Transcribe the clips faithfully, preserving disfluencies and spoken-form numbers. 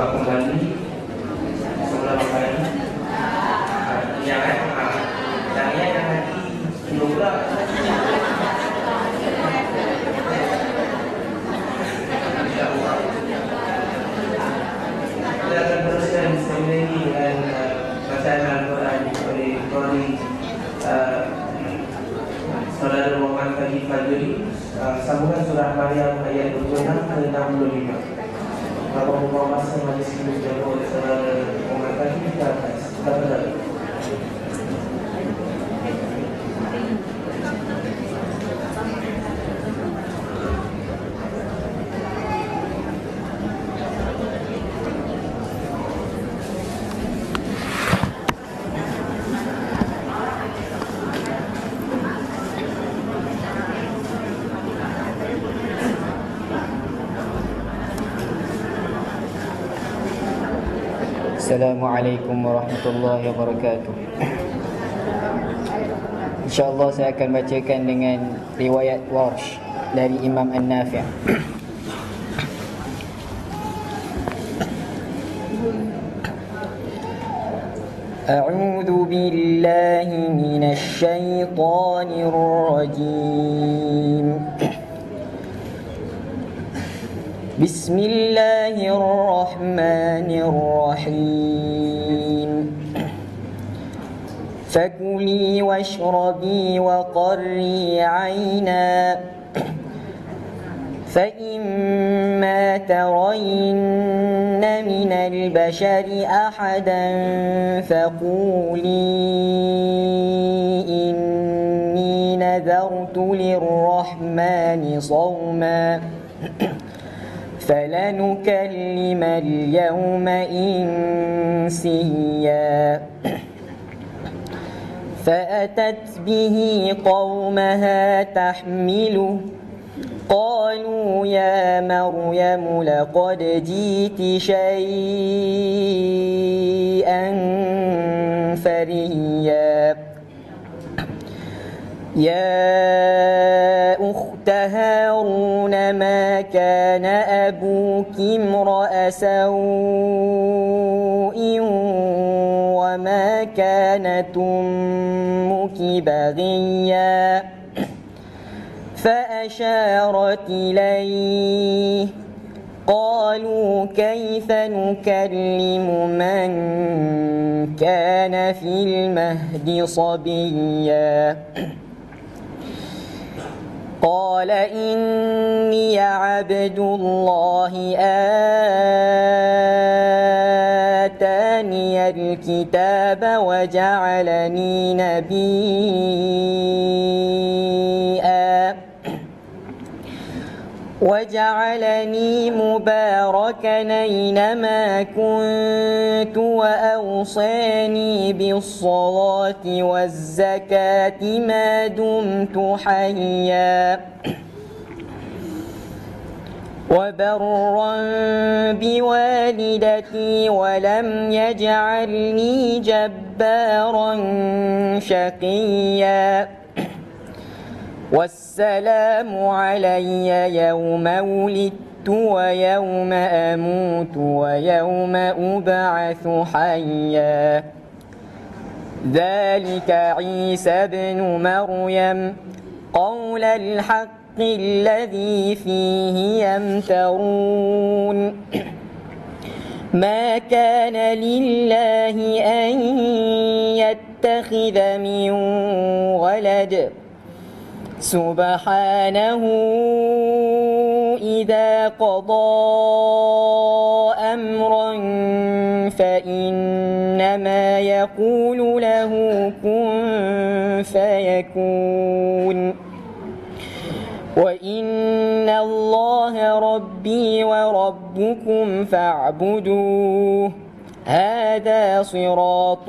buat kembali sebelah makan. Yang kan, yang yang lagi belum pula. Kita akan teruskan sembari dengan bacaan Al-Quran oleh Qari Saudara Muhammad Fadil Fadli. Sambungan surah Maryam ayat dua puluh enam ke enam puluh lima. Bapak Muhammad masa majlis ini dijaga oleh Saudara Muhammad Fadil ke atas. Dapat-dapat. Assalamualaikum warahmatullahi wabarakatuh. InsyaAllah saya akan bacakan dengan riwayat Warsh dari Imam An-Nafi'. A'udzu billahi minasy syaithanir rajim. Bismillahirrahmanirrahim. Fakuli washrabi wa qarri 'aina fa imma tarayinna minal bashari ahadan faquli inni nadartu lirrahmani sawma فلنكلم اليوم إنسيا فأتت به قومها تحمله قالوا يا مريم لقد جئت شيئا فريا يا أخت هارون ما كان أبوك امرأ سوء وما كانت أمك بغيا فأشارت إليه قالوا كيف نكلم من كان في المهد صبيا قال إني عبد الله آتاني الكتاب وجعلني نبيا وجعلني مباركا أينما كنت وأوصاني بالصلاة والزكاة ما دمت حيا وبرا بوالدتي ولم يجعلني جبارا شقيا والسلام علي يوم ولدت ويوم أموت ويوم أبعث حيا ذلك عيسى بن مريم قول الحق الذي فيه يمترون ما كان لله أن يتخذ من ولد سبحانه إذا قضى أمرا فإنما يقول له كن فيكون وإن الله ربي وربكم فاعبدوه هذا صراط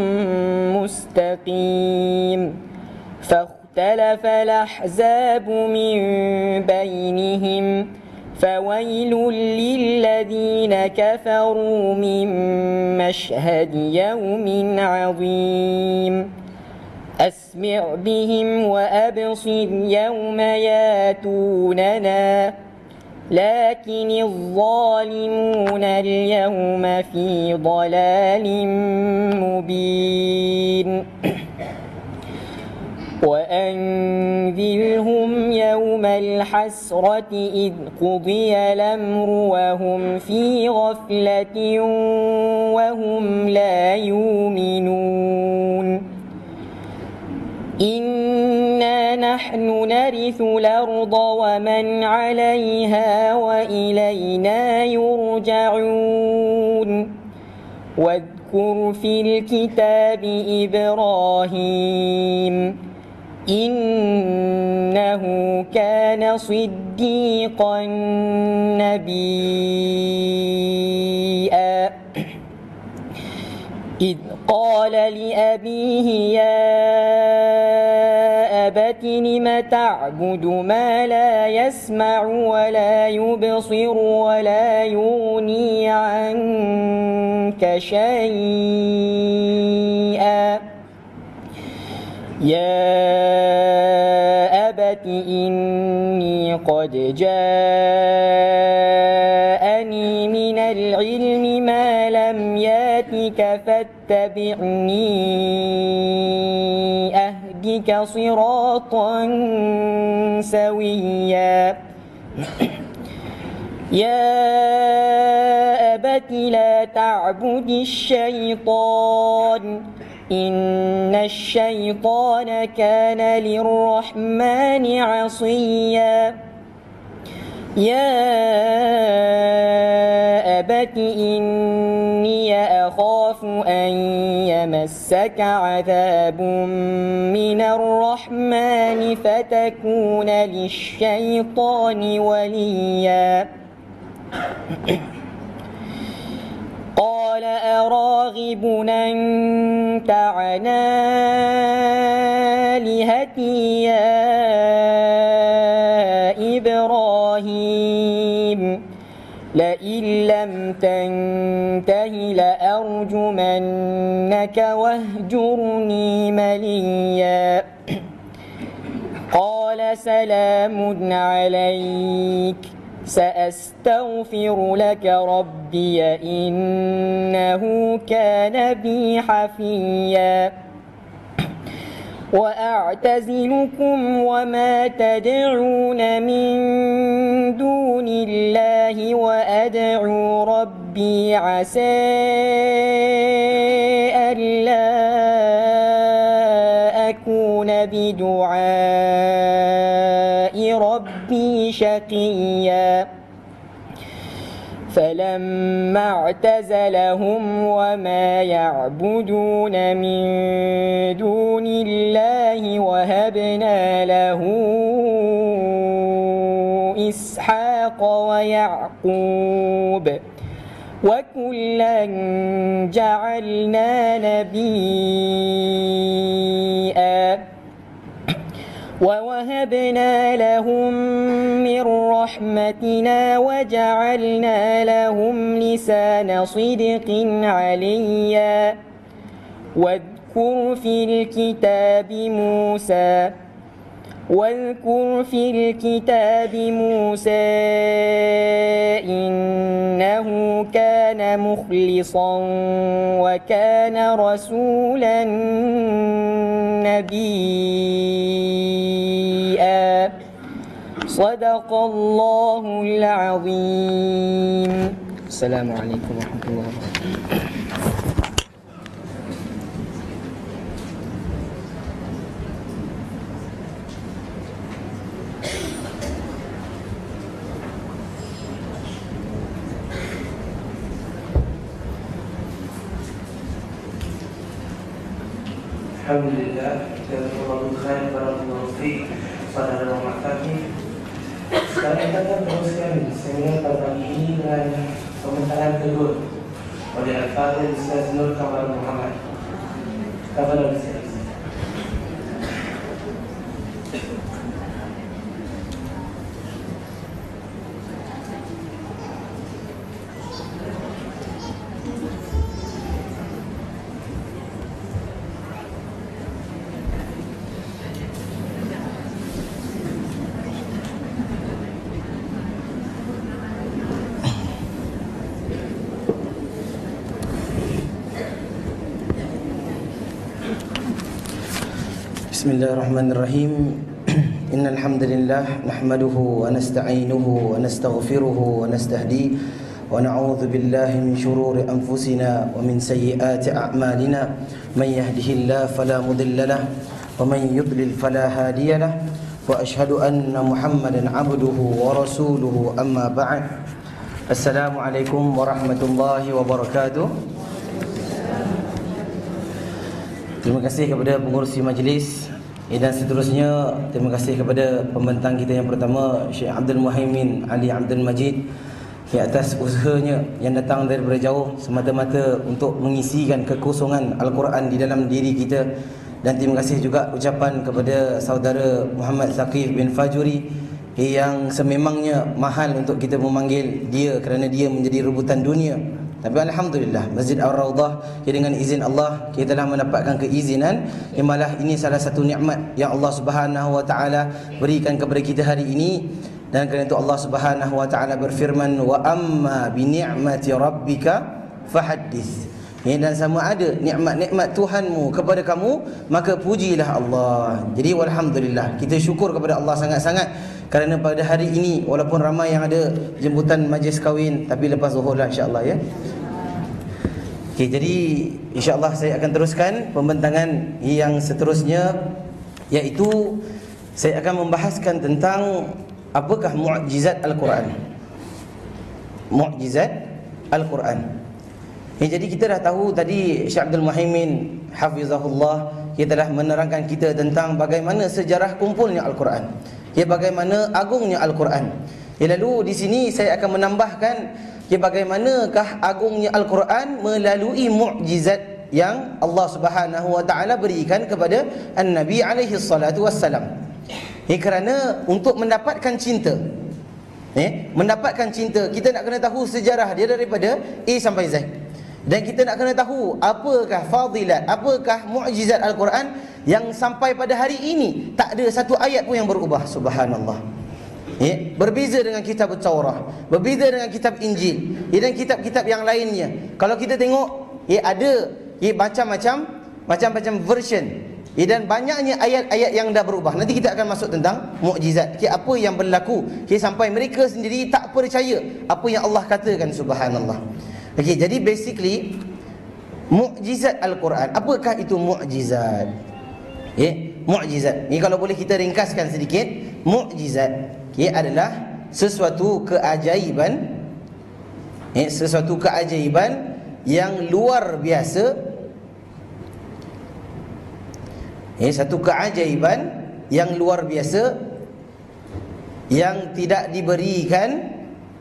مستقيم فاختلف الأحزاب من بينهم فويل للذين كفروا من مشهد يوم عظيم أسمع بهم وأبصر يوم ياتوننا لكن الظالمون اليوم في ضلال مبين وأنذرهم يوم الحسرة إذ قضي الأمر وهم في غفلة وهم لا يؤمنون إنا نحن نرث الأرض ومن عليها وإلينا يرجعون واذكر في الكتاب إبراهيم إنه كان صديقا نبيا إذ قال لأبيه يا أبت لم تعبد ما لا يسمع ولا يبصر ولا يغني عنك شيئا يا أبت إني قد جاءني من العلم ما لم ياتك فاتبعني أهدك صراطا سويا يا أبت لا تعبد الشيطان إن الشيطان كان للرحمن عصيا يا أبت إني أخاف أن يمسك عذاب من الرحمن فتكون للشيطان وليا قال أراغب أنت عن آلهتي يا إبراهيم لئن لم تنته لأرجمنك واهجرني مليا قال سلام عليك سأستغفر لك ربي إنه كان بي حفيا وأعتزلكم وما تدعون من دون الله وأدعو ربي عسى ألا أكون بدعاء ربي شقيا فلما اعتزلهم وما يعبدون من دون الله وهبنا له إسحاق ويعقوب وكلا جعلنا نبيا ووهبنا لهم من رحمتنا وجعلنا لهم لسان صدق عليا واذكر في الكتاب موسى واذكر في الكتاب موسى إنه كان مخلصا وكان رسولا نبيا صدق الله العظيم. السلام عليكم ورحمة الله وبركاته. Alhamdulillah, jazakumullahu khairan barakallahu fiik saudara Muhammad Fatih. Sekarang kita akan teruskan seminar pada pagi ini dengan pementaran kedua oleh Al-Fadhil Ustaz Nur Kamal Muhammad. Kabar Ustaz. Bismillahirrahmanirrahim. Innal hamdalillah nahmaduhu wa nasta'inuhu wa nastaghfiruhu wa nastahdi wa na'udzu billahi min shururi anfusina wa min sayyiati a'malina. Man yahdihillahu fala mudilla lahu wa man yudlil fala hadiya lahu. Wa ashhadu anna Muhammadan 'abduhu wa rasuluhu, amma ba'd. Assalamualaikum warahmatullahi wabarakatuh. Terima kasih kepada pengurusi majlis dan seterusnya. Terima kasih kepada pembentang kita yang pertama, Syekh Abdul Muhaimin Ali Abdul Majid, di atas usahanya yang datang daripada jauh semata-mata untuk mengisikan kekosongan Al-Quran di dalam diri kita. Dan terima kasih juga ucapan kepada saudara Muhammad Saqif bin Fajuri yang sememangnya mahal untuk kita memanggil dia kerana dia menjadi rebutan dunia. Tapi alhamdulillah, Masjid Ar-Raudhah dengan izin Allah kita telah mendapatkan keizinan, yang malah ini salah satu nikmat yang Allah Subhanahu wa taala berikan kepada kita hari ini. Dan kerana itu Allah Subhanahu wa taala berfirman, wa amma bi ni'mati rabbika fahaddits. Ya, dan sama ada nikmat-nikmat Tuhanmu kepada kamu, maka pujilah Allah. Jadi walhamdulillah, kita syukur kepada Allah sangat-sangat kerana pada hari ini walaupun ramai yang ada jemputan majlis kahwin, tapi lepas zuhur lah insya-Allah ya. Okey, jadi insya-Allah saya akan teruskan pembentangan yang seterusnya, iaitu saya akan membahaskan tentang apakah mukjizat Al-Quran. Mukjizat Al-Quran. Ya, jadi kita dah tahu tadi Syekh Abdul Muhaimin hafizahullah, dia telah menerangkan kita tentang bagaimana sejarah kumpulnya Al-Quran. Ya, bagaimana agungnya Al-Quran. Ya, lalu di sini saya akan menambahkan, ya, bagaimanakah agungnya Al-Quran melalui mukjizat yang Allah Subhanahu wa taala berikan kepada An-Nabi alaihi salatu wassalam. Ya, kerana untuk mendapatkan cinta, ya, mendapatkan cinta, kita nak kena tahu sejarah dia daripada A sampai Z. Dan kita nak kena tahu apakah fadilat, apakah mukjizat Al-Quran yang sampai pada hari ini tak ada satu ayat pun yang berubah. Subhanallah. Ya, berbeza dengan kitab Taurah, berbeza dengan kitab Injil, ya, dan kitab-kitab yang lainnya. Kalau kita tengok, ya, ada, ya, macam-macam macam-macam version, ya, dan banyaknya ayat-ayat yang dah berubah. Nanti kita akan masuk tentang mukjizat, ya, apa yang berlaku, ya, sampai mereka sendiri tak percaya apa yang Allah katakan. Subhanallah. Okey, jadi basically mukjizat Al-Quran. Apakah itu mukjizat? Ya, mukjizat. Ni kalau boleh kita ringkaskan sedikit, mukjizat, ya, adalah sesuatu keajaiban, ya, sesuatu keajaiban yang luar biasa. Ya, satu keajaiban yang luar biasa yang tidak diberikan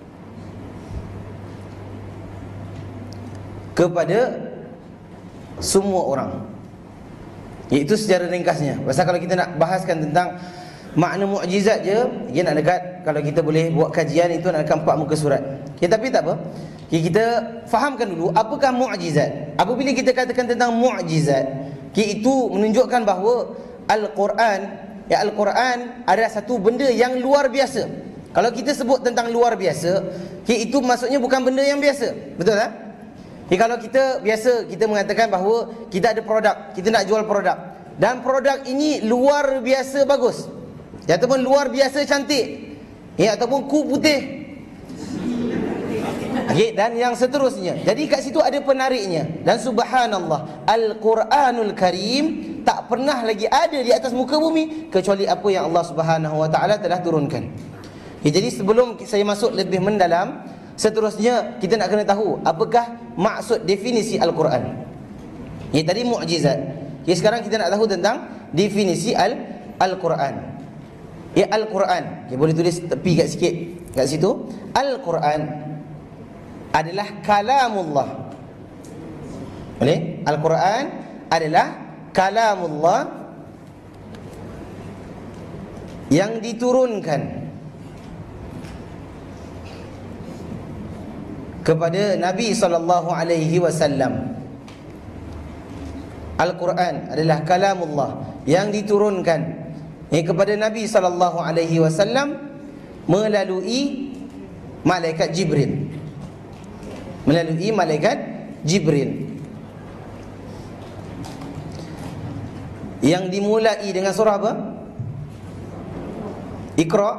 kepada semua orang. Iaitu secara ringkasnya. Pasal kalau kita nak bahaskan tentang makna mukjizat je, dia nak dekat, kalau kita boleh buat kajian itu nak dekat empat muka surat. Okay, tapi tak apa. Okay, kita fahamkan dulu apakah mukjizat. Apabila kita katakan tentang mukjizat, okay, itu menunjukkan bahawa Al-Quran, ya, Al-Quran adalah satu benda yang luar biasa. Kalau kita sebut tentang luar biasa, okay, itu maksudnya bukan benda yang biasa. Betul tak? Okay, kalau kita biasa kita mengatakan bahawa kita ada produk, kita nak jual produk, dan produk ini luar biasa bagus, ya, ataupun luar biasa cantik, ya, ataupun ku putih, okay, dan yang seterusnya. Jadi kat situ ada penariknya. Dan subhanallah, Al-Quranul Karim tak pernah lagi ada di atas muka bumi kecuali apa yang Allah Subhanahu wa taala telah turunkan. Okay, jadi sebelum saya masuk lebih mendalam, seterusnya kita nak kena tahu apakah maksud definisi Al-Quran. Ya, tadi mukjizat. Ya, sekarang kita nak tahu tentang definisi Al Al-Quran. Ya, Al-Quran, ya, boleh tulis tepi kat sikit kat situ. Al-Quran adalah kalamullah. Boleh? Al-Quran adalah kalamullah yang diturunkan kepada Nabi sallallahu alaihi wasallam. Al-Quran adalah kalamullah yang diturunkan, eh, kepada Nabi sallallahu alaihi wasallam melalui malaikat Jibril. Melalui malaikat Jibril. yang dimulai dengan surah apa? Iqra,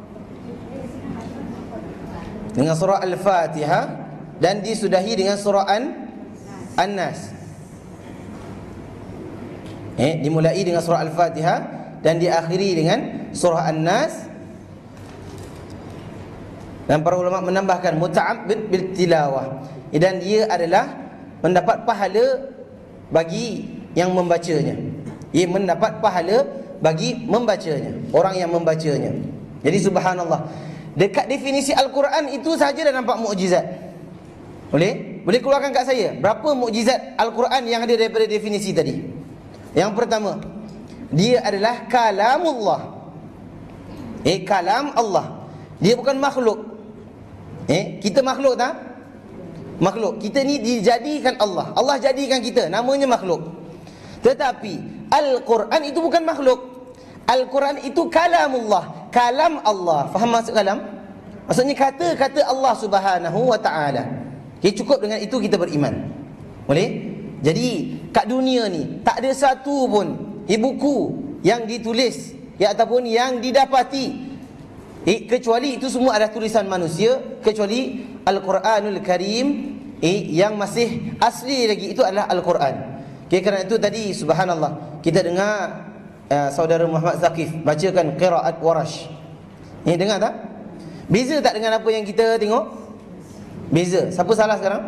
dengan surah Al-Fatihah, dan disudahi dengan surah An An-Nas. Eh, dimulai dengan surah Al-Fatihah dan diakhiri dengan surah An-Nas. Dan para ulama menambahkan muta'abbid bil tilawah, dan dia adalah mendapat pahala bagi yang membacanya. Ia mendapat pahala bagi membacanya, orang yang membacanya. Jadi subhanallah, dekat definisi Al-Quran itu saja dah nampak mukjizat. Boleh? Boleh keluarkan kat saya berapa mukjizat Al-Quran yang ada daripada definisi tadi? Yang pertama, dia adalah kalamullah. Eh, kalam Allah. Dia bukan makhluk. Eh, kita makhluk tak? Makhluk. Kita ni dijadikan Allah. Allah jadikan kita, namanya makhluk. Tetapi Al-Quran itu bukan makhluk. Al-Quran itu kalamullah, kalam Allah. Faham maksud kalam? Maksudnya kata-kata Allah Subhanahu wa ta'ala. Okay, cukup dengan itu kita beriman. Boleh? Jadi kat dunia ni tak ada satu pun eh, buku yang ditulis ya, ataupun yang didapati eh, kecuali itu semua adalah tulisan manusia, kecuali Al-Quranul Karim eh, yang masih asli lagi itu adalah Al-Quran. Okay, kerana itu tadi subhanallah kita dengar uh, saudara Muhammad Zakif bacakan qiraat Warash. Ni dengar tak? Beza tak dengan apa yang kita tengok? Beza. Siapa salah sekarang?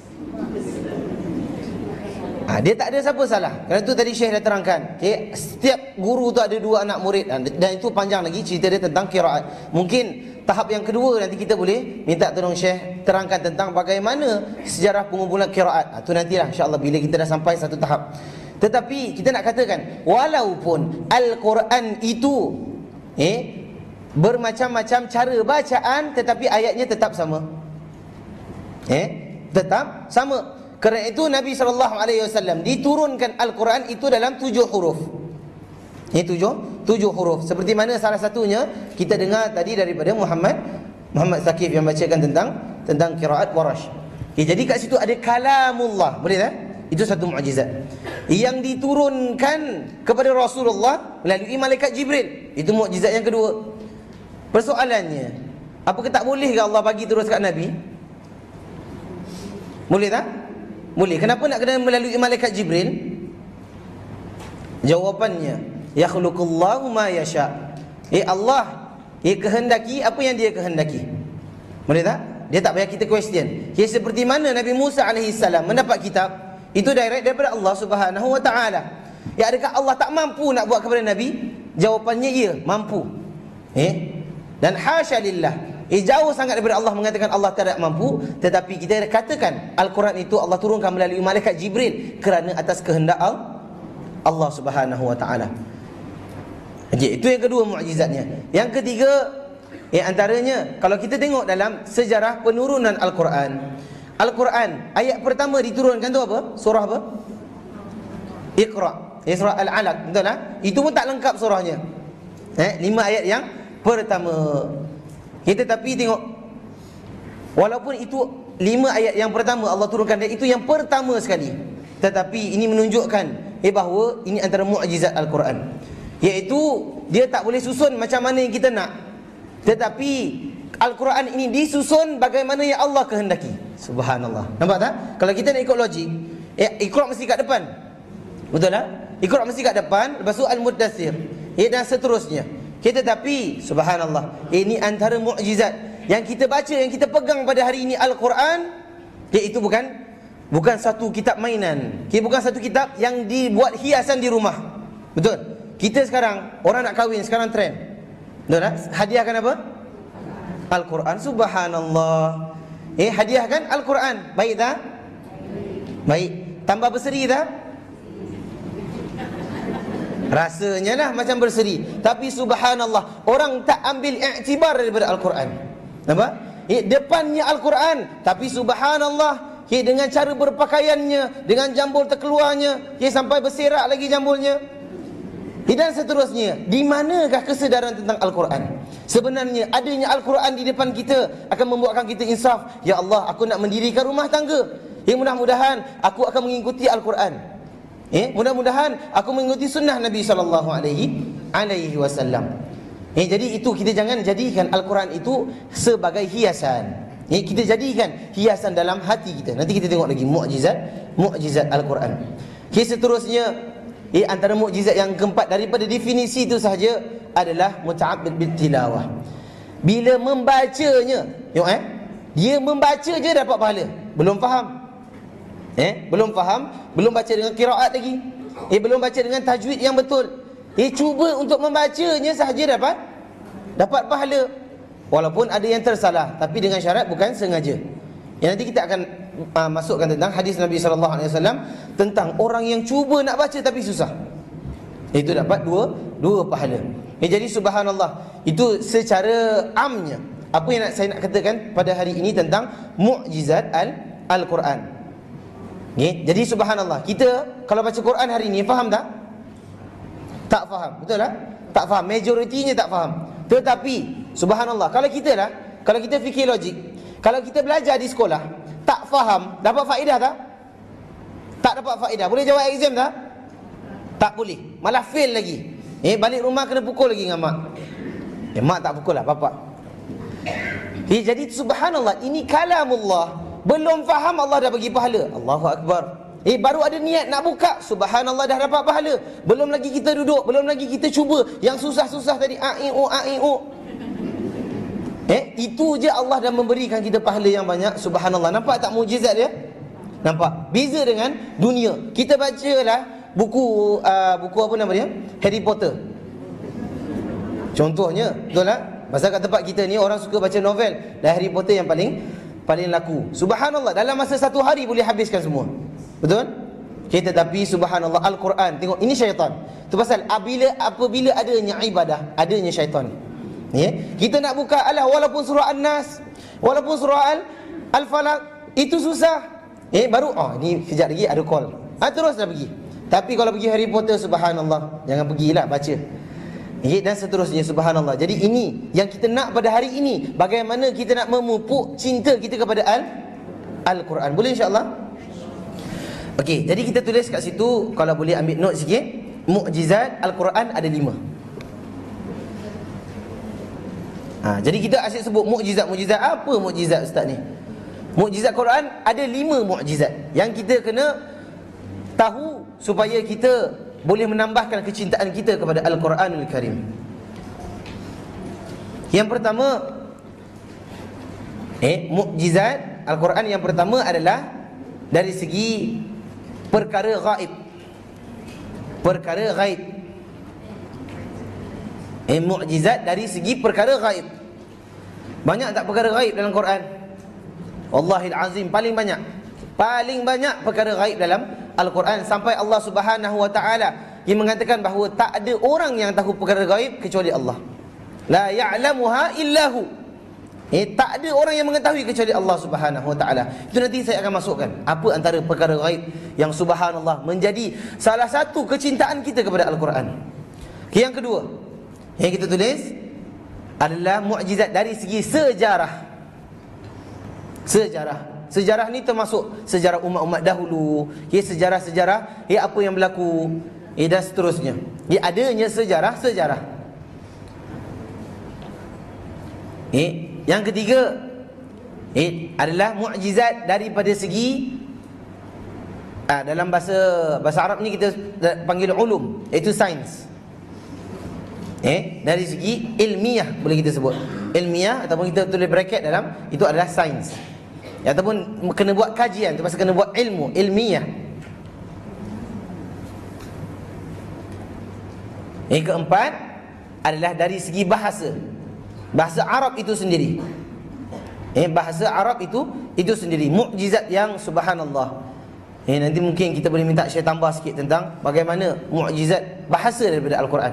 Ha, dia tak ada siapa salah. Kerana itu tadi Syekh dah terangkan. Okay, setiap guru tu ada dua anak murid, dan itu panjang lagi cerita dia tentang qiraat. Mungkin tahap yang kedua nanti kita boleh minta tolong Syekh terangkan tentang bagaimana sejarah pengumpulan qiraat. Itu ha, nantilah insya-Allah bila kita dah sampai satu tahap. Tetapi kita nak katakan, walaupun Al-Quran itu eh bermacam-macam cara bacaan, tetapi ayatnya tetap sama. Eh, tetap sama. Kerana itu Nabi sallallahu alaihi wasallam diturunkan Al-Quran itu dalam tujuh huruf. Ini tujuh, tujuh huruf. Seperti mana salah satunya kita dengar tadi daripada Muhammad Muhammad Zakif yang bacakan tentang tentang qiraat Warash. Okay, jadi kat situ ada kalamullah. Boleh tak? Itu satu mukjizat yang diturunkan kepada Rasulullah melalui malaikat Jibril. Itu mukjizat yang kedua. Persoalannya, apakah tak boleh ke Allah bagi terus kat Nabi? Boleh tak? Boleh. Kenapa nak kena melalui malaikat Jibril? Jawapannya, yakhluqullahu ma yasha. Eh, Allah ia kehendaki apa yang dia kehendaki. Boleh tak? Dia tak payah kita question. Okay, seperti mana Nabi Musa alaihi salam mendapat kitab, itu direct daripada Allah Subhanahu wa taala. Ya, adakah Allah tak mampu nak buat kepada Nabi? Jawapannya ya, mampu. Eh? Dan hasya lillah, eh, jauh sangat daripada Allah mengatakan Allah tidak mampu. Tetapi kita katakan Al-Quran itu Allah turunkan melalui malaikat Jibril kerana atas kehendak Allah Subhanahu wa taala. Okey, itu yang kedua mukjizatnya. Yang ketiga, eh, antaranya kalau kita tengok dalam sejarah penurunan Al-Quran, Al-Quran ayat pertama diturunkan tu apa? Surah apa? Iqra. Eh, surah Al-Alaq, betul tak? Itu pun tak lengkap surahnya. Eh, lima ayat yang pertama. Kita tapi tengok, walaupun itu lima ayat yang pertama Allah turunkan, dan itu yang pertama sekali, tetapi ini menunjukkan eh bahawa ini antara mukjizat Al-Quran, iaitu dia tak boleh susun macam mana yang kita nak, tetapi Al-Quran ini disusun bagaimana yang Allah kehendaki. Subhanallah. Nampak tak? Kalau kita nak ikut logik, eh, Iqra mesti kat depan. Betul tak? Iqra mesti kat depan, lepas tu Al-Muddathir, eh, dan seterusnya. Kita tapi subhanallah, ini antara mukjizat yang kita baca, yang kita pegang pada hari ini Al-Quran, iaitu bukan bukan satu kitab mainan. Okay, bukan satu kitab yang dibuat hiasan di rumah. Betul? Kita sekarang orang nak kahwin sekarang trend. Betul tak? Hadiahkan apa? Al-Quran. Subhanallah. Eh, hadiahkan Al-Quran. Baik tak? Baik. Tambah berseri tak? Rasanya lah macam berseri, tapi subhanallah, orang tak ambil iktibar daripada Al-Quran. Nampak? Eh, depannya Al-Quran, tapi subhanallah, eh, dengan cara berpakaiannya, dengan jambul terkeluarnya, eh, sampai berserak lagi jambulnya, eh, dan seterusnya. Di manakah kesedaran tentang Al-Quran? Sebenarnya adanya Al-Quran di depan kita akan membuatkan kita insaf. Ya Allah, aku nak mendirikan rumah tangga, eh, mudah-mudahan aku akan mengikuti Al-Quran. Eh, mudah-mudahan aku mengikuti sunnah Nabi sallallahu alaihi alaihi wasallam. Eh, jadi itu kita jangan jadikan Al-Quran itu sebagai hiasan. Eh, kita jadikan hiasan dalam hati kita. Nanti kita tengok lagi mukjizat, mukjizat Al-Quran. Okay, seterusnya, eh, antara mukjizat yang keempat daripada definisi itu sahaja adalah muta'abbid bil tilawah. Bila membacanya, tengok eh, dia membaca je dapat pahala. Belum faham. Eh, belum faham, belum baca dengan qiraat lagi. Eh, belum baca dengan tajwid yang betul. Eh, cuba untuk membacanya sahaja dapat dapat pahala. Walaupun ada yang tersalah, tapi dengan syarat bukan sengaja. Yang nanti kita akan uh, masukkan tentang hadis Nabi sallallahu alaihi wasallam tentang orang yang cuba nak baca tapi susah. Itu dapat dua dua pahala. Eh, jadi subhanallah, itu secara amnya apa yang nak, saya nak katakan pada hari ini tentang mukjizat al Al-Quran. Okay, jadi subhanallah, kita kalau baca Quran hari ni faham tak? Tak faham, betul tak? Tak faham, majoritinya tak faham. Tetapi subhanallah, kalau kita lah, kalau kita fikir logik, kalau kita belajar di sekolah tak faham, dapat faedah tak? Tak dapat faedah. Boleh jawab exam tak? Tak boleh, malah fail lagi. Eh, balik rumah kena pukul lagi dengan mak. Eh, mak tak pukul lah, bapak. Eh, jadi subhanallah, ini kalamullah. Belum faham Allah dah bagi pahala. Allahu Akbar. Eh, baru ada niat nak buka, subhanallah dah dapat pahala. Belum lagi kita duduk, belum lagi kita cuba yang susah-susah tadi, a i u a i u. Eh, itu je Allah dah memberikan kita pahala yang banyak. Subhanallah. Nampak tak mukjizat dia? Nampak? Beza dengan dunia. Kita bacalah buku uh, buku apa nama dia? Harry Potter. Contohnya, betul tak? Pasal kat tempat kita ni orang suka baca novel, dan Harry Potter yang paling paling laku. Subhanallah, dalam masa satu hari boleh habiskan semua. Betul? Okay, tetapi subhanallah, Al-Quran, tengok, ini syaitan. Itu pasal apabila, apabila adanya ibadah, adanya syaitan. Ya? Kita nak buka, alah, walaupun surah An-Nas, walaupun surah Al-Falaq, itu susah. Eh, baru, oh, ni kejap lagi ada call. Ah, teruslah pergi. Tapi kalau pergi Harry Potter, subhanallah, jangan pergilah, baca. Okay, dan seterusnya, subhanallah. Jadi ini yang kita nak pada hari ini. Bagaimana kita nak memupuk cinta kita kepada Al Al-Quran. Boleh insya-Allah? Okey, jadi kita tulis kat situ, kalau boleh ambil note sikit. Mukjizat Al-Quran ada lima. Ha, jadi kita asyik sebut mukjizat-mukjizat. Apa mukjizat ustaz ni? Mukjizat Quran ada lima mukjizat yang kita kena tahu supaya kita boleh menambahkan kecintaan kita kepada Al-Quranul Karim. Yang pertama, eh, mukjizat Al-Quran yang pertama adalah dari segi perkara gaib. Perkara gaib. Eh, mukjizat dari segi perkara gaib. Banyak tak perkara gaib dalam Quran? Wallahil azim, paling banyak. Paling banyak perkara gaib dalam Al-Quran, sampai Allah Subhanahu wa taala yang mengatakan bahawa tak ada orang yang tahu perkara gaib kecuali Allah. La ya'lamuha illahu. Eh, tak ada orang yang mengetahui kecuali Allah Subhanahu wa taala. Itu nanti saya akan masukkan apa antara perkara gaib yang subhanallah menjadi salah satu kecintaan kita kepada Al-Quran. Okay, yang kedua yang kita tulis adalah mukjizat dari segi sejarah. Sejarah. Sejarah ni termasuk sejarah umat-umat dahulu, ya, sejarah-sejarah, ya, apa yang berlaku, ya, dan seterusnya. Ya, adanya sejarah-sejarah. Eh, yang ketiga, eh, adalah mukjizat daripada segi ah, dalam bahasa bahasa Arab ni kita panggil ulum, iaitu sains. Eh, dari segi ilmiah boleh kita sebut. Ilmiah ataupun kita tulis bracket dalam, itu adalah sains. Ataupun kena buat kajian, terpaksa kena buat ilmu, ilmiah. Yang keempat adalah dari segi bahasa. Bahasa Arab itu sendiri. Eh, bahasa Arab itu itu sendiri mukjizat yang subhanallah. Eh, nanti mungkin kita boleh minta saya tambah sikit tentang bagaimana mukjizat bahasa daripada Al-Quran.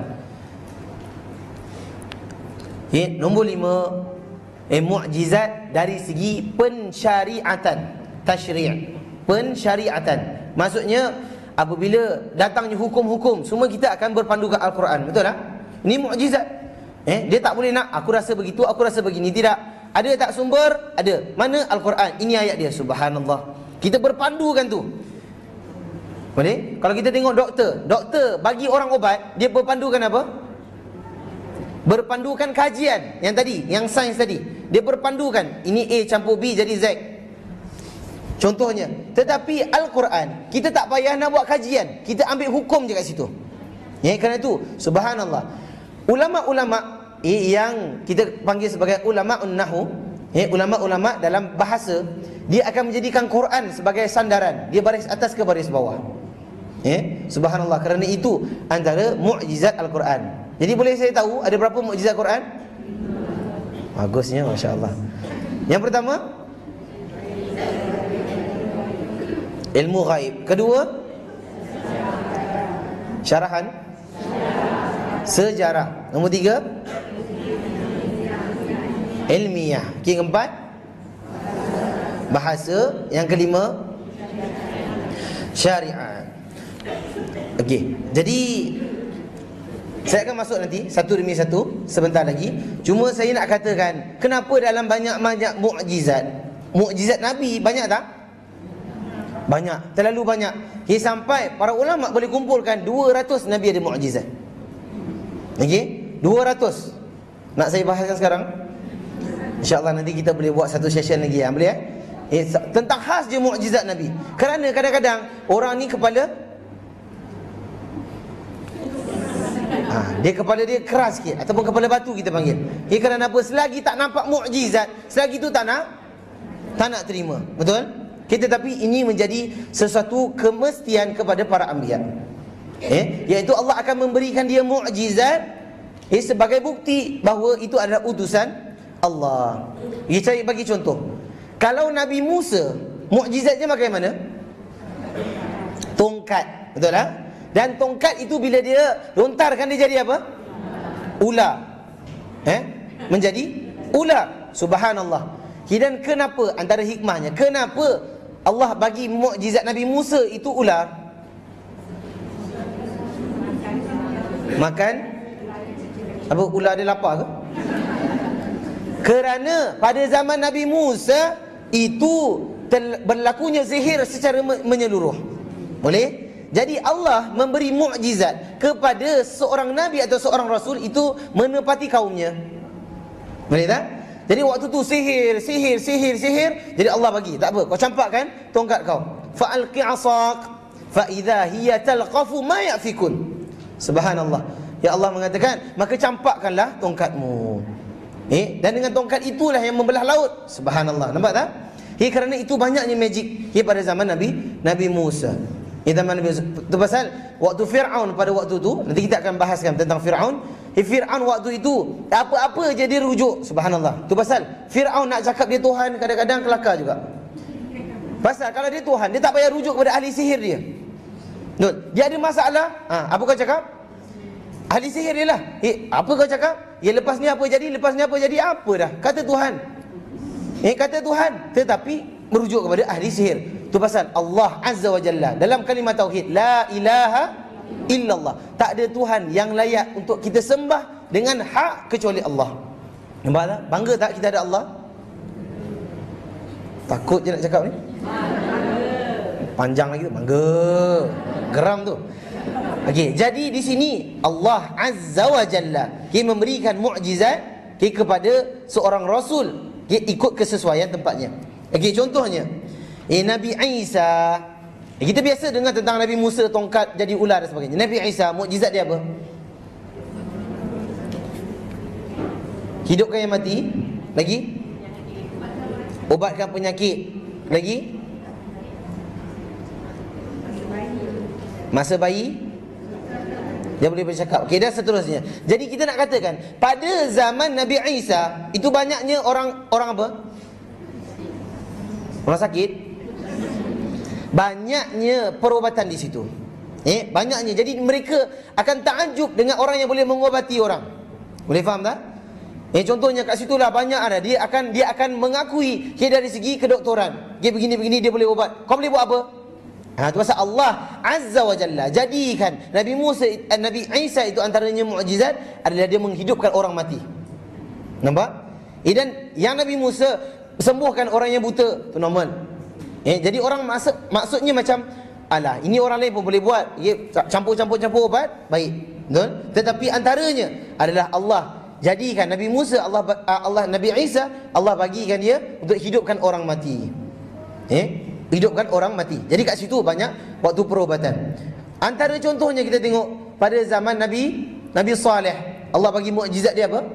Eh, nombor lima, Eh, mukjizat dari segi pensyariatan, tasyri', pensyariatan. Maksudnya apabila datangnya hukum-hukum, semua kita akan berpandu ke Al-Quran. Betul tak? Ini mukjizat. Eh, dia tak boleh nak aku rasa begitu, aku rasa begini. Tidak. Ada tak sumber? Ada. Mana Al-Quran? Ini ayat dia. Subhanallah. Kita berpandukan tu. Boleh? Kalau kita tengok doktor, doktor bagi orang obat, dia berpandukan apa? Berpandukan kajian yang tadi, yang sains tadi. Dia berpandukan, ini A campur B jadi Z. Contohnya. Tetapi Al-Quran, kita tak payah nak buat kajian, kita ambil hukum je kat situ. Ya, kerana itu, subhanallah, ulama-ulama eh, yang kita panggil sebagai ulama' nahu, eh, ulama-ulama dalam bahasa, dia akan menjadikan Quran sebagai sandaran. Dia baris atas ke baris bawah. Eh, subhanallah, kerana itu antara mukjizat Al-Quran. Jadi boleh saya tahu ada berapa mukjizat Quran? Bagusnya, masya-Allah. Yang pertama, ilmu ghaib. Kedua, syarahan, sejarah. Nombor tiga, ilmiah. Yang keempat, bahasa. Yang kelima, syariat. Okey, jadi saya akan masuk nanti satu demi satu sebentar lagi. Cuma saya nak katakan, kenapa dalam banyak-banyak mukjizat, mukjizat Nabi banyak tak? Banyak, terlalu banyak. Okay, sampai para ulama boleh kumpulkan dua ratus Nabi ada mukjizat. Okey, dua ratus. Nak saya bahaskan sekarang? InsyaAllah nanti kita boleh buat satu session lagi ya, boleh ya? Eh, tentang khas je mukjizat Nabi. Kerana kadang-kadang orang ni kepala ha, dia kepala dia keras sikit, ataupun kepala batu kita panggil. Okay, kerana apa? Selagi tak nampak mukjizat, selagi tu tak nak Tak nak terima. Betul? Okay, tetapi ini menjadi sesuatu kemestian kepada para anbiya, eh, iaitu Allah akan memberikan dia mukjizat eh, sebagai bukti bahawa itu adalah utusan Allah. Kita cari bagi contoh. Kalau Nabi Musa, mukjizatnya bagaimana? Tongkat, betul tak? Dan tongkat itu bila dia lontarkan, dia jadi apa? Ular. Eh? Menjadi ular. Subhanallah. Dan kenapa? Antara hikmahnya, kenapa Allah bagi mukjizat Nabi Musa itu ular? Makan? Apa, ular dia lapar ke? Kerana pada zaman Nabi Musa itu berlakunya sihir secara menyeluruh. Boleh? Jadi Allah memberi mukjizat kepada seorang Nabi atau seorang Rasul itu menepati kaumnya. Boleh tak? Jadi waktu tu sihir, sihir, sihir, sihir. Jadi Allah bagi, tak apa, kau campakkan tongkat kau. Fa'alqi 'asaq fa idza hiya talqafu ma yafikun. Subhanallah. Ya Allah mengatakan, maka campakkanlah tongkatmu. Eh, dan dengan tongkat itulah yang membelah laut. Subhanallah. Nampak tak? Eh, kerana itu banyaknya magic eh, pada zaman Nabi Nabi Musa. Eh, zaman Nabi Musa. Itu pasal waktu Fir'aun pada waktu tu, nanti kita akan bahaskan tentang Fir'aun. Eh, Fir'aun waktu itu apa-apa je dia rujuk. Subhanallah. Itu pasal Fir'aun nak cakap dia Tuhan, kadang-kadang kelakar juga. Pasal kalau dia Tuhan, dia tak payah rujuk kepada ahli sihir dia. Betul? Dia ada masalah, ha, apa kau cakap? Ahli sihir dia lah. Eh, apa kau cakap? Ya, lepas ni apa jadi? Lepas ni apa jadi? Apa dah? Kata Tuhan. Eh, kata Tuhan. Tetapi merujuk kepada ahli sihir. Itu pasal Allah Azza wa Jalla dalam kalimah tauhid, la ilaha illallah. Tak ada Tuhan yang layak untuk kita sembah dengan hak kecuali Allah. Nampak tak? Bangga tak kita ada Allah? Takut je nak cakap ni. Panjang lagi tu. Bangga. Geram tu. Okey, jadi di sini Allah Azza wa Jalla dia memberikan mukjizat okay, kepada seorang rasul okay, ikut kesesuaian tempatnya. Okey, contohnya eh, Nabi Isa. Eh, kita biasa dengar tentang Nabi Musa tongkat jadi ular dan sebagainya. Nabi Isa mukjizat dia apa? Hidupkan yang mati. Lagi? Ubatkan penyakit. Lagi? Masa bayi dia boleh bercakap. Okey, dan seterusnya. Jadi kita nak katakan pada zaman Nabi Isa itu banyaknya orang orang apa? Orang sakit. Banyaknya perubatan di situ. Eh, banyaknya. Jadi mereka akan takjub dengan orang yang boleh mengobati orang. Boleh faham tak? Eh, contohnya kat situlah banyak ada. Dia akan dia akan mengakui okay, dari segi kedoktoran. Dia begini-begini dia boleh ubat. Kau boleh buat apa? Ha, itu pasal Allah Azza wa Jalla jadikan Nabi Musa, Nabi Isa itu antaranya mukjizat adalah dia menghidupkan orang mati. Nampak? Eh, dan yang Nabi Musa sembuhkan orang yang buta, itu normal. Eh, jadi orang maksud maksudnya macam Alah, ini orang lain pun boleh buat. Ya, campur-campur-campur obat, baik. Betul? Tetapi antaranya adalah Allah jadikan Nabi Musa, Allah Allah Nabi Isa, Allah bagikan dia untuk hidupkan orang mati. Eh, hidupkan orang mati. Jadi kat situ banyak waktu perubatan. Antara contohnya kita tengok pada zaman Nabi Nabi Saleh, Allah bagi mukjizat dia apa?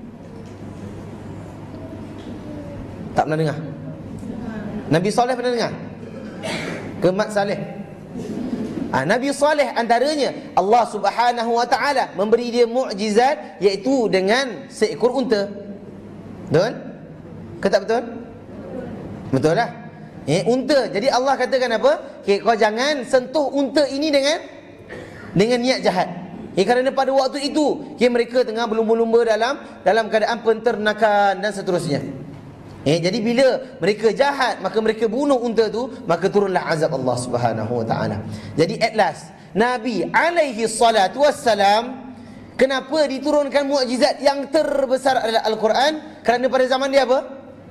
Tak pernah dengar. Nabi Saleh pernah dengar? Kemat Saleh. Ha, Nabi Saleh antaranya Allah Subhanahu wa taala memberi dia mukjizat iaitu dengan seekor unta. Betul? Ke tak betul? Betul lah. Eh, unta. Jadi Allah katakan apa? Okay, kau jangan sentuh unta ini dengan dengan niat jahat. Eh, kerana pada waktu itu okay, mereka tengah berlumba-lumba dalam dalam keadaan penternakan dan seterusnya. Eh, jadi bila mereka jahat, maka mereka bunuh unta tu, maka turunlah azab Allah Subhanahu wa taala. Jadi at last Nabi alaihi salatu wassalam, kenapa diturunkan mukjizat yang terbesar adalah Al-Quran? Kerana pada zaman dia apa?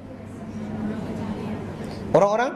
Orang-orang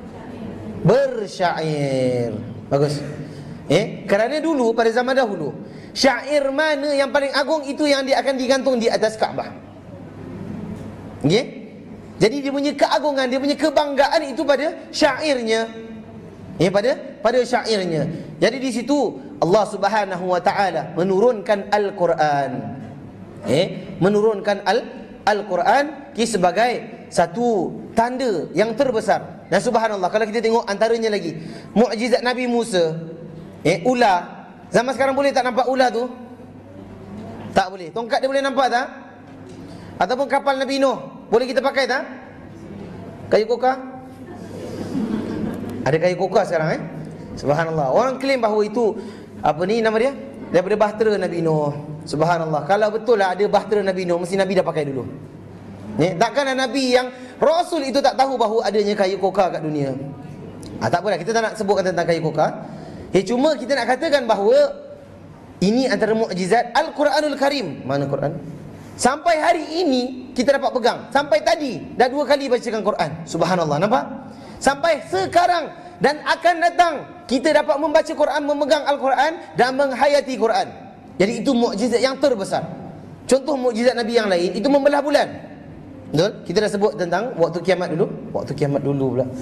bersyair. Bagus. Eh, kerana dulu pada zaman dahulu, syair mana yang paling agung itu yang dia akan digantung di atas Kaabah. Okey? Jadi dia punya keagungan, dia punya kebanggaan itu pada syairnya. Ya, pada pada syairnya. Jadi di situ Allah Subhanahu wa taala menurunkan Al-Quran. Eh, menurunkan Al Al-Quran ki sebagai satu tanda yang terbesar. Dan subhanallah, kalau kita tengok antaranya lagi mukjizat Nabi Musa, eh ular. Zaman sekarang boleh tak nampak ular tu? Tak boleh. Tongkat dia boleh nampak tak? Ataupun kapal Nabi Nuh boleh kita pakai tak? Kayu kokar? Ada kayu kokar sekarang eh? Subhanallah. Orang klaim bahawa itu apa ni nama dia? Daripada bahtera Nabi Nuh. Subhanallah. Kalau betul lah ada bahtera Nabi Nuh, mesti Nabi dah pakai dulu. Ni, takkan ada Nabi yang Rasul itu tak tahu bahawa adanya kayu kokar kat dunia. Ah, tak apalah, kita tak nak sebutkan tentang kayu kokar. Eh, cuma kita nak katakan bahawa ini antara mukjizat Al-Quranul Karim. Mana Quran? Sampai hari ini kita dapat pegang. Sampai tadi dah dua kali bacakan Quran. Subhanallah, nampak? Sampai sekarang dan akan datang kita dapat membaca Quran, memegang Al-Quran dan menghayati Quran. Jadi itu mukjizat yang terbesar. Contoh mukjizat Nabi yang lain itu membelah bulan. Betul? Kita dah sebut tentang waktu kiamat dulu. Waktu kiamat dulu pula.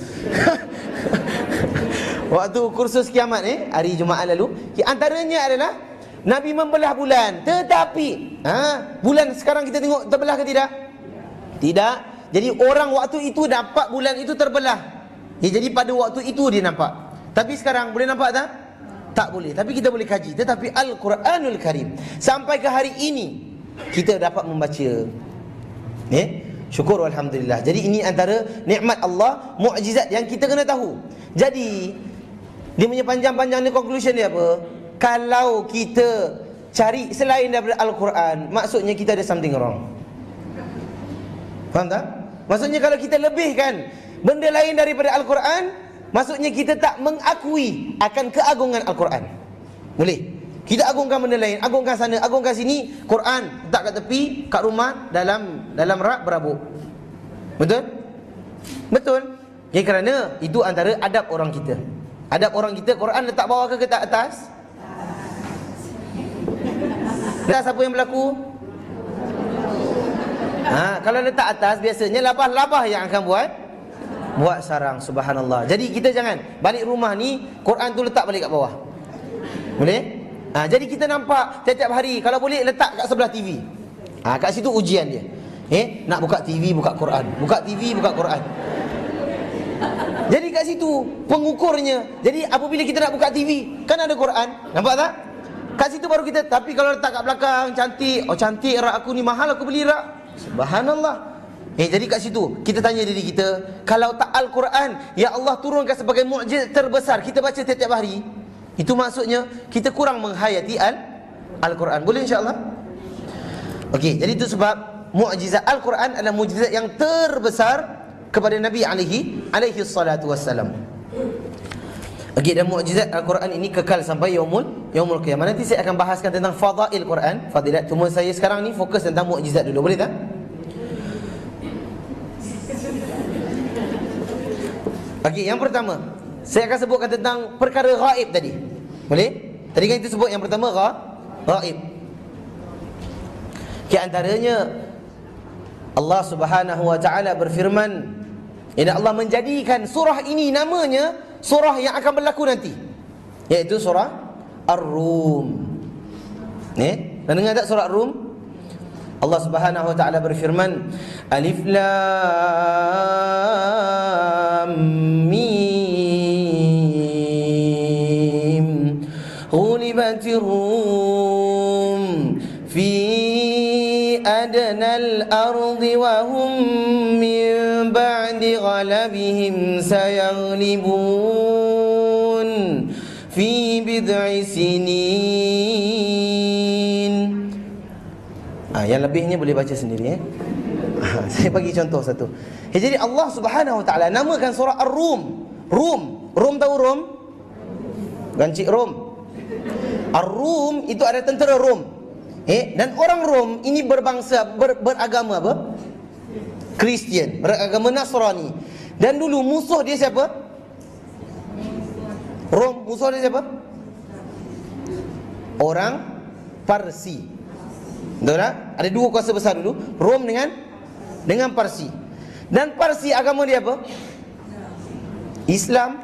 Waktu kursus kiamat eh hari Jumaat lalu, antaranya adalah Nabi membelah bulan. Tetapi ha, bulan sekarang kita tengok terbelah ke tidak? Tidak. Jadi orang waktu itu dapat bulan itu terbelah. Ya, jadi pada waktu itu dia nampak. Tapi sekarang boleh nampak tak? Tak boleh. Tapi kita boleh kaji. Tetapi Al-Quranul Karim sampai ke hari ini kita dapat membaca. Eh? Syukur alhamdulillah. Jadi ini antara nikmat Allah, mukjizat yang kita kena tahu. Jadi dia punya panjang-panjang ni conclusion dia apa? Kalau kita cari selain daripada Al-Quran, maksudnya kita ada something wrong. Faham tak? Maksudnya kalau kita lebihkan benda lain daripada Al-Quran, maksudnya kita tak mengakui akan keagungan Al-Quran. Boleh? Kita agungkan benda lain, agungkan sana, agungkan sini, Quran letak kat tepi, kat rumah, dalam dalam rak berabuk. Betul? Betul? Ya, kerana itu antara adab orang kita. Adab orang kita, Quran letak bawah ke letak atas? Letak siapa yang berlaku? Ha, kalau letak atas, biasanya labah-labah yang akan buat buat sarang. Subhanallah. Jadi kita jangan balik rumah ni Quran tu letak balik kat bawah. Boleh? Ha, jadi kita nampak tiap-tiap hari, kalau boleh letak kat sebelah T V. Ha, kat situ ujian dia. Eh, nak buka T V, buka Quran. Buka T V, buka Quran. Jadi kat situ pengukurnya. Jadi apabila kita nak buka T V, kan ada Quran. Nampak tak? Kat situ baru kita. Tapi kalau letak kat belakang, cantik. Oh, cantik rak aku ni, mahal aku beli rak. Subhanallah. Eh, jadi kat situ kita tanya diri kita, kalau tak Al-Quran ya Allah turunkan sebagai mukjizat terbesar, kita baca tiap-tiap hari, itu maksudnya kita kurang menghayati al Al-Quran. Boleh insya-Allah? Okey, jadi itu sebab mukjizat Al-Quran adalah mukjizat yang terbesar kepada Nabi alaihi alaihi salatu wassalam. Okey, dan mukjizat Al-Quran ini kekal sampai yaumul yaumul qiyamah. Nanti saya akan bahaskan tentang fadail Quran, fadilat. Cuma saya sekarang ni fokus tentang mukjizat dulu. Boleh tak? Okey, yang pertama, saya akan sebutkan tentang perkara ghaib tadi. Boleh? Tadi kan kita sebut yang pertama gha, ghaib. Di antaranya Allah Subhanahu wa taala berfirman, "Inna Allah menjadikan surah ini namanya surah yang akan berlaku nanti." Iaitu surah Ar-Rum. Eh, pernah dengar tak surah Ar-Rum? Allah Subhanahu wa taala berfirman, Alif Lam Mim Ghulibatir Rum fi adnal ardi wa hum min ba'di ghalabihim sayaghlibun fi bid'i sinin. Ah, yang lebihnya boleh baca sendiri eh. Ah, saya bagi contoh satu. Ya, jadi Allah Subhanahu wa taala namakan surah Ar-Rum. Rum, Rum tahu Rum? Gancik Rum. Ar-Rum itu ada tentera Rom. Eh, dan orang Rom ini berbangsa ber, beragama apa? Kristian, beragama Nasrani. Dan dulu musuh dia siapa? Rom, musuh dia siapa? Orang Parsi. Betul tak? Ada dua kuasa besar dulu, Rom dengan dengan Parsi. Dan Parsi agama dia apa? Islam.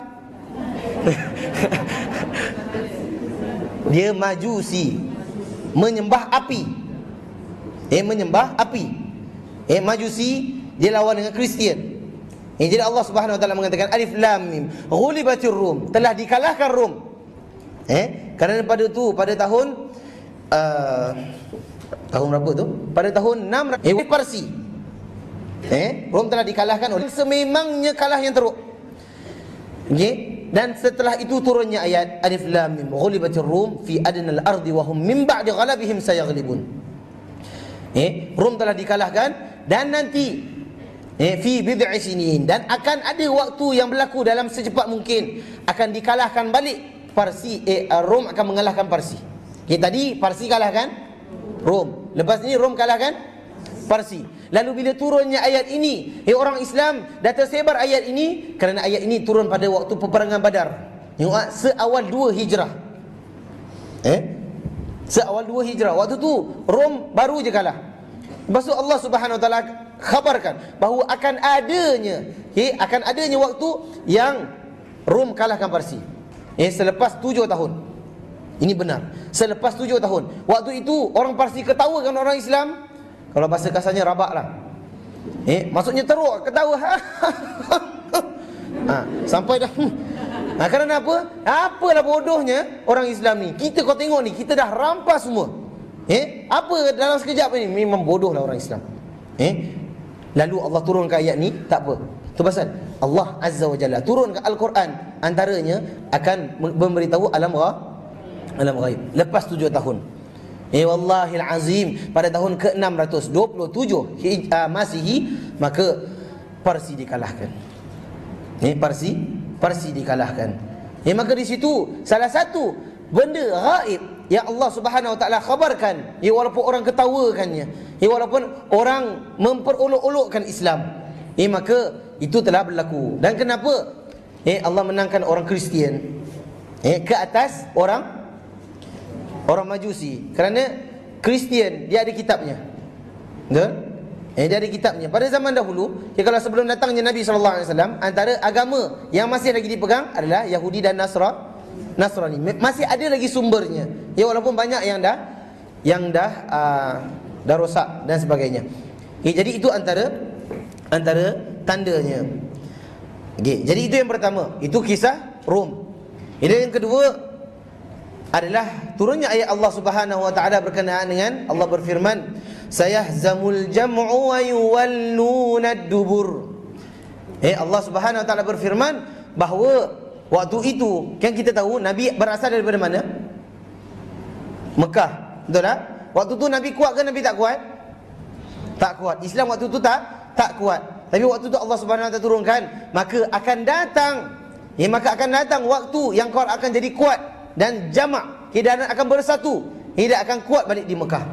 Dia Majusi, menyembah api. Eh menyembah api. Eh Majusi dia lawan dengan Kristian. Eh, jadi Allah Subhanahu wa taala mengatakan Alif Lam Mim Ghulibatir Rum, telah dikalahkan Rom. Eh kerana pada tu pada tahun uh, tahun berapa tu? Pada tahun enam ratus eh Parsi. Eh Rom telah dikalahkan oleh sememangnya kalah yang teruk. Okey. Dan setelah itu turunnya ayat Alif Lam Mim Ghulibatir Rum fi adnal ardi wa hum min ba'di ghalabihim sayaghlibun. Eh Rom telah dikalahkan dan nanti eh fi bid'i sinin, dan akan ada waktu yang berlaku dalam secepat mungkin akan dikalahkan balik Parsi. Eh Rom akan mengalahkan Parsi. Okey, tadi Parsi kalahkan Rom. Lepas ni Rom kalahkan Parsi. Lalu bila turunnya ayat ini, eh orang Islam dah tersebar ayat ini kerana ayat ini turun pada waktu peperangan Badar. Tengok seawal dua Hijrah. Eh? Seawal dua Hijrah. Waktu tu Rom baru je kalah. Lepas tu Allah Subhanahu wa taala khabarkan bahawa akan adanya, eh akan adanya waktu yang Rom kalahkan Parsi. Eh selepas tujuh tahun. Ini benar. Selepas tujuh tahun. Waktu itu orang Parsi ketawakan orang Islam. Kalau bahasa kasarnya rabak lah. Eh, maksudnya teruk, ketawa. Ha, sampai dah. Ha, kerana apa? Apalah bodohnya orang Islam ni. Kita kau tengok ni, kita dah rampas semua. Eh, apa dalam sekejap ni? Memang bodohlah orang Islam. Eh, lalu Allah turunkan ayat ni, tak apa. Itu pasal Allah Azza wa Jalla turunkan Al-Quran, antaranya akan memberitahu alam ghaib, alam ghaib lepas tujuh tahun. Eh wallahil azim, pada tahun ke enam ratus dua puluh tujuh uh, Masihi, maka Parsi dikalahkan. Eh Parsi, Parsi dikalahkan. Eh maka di situ salah satu benda ghaib yang Allah Subhanahu wa taala khabarkan, eh walaupun orang ketawakannya, eh walaupun orang memperolok-olokkan Islam, eh maka itu telah berlaku. Dan kenapa eh Allah menangkan orang Kristian eh ke atas orang orang Majusi? Kerana Kristian dia ada kitabnya. Betul? Eh dia ada kitabnya. Pada zaman dahulu, ya, kalau sebelum datangnya Nabi sallallahu alaihi wasallam, antara agama yang masih lagi dipegang adalah Yahudi dan Nasra, Nasrani. Masih ada lagi sumbernya. Ya walaupun banyak yang dah yang dah uh, dah rosak dan sebagainya. Okay, jadi itu antara antara tandanya. Okay, jadi itu yang pertama, itu kisah Rom. Ini yang kedua adalah turunnya ayat Allah Subhanahu wa taala berkenaan dengan Allah berfirman, sayahzamul jam'u wa yuwalluna ad-dubur. Eh Allah Subhanahu wa taala berfirman bahawa waktu itu kan kita tahu Nabi berasal daripada mana? Mekah. Betul tak? Waktu tu Nabi kuat ke Nabi tak kuat? Tak kuat. Islam waktu tu tak tak kuat. Tapi waktu tu Allah Subhanahu wa taala turunkan, maka akan datang, ya maka akan datang waktu yang kau akan jadi kuat dan jamak, dan akan bersatu, tidak akan kuat balik di Mekah.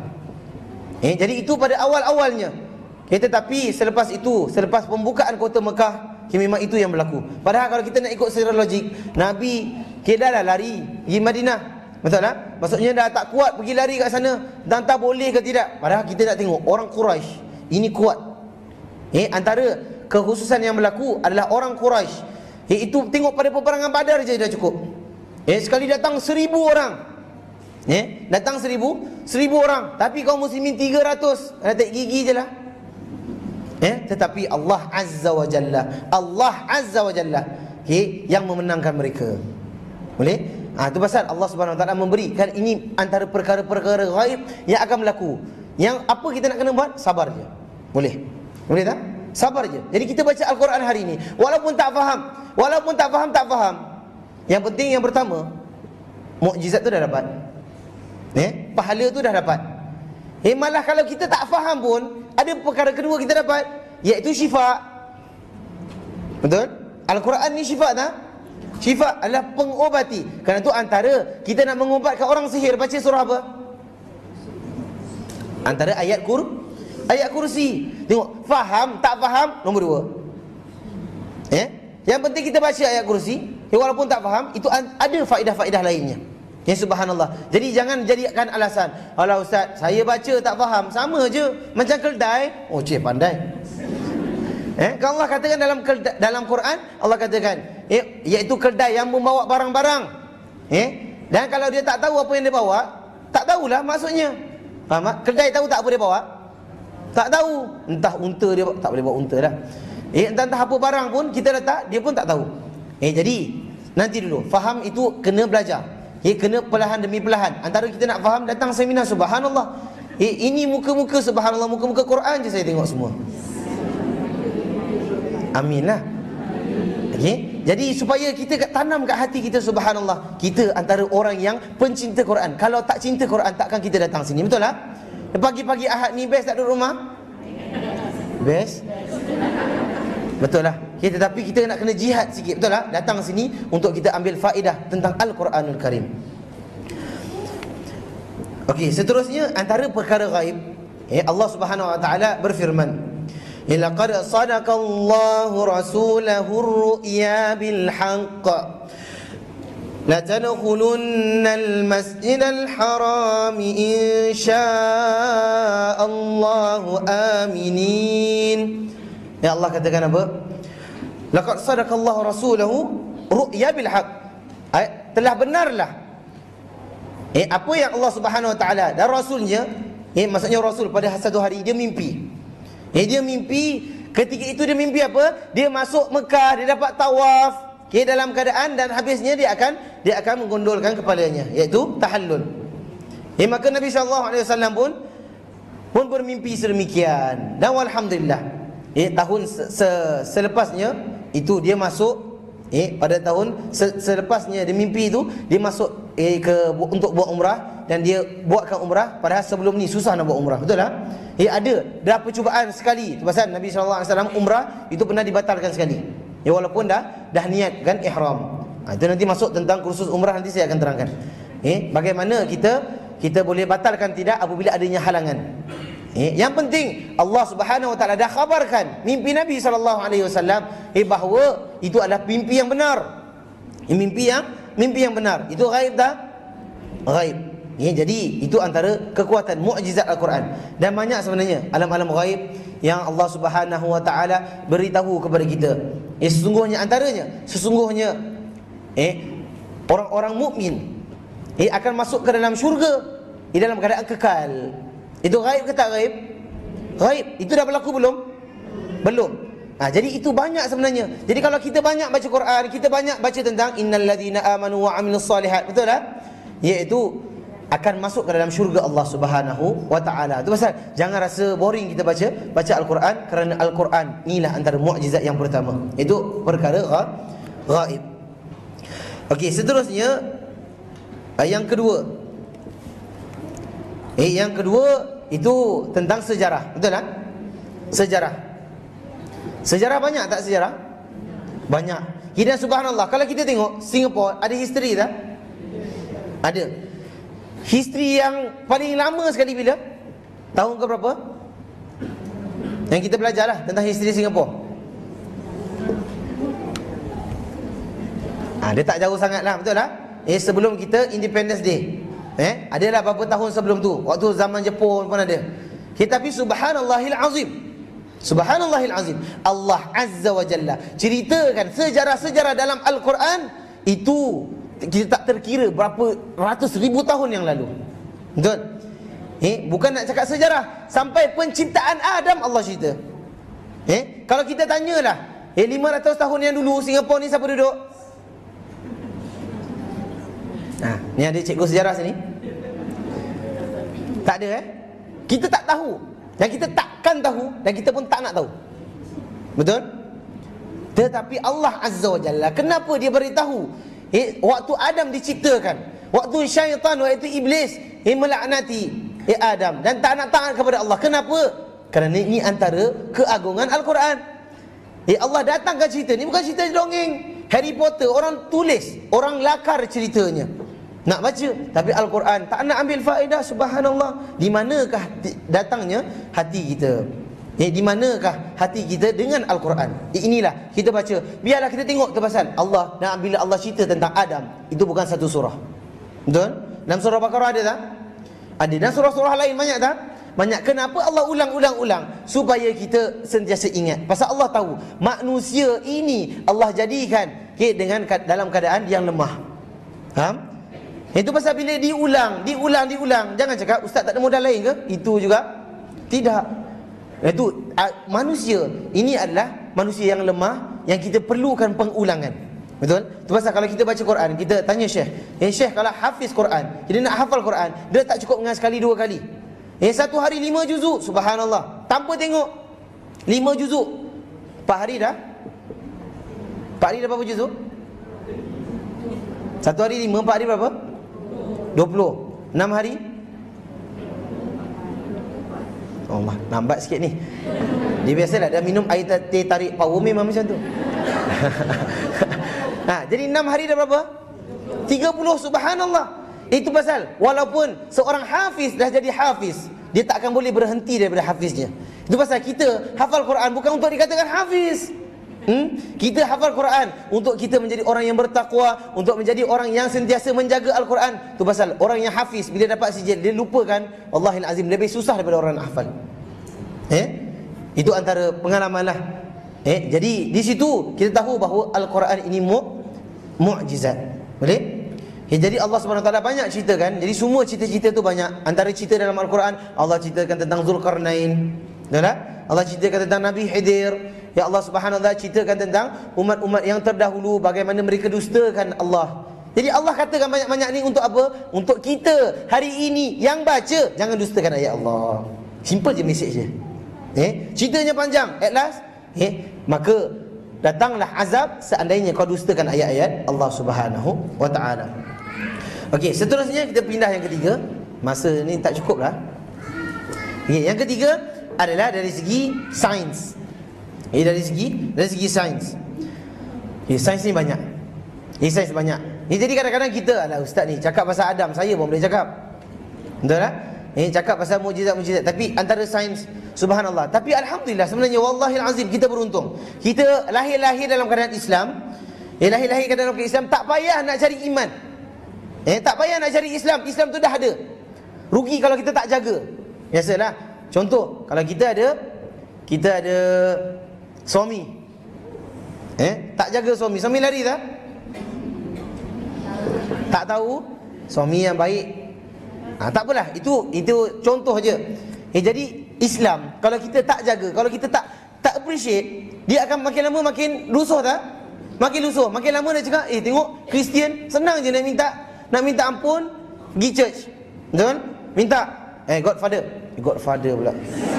Eh, jadi itu pada awal-awalnya. Eh, tetapi selepas itu, selepas pembukaan kota Mekah, okay, memang itu yang berlaku. Padahal kalau kita nak ikut secara logik, Nabi kira dah lari pergi Madinah, betul tak? Maksudnya dah tak kuat pergi lari kat sana, dan tak boleh ke tidak? Padahal kita nak tengok orang Quraisy ini kuat. Eh, antara kekhususan yang berlaku adalah orang Quraisy, eh, itu tengok pada peperangan Badar je dah cukup. Eh, sekali datang seribu orang. Eh, datang seribu, seribu orang, tapi kaum muslimin tiga ratus, ada tak gigi je lah. Eh, tetapi Allah Azza wa Jalla, Allah Azza wa Jalla, okay, yang memenangkan mereka. Boleh? Ah, tu pasal Allah Subhanahu wa taala memberikan ini antara perkara-perkara ghaib yang akan berlaku. Yang apa kita nak kena buat? Sabar je. Boleh? Boleh tak? Sabar je. Jadi kita baca Al-Quran hari ini, walaupun tak faham, walaupun tak faham, tak faham. Yang penting yang pertama, mukjizat tu dah dapat. Eh, pahala tu dah dapat. Eh, malah kalau kita tak faham pun, ada perkara kedua kita dapat, iaitu syifa. Betul? Al-Quran ni syifa tak? Syifa adalah pengobati. Kerana tu antara kita nak mengobatkan orang sihir, baca surah apa? Antara ayat kur ayat kursi. Tengok, faham tak faham, nombor dua. Eh, yang penting kita baca ayat kursi. Eh, walaupun tak faham, itu ada faedah-faedah lainnya. Ya, subhanallah. Jadi jangan jadikan alasan, alah ustaz, saya baca tak faham, sama je macam keldai. Oh, cik pandai. Eh, kalau Allah katakan dalam dalam Quran, Allah katakan, eh, iaitu keldai yang membawa barang-barang. Eh, dan kalau dia tak tahu apa yang dia bawa, tak tahulah maksudnya. Faham tak? Keldai tahu tak apa dia bawa? Tak tahu. Entah unta dia bawa, tak boleh bawa unta dah. Eh, entah, entah apa barang pun kita letak, dia pun tak tahu. Eh, jadi nanti dulu, faham itu kena belajar. Eh, kena perlahan demi perlahan. Antara kita nak faham, datang seminar, subhanallah. Eh, ini muka-muka subhanallah, muka-muka Quran je saya tengok semua. Amin lah. Okay? Jadi supaya kita tanam kat hati kita, subhanallah, kita antara orang yang pencinta Quran. Kalau tak cinta Quran, takkan kita datang sini, betul tak? Pagi-pagi Ahad ni best tak duduk rumah? Best? Betul lah. Okay, tetapi kita nak kena jihad sikit, betul tak? Datang sini untuk kita ambil faedah tentang Al-Quranul Karim. Okey, seterusnya antara perkara ghaib, eh, Allah Subhanahu wa taala berfirman, laqad sadaqallahu rasulahu ar-ru'ya bil haqq la tadkhulunnal masjidal haram insya'allahu aminin. Ya, Allah katakan apa? Laqad sadaqallahu rasulahu ru'ya bil haqq. Telah benarlah, eh, apa yang Allah Subhanahu wa taala dan rasulnya, eh, maksudnya rasul pada satu hari dia mimpi. Eh, dia mimpi, ketika itu dia mimpi apa? Dia masuk Mekah, dia dapat tawaf, okay, dalam keadaan, dan habisnya dia akan dia akan menggondolkan kepalanya, iaitu tahallul. Eh, maka Nabi sallallahu alaihi wasallam pun pun bermimpi sedemikian. Dan alhamdulillah, eh, tahun se- se- selepasnya itu dia masuk, eh, pada tahun se- selepasnya dia mimpi itu dia masuk eh, ke untuk buat umrah, dan dia buatkan umrah, padahal sebelum ni susah nak buat umrah, betul tak? Eh, ada dah percubaan sekali. Tu pasal Nabi sallallahu alaihi wasallam umrah itu pernah dibatalkan sekali. Ya, walaupun dah dah niatkan ihram. Ha, itu nanti masuk tentang kursus umrah, nanti saya akan terangkan. Eh, bagaimana kita kita boleh batalkan tidak apabila adanya halangan. Eh, yang penting Allah Subhanahu wa taala dah khabarkan mimpi Nabi sallallahu alaihi wasallam, eh, bahawa itu adalah mimpi yang benar. Eh, mimpi yang mimpi yang benar. Itu ghaib tak? Ghaib. Eh, jadi itu antara kekuatan mukjizat Al-Quran. Dan banyak sebenarnya alam-alam ghaib yang Allah Subhanahu wa taala beritahu kepada kita. Eh, sesungguhnya antaranya, sesungguhnya eh orang-orang mukmin eh akan masuk ke dalam syurga di dalam keadaan kekal. Itu ghaib ke tak ghaib? Ghaib. Itu dah berlaku belum? Belum. Ha, jadi itu banyak sebenarnya. Jadi kalau kita banyak baca Quran, kita banyak baca tentang innal ladzina amanu wa amilus solihat, betul tak? Iaitu akan masuk ke dalam syurga Allah Subhanahu wa taala. Itu pasal jangan rasa boring kita baca baca Al-Quran, kerana Al-Quran inilah antara mukjizat yang pertama. Itu perkara ghaib. Okey, seterusnya yang kedua. Eh yang kedua itu tentang sejarah, betul tak? Sejarah. Sejarah banyak tak sejarah? Banyak. Kita subhanallah, kalau kita tengok Singapura ada history tak? Ada. History yang paling lama sekali bila? Tahun ke berapa? Yang kita belajar lah tentang history Singapura. ha, dia tak jauh sangat lah, betul lah. Eh, sebelum kita Independence Day, eh, adalah beberapa tahun sebelum tu, waktu zaman Jepun pun ada. Okay, tapi subhanallahil azim, subhanallahil azim, Allah Azza wa Jalla ceritakan sejarah-sejarah dalam Al-Quran itu kita tak terkira berapa ratus ribu tahun yang lalu. Betul? Eh, bukan nak cakap sejarah, sampai penciptaan Adam Allah cerita. Eh, kalau kita tanyalah, eh lima ratus tahun yang dulu Singapura ni siapa duduk? Nah, ni ada cikgu sejarah sini. Tak ada eh? Kita tak tahu. Dan kita takkan tahu, dan kita pun tak nak tahu. Betul? Tetapi Allah Azza wa Jalla, kenapa dia beritahu? Eh, waktu Adam diciptakan, waktu syaitan, waktu iblis, eh melaknati eh Adam dan tak nak taat kepada Allah. Kenapa? Kerana ini antara keagungan Al-Quran. Eh, Allah datangkan cerita ni, bukan cerita dongeng Harry Potter, orang tulis, orang lakar ceritanya, nak baca. Tapi Al-Quran tak nak ambil faedah. Subhanallah. Di manakah datangnya hati kita? Eh, di manakah hati kita dengan Al-Quran? Eh, inilah kita baca. Biarlah kita tengok tu pasal Allah. Dan bila Allah cerita tentang Adam, itu bukan satu surah. Betul? Dalam surah Baqarah ada tak? Ada. Dan surah-surah lain banyak tak? Banyak. Kenapa Allah ulang-ulang-ulang? Supaya kita sentiasa ingat. Pasal Allah tahu manusia ini Allah jadikan, okay, dengan dalam keadaan yang lemah. Faham? Itu pasal bila diulang, diulang, diulang, jangan cakap ustaz tak ada modal lain ke? Itu juga tidak. Itu manusia ini adalah manusia yang lemah, yang kita perlukan pengulangan. Betul? Itu pasal kalau kita baca Quran, kita tanya Syekh, eh Syekh kalau hafiz Quran, dia nak hafal Quran, dia tak cukup dengan sekali dua kali. Eh satu hari lima juzuk, subhanallah. Tanpa tengok, lima juzuk. Empat hari dah. Empat hari dah berapa juzuk? Satu hari lima, empat hari berapa? Dua puluh. Enam hari? Oh, Allah, lambat sikit ni. Dia biasalah dah minum air teh tarik power memang macam tu. Ha, jadi enam hari dah berapa? Tiga puluh, subhanallah. Itu pasal walaupun seorang hafiz dah jadi hafiz, dia tak akan boleh berhenti daripada hafiznya. Itu pasal kita hafal Quran bukan untuk dikatakan hafiz. Hmm? Kita hafal Quran untuk kita menjadi orang yang bertakwa, untuk menjadi orang yang sentiasa menjaga Al-Quran. Itu pasal orang yang hafiz bila dapat sijil, dia lupakan, Wallahil azim, lebih susah daripada orang nak hafal. Eh? Itu antara pengalaman lah. Eh? Jadi di situ kita tahu bahawa Al-Quran ini mu mu'jizat. Boleh? Ya, jadi Allah subhanahu wa taala banyak ceritakan. Jadi semua cerita-cerita tu banyak. Antara cerita dalam Al-Quran, Allah ceritakan tentang Zulkarnain, betul tak? Allah ceritakan tentang Nabi Khidir. Ya, Allah subhanahu wa taala ceritakan tentang umat-umat yang terdahulu, bagaimana mereka dustakan Allah. Jadi Allah katakan banyak-banyak ni untuk apa? Untuk kita hari ini yang baca, jangan dustakan ayat Allah. Simple je message je. Eh, ceritanya panjang. At last, eh, maka datanglah azab seandainya kau dustakan ayat-ayat Allah subhanahu wa ta'ala. Okey, seterusnya kita pindah yang ketiga. Masa ni tak cukup lah. Okay, yang ketiga adalah dari segi sains. Eh, dari segi dari segi sains. Eh, sains ni banyak. Eh, sains banyak. Eh, jadi kadang-kadang kita, alah ustaz ni cakap pasal Adam, saya pun boleh cakap. Betul tak? Eh, cakap pasal mukjizat-mukjizat. Tapi antara sains, subhanallah. Tapi alhamdulillah, sebenarnya wallahil azim, kita beruntung. Kita lahir-lahir dalam keadaan Islam. Eh, lahir-lahir dalam keadaan Islam, tak payah nak cari iman. Eh, tak payah nak cari Islam. Islam tu dah ada. Rugi kalau kita tak jaga. Biasalah. Contoh, kalau kita ada kita ada suami, eh, tak jaga suami, suami lari tak? Tak tahu suami yang baik. Ha, tak apalah, itu itu contoh je. Eh, jadi Islam kalau kita tak jaga, kalau kita tak tak appreciate, dia akan makin lama makin lusuh tak? Makin lusuh, makin lama dia cakap, eh tengok Kristian senang je nak minta nak minta ampun, pergi church. Betul? Minta, eh Godfather, Godfather pula.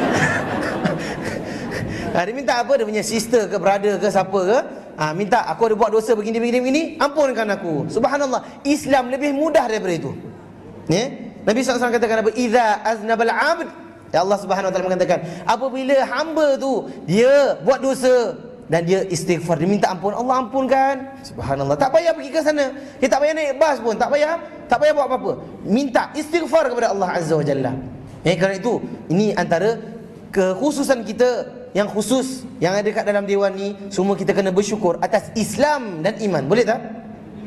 Ha, dia minta apa? Dia punya sister ke brother ke siapa ke? Ha, minta, aku ada buat dosa begini begini begini, ampunkan aku. Subhanallah, Islam lebih mudah daripada itu. Ya? Nabi sallallahu alaihi wasallam katakan apa? Idza aznabal 'abd, ya Allah Subhanahu wa taala mengatakan, apabila hamba tu dia buat dosa dan dia istighfar, dia minta ampun, Allah ampunkan. Subhanallah, tak payah pergi ke sana. Dia tak payah naik bas pun, tak payah, tak payah buat apa-apa. Minta istighfar kepada Allah Azza wa Jalla. Eh, kerana itu, ini antara kekhususan kita yang khusus yang ada kat dalam dewan ni. Semua kita kena bersyukur atas Islam dan iman. Boleh tak?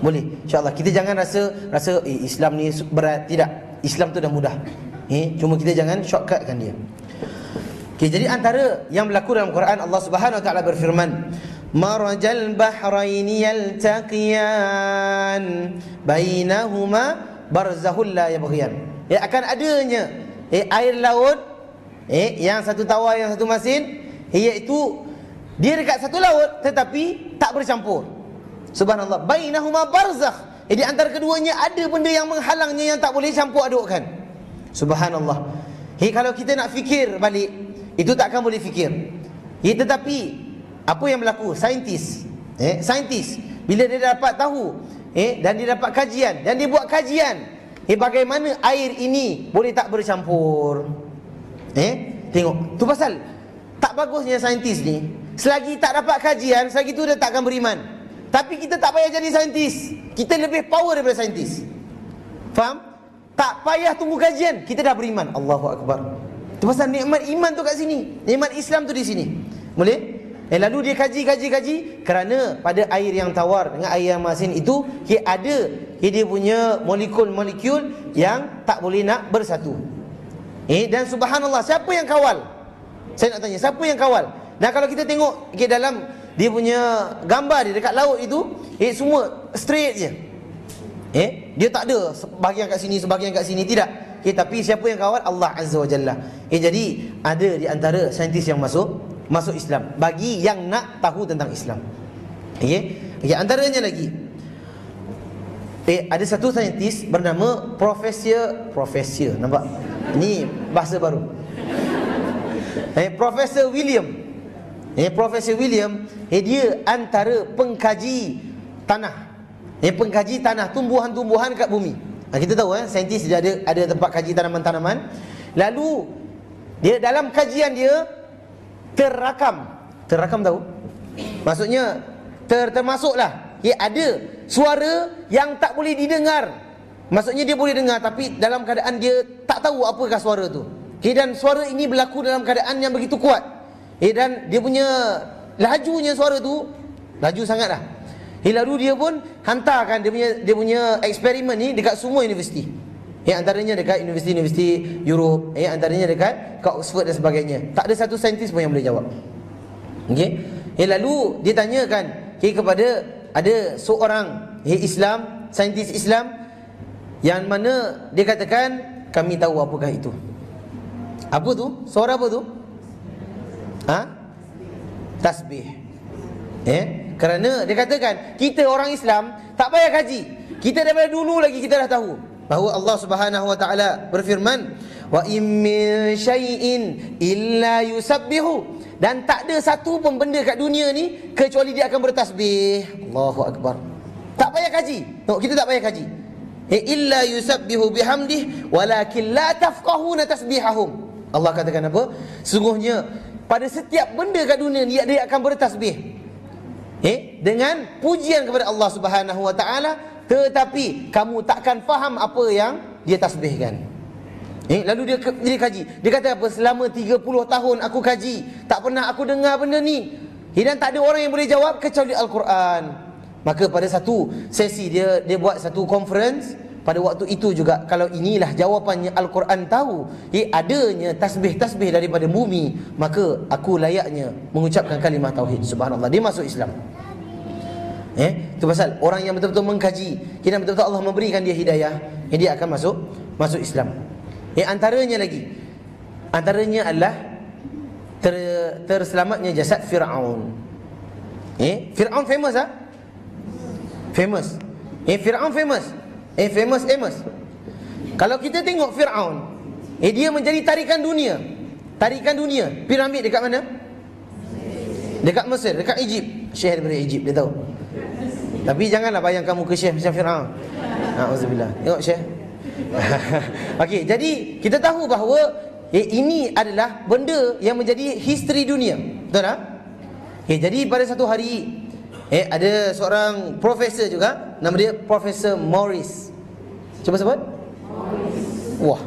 Boleh. InsyaAllah. Kita jangan rasa rasa eh, Islam ni berat. Tidak. Islam tu dah mudah. Eh, cuma kita jangan shortcutkan dia. Okay, jadi antara yang berlaku dalam Quran, Allah Subhanahu Wa Taala berfirman, marajal bahraini yaltaqiyan bainahuma barzahul la yabghiyan. Ya, akan adanya eh, air laut eh, yang satu tawar yang satu masin, iaitu dia dekat satu laut tetapi tak bercampur. Subhanallah. Bainahuma barzakh. Eh, di antara keduanya ada benda yang menghalangnya yang tak boleh campur adukkan. Subhanallah. Eh, kalau kita nak fikir balik, itu takkan boleh fikir. Eh, tetapi apa yang berlaku? Saintis, eh, saintis bila dia dapat tahu, eh, dan dia dapat kajian, dan dia buat kajian, eh, bagaimana air ini boleh tak bercampur. Eh, tengok, tu pasal tak bagusnya saintis ni. Selagi tak dapat kajian, selagi tu dia takkan beriman. Tapi kita tak payah jadi saintis, kita lebih power daripada saintis. Faham? Tak payah tunggu kajian, kita dah beriman. Allahu Akbar. Tu pasal nikmat iman tu kat sini, nikmat Islam tu di sini. Boleh? Eh, lalu dia kaji, kaji, kaji. Kerana pada air yang tawar dengan air yang masin itu, dia ada dia punya molekul-molekul yang tak boleh nak bersatu. Eh, dan subhanallah, siapa yang kawal? Saya nak tanya, siapa yang kawal? Dan kalau kita tengok okay, dalam dia punya gambar dia dekat laut itu, eh, semua straight je. Eh, dia tak ada sebahagian kat sini, sebahagian kat sini, tidak. Okay, tapi siapa yang kawal? Allah Azza wa Jalla. Eh, jadi ada di antara saintis yang masuk masuk Islam bagi yang nak tahu tentang Islam. Okey. Okey, antaranya lagi. Eh, ada satu saintis bernama Profesor Profesor, nampak? Ini bahasa baru. Eh, Profesor William. Eh, Profesor William, eh, dia antara pengkaji tanah. Eh, pengkaji tanah, tumbuhan-tumbuhan kat bumi. Nah, kita tahu eh, saintis dia ada ada tempat kaji tanaman-tanaman. Lalu dia dalam kajian dia terrakam. Terrakam tahu? Maksudnya ter termasuklah. Ya, ada suara yang tak boleh didengar. Maksudnya dia boleh dengar tapi dalam keadaan dia tak tahu apakah suara tu. Okay, dan suara ini berlaku dalam keadaan yang begitu kuat. Eh, dan dia punya lajunya suara tu laju sangatlah. Eh, lalu dia pun hantarkan dia punya dia punya eksperimen ni dekat semua universiti. Eh, antaranya dekat universiti-universiti Europe, eh, antaranya dekat kat Oxford dan sebagainya. Tak ada satu saintis pun yang boleh jawab. Okey. Eh, lalu dia tanyakan okay, kepada ada seorang eh, Islam, saintis Islam yang mana dia katakan kami tahu apakah itu. Apa tu? Suara apa tu? Ha? Tasbih. Eh, kerana dia katakan kita orang Islam tak payah kaji. Kita daripada dulu lagi kita dah tahu bahawa Allah Subhanahu Wa Taala berfirman, wa in min syai'in illa yusabbihu, dan tak ada satu pun benda kat dunia ni kecuali dia akan bertasbih. Allahu Akbar. Tak payah kaji. Tengok, kita tak payah kaji. Eh, illa yusabbihu bihamdih walakin la tafqahuna tasbihahum. Allah katakan apa? Sungguhnya pada setiap benda kat dunia ni dia akan bertasbih. Eh, dengan pujian kepada Allah Subhanahu Wa Taala, tetapi kamu takkan faham apa yang dia tasbihkan. Eh, lalu dia dia kaji. Dia kata apa? Selama tiga puluh tahun aku kaji, tak pernah aku dengar benda ni. Eh, dan tak ada orang yang boleh jawab kecuali Al-Quran. Maka pada satu sesi dia dia buat satu conference. Pada waktu itu juga, kalau inilah jawapannya Al-Quran tahu, eh, adanya tasbih-tasbih daripada bumi, maka aku layaknya mengucapkan kalimah tauhid. Subhanallah, dia masuk Islam. Eh, itu pasal orang yang betul-betul mengkaji, kira betul-betul Allah memberikan dia hidayah, eh, dia akan masuk masuk Islam. Eh, antaranya lagi, antaranya adalah ter, terselamatnya jasad Fir'aun. Eh, Fir'aun famous ah? Famous. Eh, Fir'aun famous. Eh, famous, famous. Kalau kita tengok Fir'aun, eh, dia menjadi tarikan dunia. Tarikan dunia. Piramid dekat mana? Dekat Mesir, dekat Egypt. Syekh daripada Egypt, dia tahu. Tapi janganlah bayangkan muka Syekh macam Fir'aun. Auzubillah. Tengok Syekh. Okey, jadi kita tahu bahawa eh, ini adalah benda yang menjadi history dunia. Betul tak? Okay, jadi pada satu hari, eh, ada seorang profesor juga, nama dia Profesor Morris. Cuba sebut. Morris. Wah.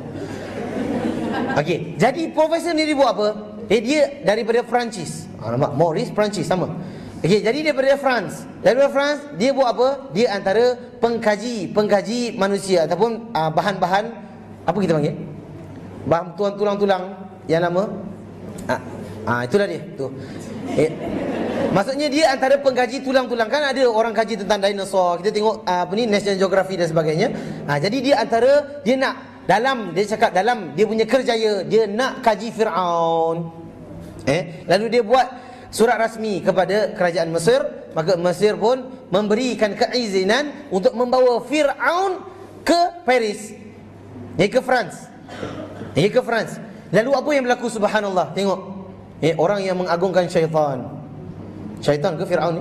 Okey, jadi profesor ni dia buat apa? Eh, dia daripada Perancis. Ah, nampak Morris Perancis sama. Okey, jadi daripada France. Daripada France, dia buat apa? Dia antara pengkaji, pengkaji manusia ataupun uh, bahan-bahan apa kita panggil? Bahan tulang-tulang yang nama ah, ah itulah dia tu. Eh, maksudnya dia antara pengkaji tulang-tulang. Kan ada orang kaji tentang dinosaur. Kita tengok uh, apa ni National Geographic dan sebagainya. Ah, jadi dia antara dia nak dalam dia cakap dalam dia punya kerjaya dia nak kaji Firaun. Eh, lalu dia buat surat rasmi kepada kerajaan Mesir, maka Mesir pun memberikan keizinan untuk membawa Firaun ke Paris. Eh, ke France. Eh, ke France. Lalu apa yang berlaku, subhanallah? Tengok. Eh, orang yang mengagungkan syaitan. Syaitan ke Firaun ni?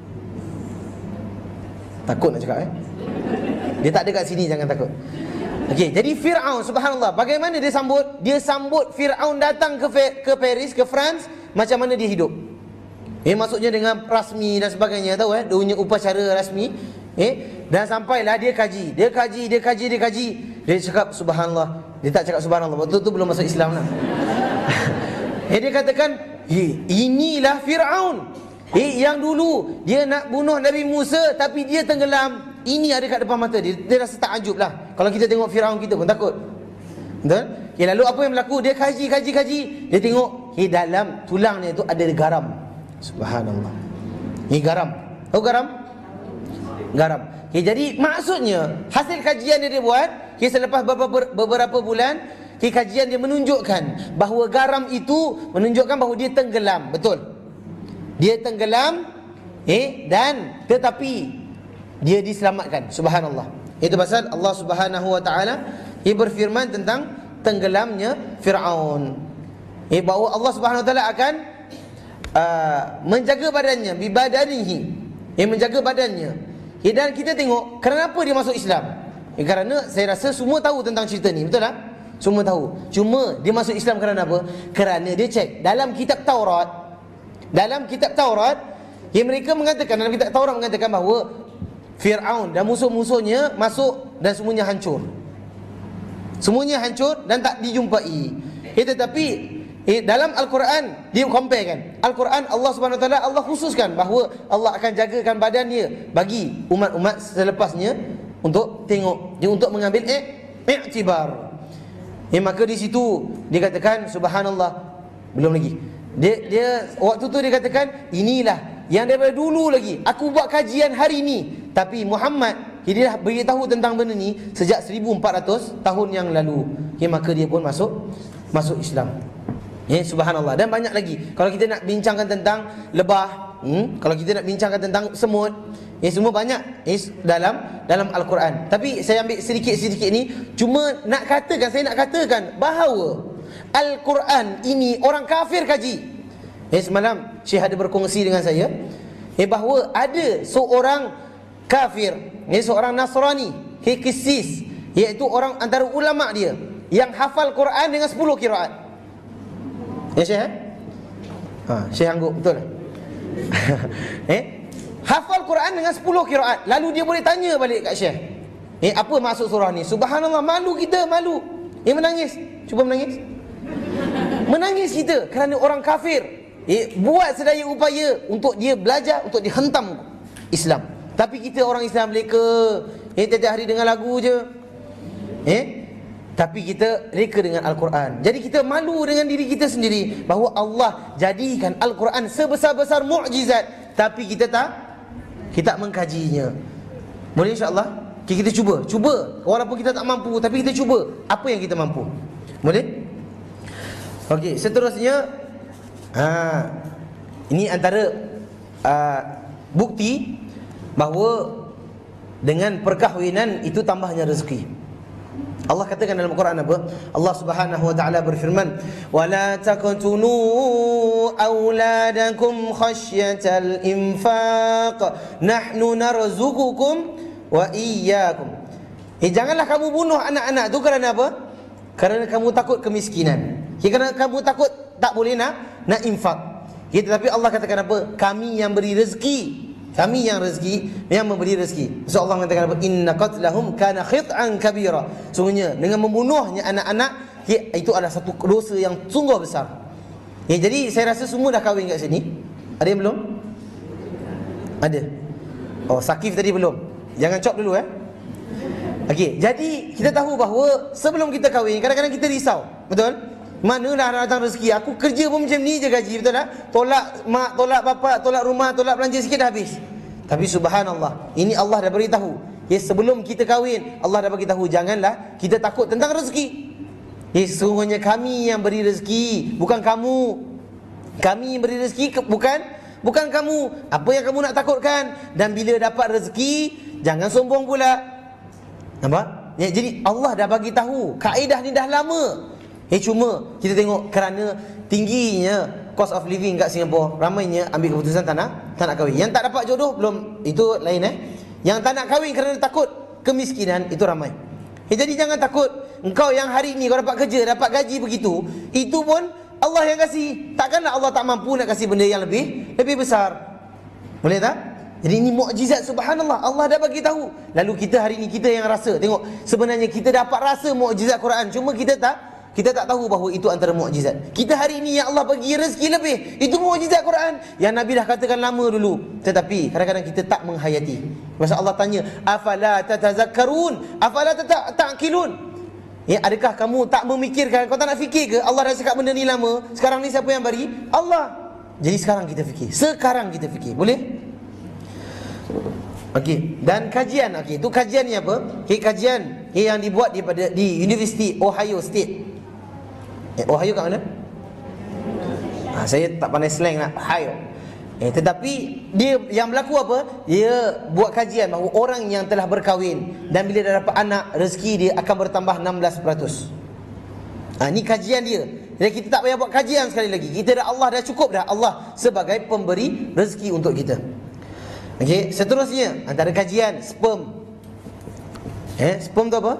Takut nak cakap eh? Dia tak ada kat sini, jangan takut. Okey, jadi Firaun, subhanallah, bagaimana dia sambut? Dia sambut Firaun datang ke ke Paris, ke France, macam mana dia hidup? Eh, maksudnya dengan rasmi dan sebagainya, tahu eh, dia punya upacara rasmi. Eh, dan sampailah dia kaji, dia kaji, dia kaji, dia kaji. Dia cakap subhanallah. Dia tak cakap subhanallah, waktu tu belum masuk Islam lah. Eh, dia katakan, eh, inilah Firaun. Eh, yang dulu dia nak bunuh Nabi Musa tapi dia tenggelam. Ini ada kat depan mata dia. Dia rasa takjub lah. Kalau kita tengok Firaun kita pun takut. Betul? Okay, lalu apa yang berlaku? Dia kaji, kaji, kaji. Dia tengok, eh, dalam tulangnya tu ada garam. Subhanallah. Ini garam. Tahu garam? Garam. Okay, jadi maksudnya hasil kajian dia, dia buat, okay, selepas beberapa, beberapa bulan, okay, kajian dia menunjukkan bahawa garam itu menunjukkan bahawa dia tenggelam. Betul. Dia tenggelam, eh, dan tetapi dia diselamatkan. Subhanallah. Itu pasal Allah Subhanahu wa taala ia berfirman tentang tenggelamnya Firaun. Eh, bahawa Allah Subhanahu wa taala akan uh, menjaga badannya, bi badanihi. Eh, menjaga badannya. Eh, dan kita tengok kenapa dia masuk Islam. Eh, kerana saya rasa semua tahu tentang cerita ni, betul tak? Semua tahu. Cuma dia masuk Islam kerana apa? Kerana dia cek dalam kitab Taurat. Dalam kitab Taurat, yang mereka mengatakan, dalam kitab Taurat mengatakan bahawa Firaun dan musuh-musuhnya masuk dan semuanya hancur. Semuanya hancur dan tak dijumpai. Eh, tetapi eh, dalam Al-Quran dia compare kan. Al-Quran Allah Subhanahu Wa Taala Allah khususkan bahawa Allah akan jagakan badan dia bagi umat-umat selepasnya untuk tengok, dia untuk mengambil eh, iktibar. Eh, maka di situ dikatakan subhanallah, belum lagi. Dia dia waktu tu dia katakan inilah yang daripada dulu lagi aku buat kajian hari ini, tapi Muhammad dia dah beritahu tentang benda ni sejak seribu empat ratus tahun yang lalu. Ya, maka dia pun masuk masuk Islam. Ya, subhanallah. Dan banyak lagi. Kalau kita nak bincangkan tentang lebah, hmm, kalau kita nak bincangkan tentang semut, ya, semua banyak ya, dalam dalam Al-Quran. Tapi saya ambil sedikit-sedikit ni cuma nak katakan, saya nak katakan bahawa Al-Quran ini orang kafir kaji. Eh, semalam Syekh ada berkongsi dengan saya eh, bahawa ada seorang kafir, eh, seorang Nasrani, Kisis, iaitu orang antara ulama dia yang hafal Quran dengan sepuluh kiraat. Ya, Syekh eh? Ha, Syekh angguk betul. eh, hafal Quran dengan sepuluh kiraat. Lalu dia boleh tanya balik kat Syekh, eh, apa maksud surah ni? Subhanallah, malu kita, malu. Eh, menangis. Cuba menangis. Menangis kita kerana orang kafir eh, buat sedaya upaya untuk dia belajar, untuk dihentam Islam. Tapi kita orang Islam leka, eh, tiap-tiap hari dengar lagu je. Eh, tapi kita reka dengan Al-Quran. Jadi kita malu dengan diri kita sendiri bahawa Allah jadikan Al-Quran sebesar-besar mukjizat, tapi kita tak kita tak mengkajinya. Boleh insya-Allah? Kita cuba, cuba. Walaupun kita tak mampu, tapi kita cuba apa yang kita mampu. Boleh? Okey, seterusnya ha, ini antara uh, bukti bahawa dengan perkahwinan itu tambahnya rezeki. Allah katakan dalam Al-Quran apa? Allah Subhanahu wa taala berfirman, "Wala taqtulu auladakum khasyatal infaq, nahnu narzuqukum wa iyyakum." Eh, janganlah kamu bunuh anak-anak tu kerana apa? Kerana kamu takut kemiskinan. Kerana kamu takut tak boleh nak nak infak. Ya, tetapi Allah katakan apa? Kami yang beri rezeki. Kami yang rezeki, yang memberi rezeki. So Allah mengatakan apa? Inna qatlahum kana khit'an kabira. Sungguhnya dengan membunuhnya anak-anak, ya, itu adalah satu dosa yang sungguh besar. Ya, jadi saya rasa semua dah kahwin kat sini. Ada yang belum? Ada. Oh, Sakif tadi belum. Jangan cop dulu eh. Okey, jadi kita tahu bahawa sebelum kita kahwin, kadang-kadang kita risau. Betul? Manalah datang rezeki? Aku kerja pun macam ni je gaji, betul tak? Tolak mak, tolak bapa, tolak rumah, tolak belanja sikit dah habis. Tapi subhanallah, ini Allah dah beritahu. Ya, sebelum kita kahwin, Allah dah bagi tahu janganlah kita takut tentang rezeki. Ya, sesungguhnya kami yang beri rezeki, bukan kamu. Kami yang beri rezeki, bukan bukan kamu. Apa yang kamu nak takutkan? Dan bila dapat rezeki, jangan sombong pula. Nampak? Ya, jadi Allah dah bagi tahu. Kaedah ni dah lama. Eh cuma kita tengok kerana tingginya cost of living kat Singapura, ramainya ambil keputusan tak nak tak nak kahwin. Yang tak dapat jodoh belum, itu lain eh. Yang tak nak kahwin kerana takut kemiskinan, itu ramai. Eh, jadi jangan takut. Engkau yang hari ni kau dapat kerja, dapat gaji begitu, itu pun Allah yang kasih. Takkanlah Allah tak mampu nak kasih benda yang lebih lebih besar. Boleh tak? Jadi ini mukjizat, subhanallah, Allah dah bagi tahu. Lalu kita hari ni kita yang rasa, tengok, sebenarnya kita dapat rasa mukjizat Quran, cuma kita tak kita tak tahu bahawa itu antara mukjizat. Kita hari ini yang Allah bagi rezeki lebih, itu mukjizat Quran yang Nabi dah katakan lama dulu. Tetapi kadang-kadang kita tak menghayati. Masa Allah tanya, afala tatazakkarun, afala ta'qilun. Ya, adakah kamu tak memikirkan? Kau tak nak fikir ke? Allah dah cakap benda ni lama, sekarang ni siapa yang bagi? Allah. Jadi sekarang kita fikir. Sekarang kita fikir. Boleh? Okey, dan kajian, okey, itu kajian ni apa? Okey, kajian okay, yang dibuat daripada di University Ohio State. Eh, Ohio kat mana? Ha, saya tak pandai slang nak Ohio. Eh, tetapi dia yang berlaku apa? Dia buat kajian bahawa orang yang telah berkahwin dan bila dah dapat anak, rezeki dia akan bertambah enam belas peratus. Ha, ni kajian dia. Jadi kita tak payah buat kajian sekali lagi. Kita dah, Allah dah cukup dah. Allah sebagai pemberi rezeki untuk kita. Okey, seterusnya antara kajian sperm. Eh, sperm tu apa?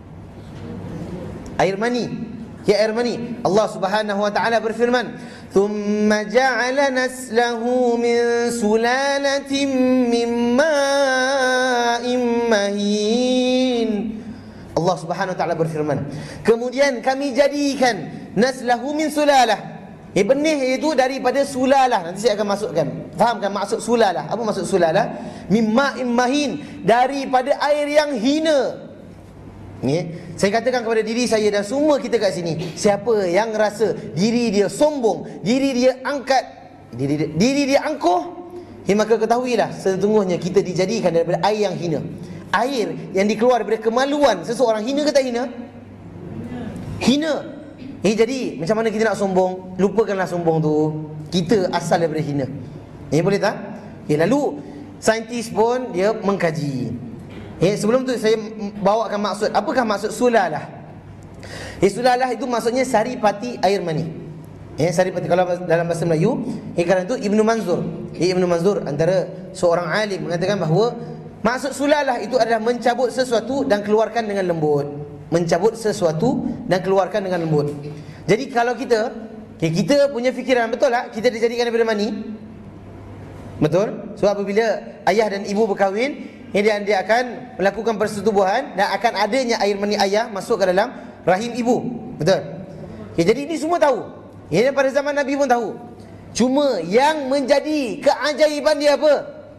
Air mani. Ya, air mani. Allah Subhanahu wa taala berfirman, "Tsumma ja'ala naslahu min sulalatin min ma'in mahin." Allah Subhanahu wa taala berfirman, kemudian kami jadikan naslahu min sulalah. Eh, benih itu daripada sulalah. Nanti saya akan masukkan. Fahamkan maksud sulalah? Apa maksud sulalah? Mimma immahin, daripada air yang hina. Ni, saya katakan kepada diri saya dan semua kita kat sini, siapa yang rasa diri dia sombong, diri dia angkat, diri dia, diri dia angkuh, eh, maka ketahuilah sesungguhnya kita dijadikan daripada air yang hina. Air yang dikeluar daripada kemaluan seseorang, hina ke tak hina? Hina. Eh, jadi macam mana kita nak sombong? Lupakanlah sombong tu. Kita asal daripada hina. Eh, boleh tak? Eh, lalu saintis pun dia mengkaji. Eh, sebelum tu saya bawakan maksud. Apakah maksud sulalah? Eh, sulalah itu maksudnya saripati air mani. Eh, saripati kalau dalam bahasa Melayu. Eh, kerana itu Ibnu Manzur. Eh, Ibnu Manzur antara seorang alim mengatakan bahawa maksud sulalah itu adalah mencabut sesuatu dan keluarkan dengan lembut. Mencabut sesuatu dan keluarkan dengan lembut. Jadi kalau kita okay, kita punya fikiran, betul tak? Kita dijadikan daripada mani. Betul? Sebab apabila ayah dan ibu berkahwin, dia, dia akan melakukan persetubuhan dan akan adanya air mani ayah masuk ke dalam rahim ibu. Betul? Okay, jadi ini semua tahu. Ya, pada zaman Nabi pun tahu. Cuma yang menjadi keajaiban dia apa?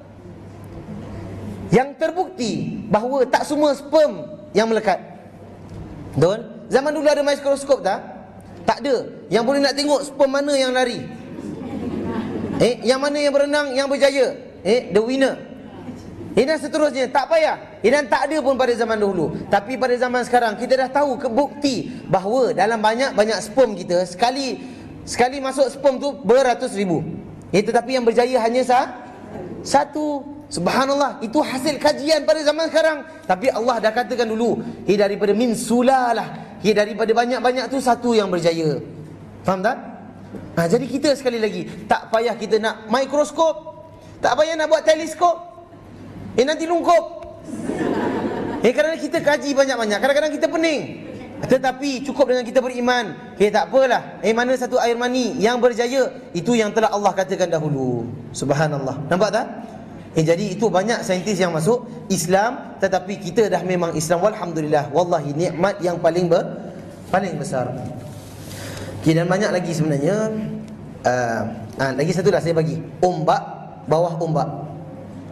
Yang terbukti bahawa tak semua sperm yang melekat. Betul? Zaman dulu ada mikroskop tak? Tak ada. Yang boleh nak tengok sperm mana yang lari. Eh, yang mana yang berenang, yang berjaya. Eh, the winner. Eh, dan seterusnya. Tak payah. Eh, dan tak ada pun pada zaman dahulu. Tapi pada zaman sekarang, kita dah tahu kebukti bahawa dalam banyak-banyak sperm kita, sekali sekali masuk sperm tu beratus ribu. Eh, tetapi yang berjaya hanya sah, satu. Subhanallah, itu hasil kajian pada zaman sekarang. Tapi Allah dah katakan dulu, eh, daripada min sulalah, eh, daripada banyak-banyak tu satu yang berjaya. Faham tak? Ha, jadi kita sekali lagi, tak payah kita nak mikroskop, tak payah nak buat teleskop. Eh, nanti lungkup. Eh, kerana kita kaji banyak-banyak, kadang-kadang kita pening. Tetapi cukup dengan kita beriman. Eh, tak apalah. Eh, mana satu air mani yang berjaya, itu yang telah Allah katakan dahulu. Subhanallah. Nampak tak? Eh, jadi itu banyak saintis yang masuk Islam, tetapi kita dah memang Islam. Walhamdulillah. Wallahi nikmat yang paling ber, paling besar. Okay, dan banyak lagi sebenarnya. uh, uh, Lagi satu dah saya bagi. Ombak, bawah ombak.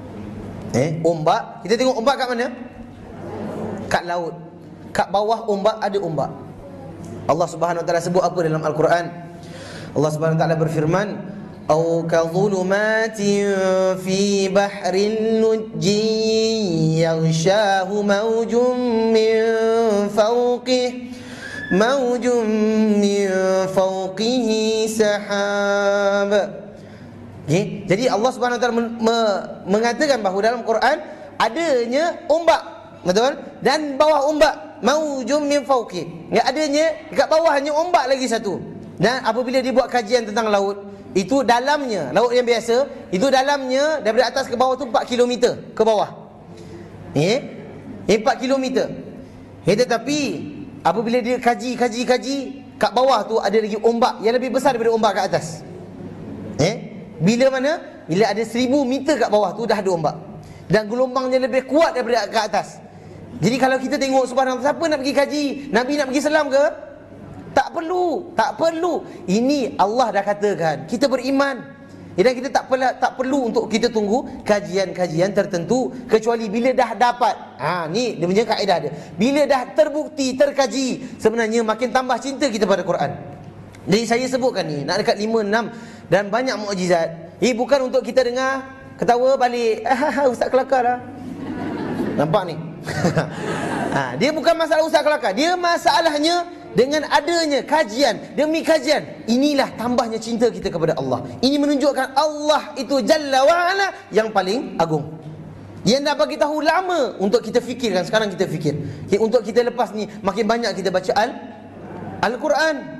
Eh, ombak, kita tengok ombak kat mana? Kat laut. Kat bawah ombak ada ombak. Allah Subhanahu wa taala sebut apa dalam Al-Quran? Allah Subhanahu wa taala berfirman, "Au kadhulumatin fi bahrin lujjin yaghshahu mawjun min fawqihi mawjun min fawqihi sahab." Okay. Jadi Allah Subhanahu wa taala men- me- mengatakan bahawa dalam Quran adanya ombak, betul? Dan bawah ombak maujum min fawqi. Enggak adanya dekat bawah hanya ombak lagi satu. Dan apabila dia buat kajian tentang laut, itu dalamnya, laut yang biasa, itu dalamnya daripada atas ke bawah tu empat kilometer ke bawah. Eh? empat kilometer. Eh, tetapi apabila dia kaji kaji kaji kat bawah tu ada lagi ombak yang lebih besar daripada ombak kat atas. Eh? Bila mana? Bila ada seribu meter kat bawah tu dah ada ombak. Dan gelombangnya lebih kuat daripada kat atas. Jadi kalau kita tengok subhanallah, siapa nak pergi kaji? Nabi nak pergi selam ke? Tak perlu, tak perlu. Ini Allah dah katakan, kita beriman. Dan kita tak perlu, tak perlu untuk kita tunggu kajian-kajian tertentu, kecuali bila dah dapat. Ha, ni dia punya kaedah dia. Bila dah terbukti, terkaji, sebenarnya makin tambah cinta kita pada Quran. Jadi saya sebutkan ni, nak dekat lima, enam dan banyak mukjizat. Eh, bukan untuk kita dengar ketawa balik. Ah, ustaz kelakar lah. Nampak ni? Ha, dia bukan masalah ustaz kelakar. Dia masalahnya dengan adanya kajian demi kajian, inilah tambahnya cinta kita kepada Allah. Ini menunjukkan Allah itu Jalla wa'ala yang paling agung. Yang dah bagi tahu lama untuk kita fikirkan, sekarang kita fikir. Okay, untuk kita lepas ni makin banyak kita baca Al Al-Quran.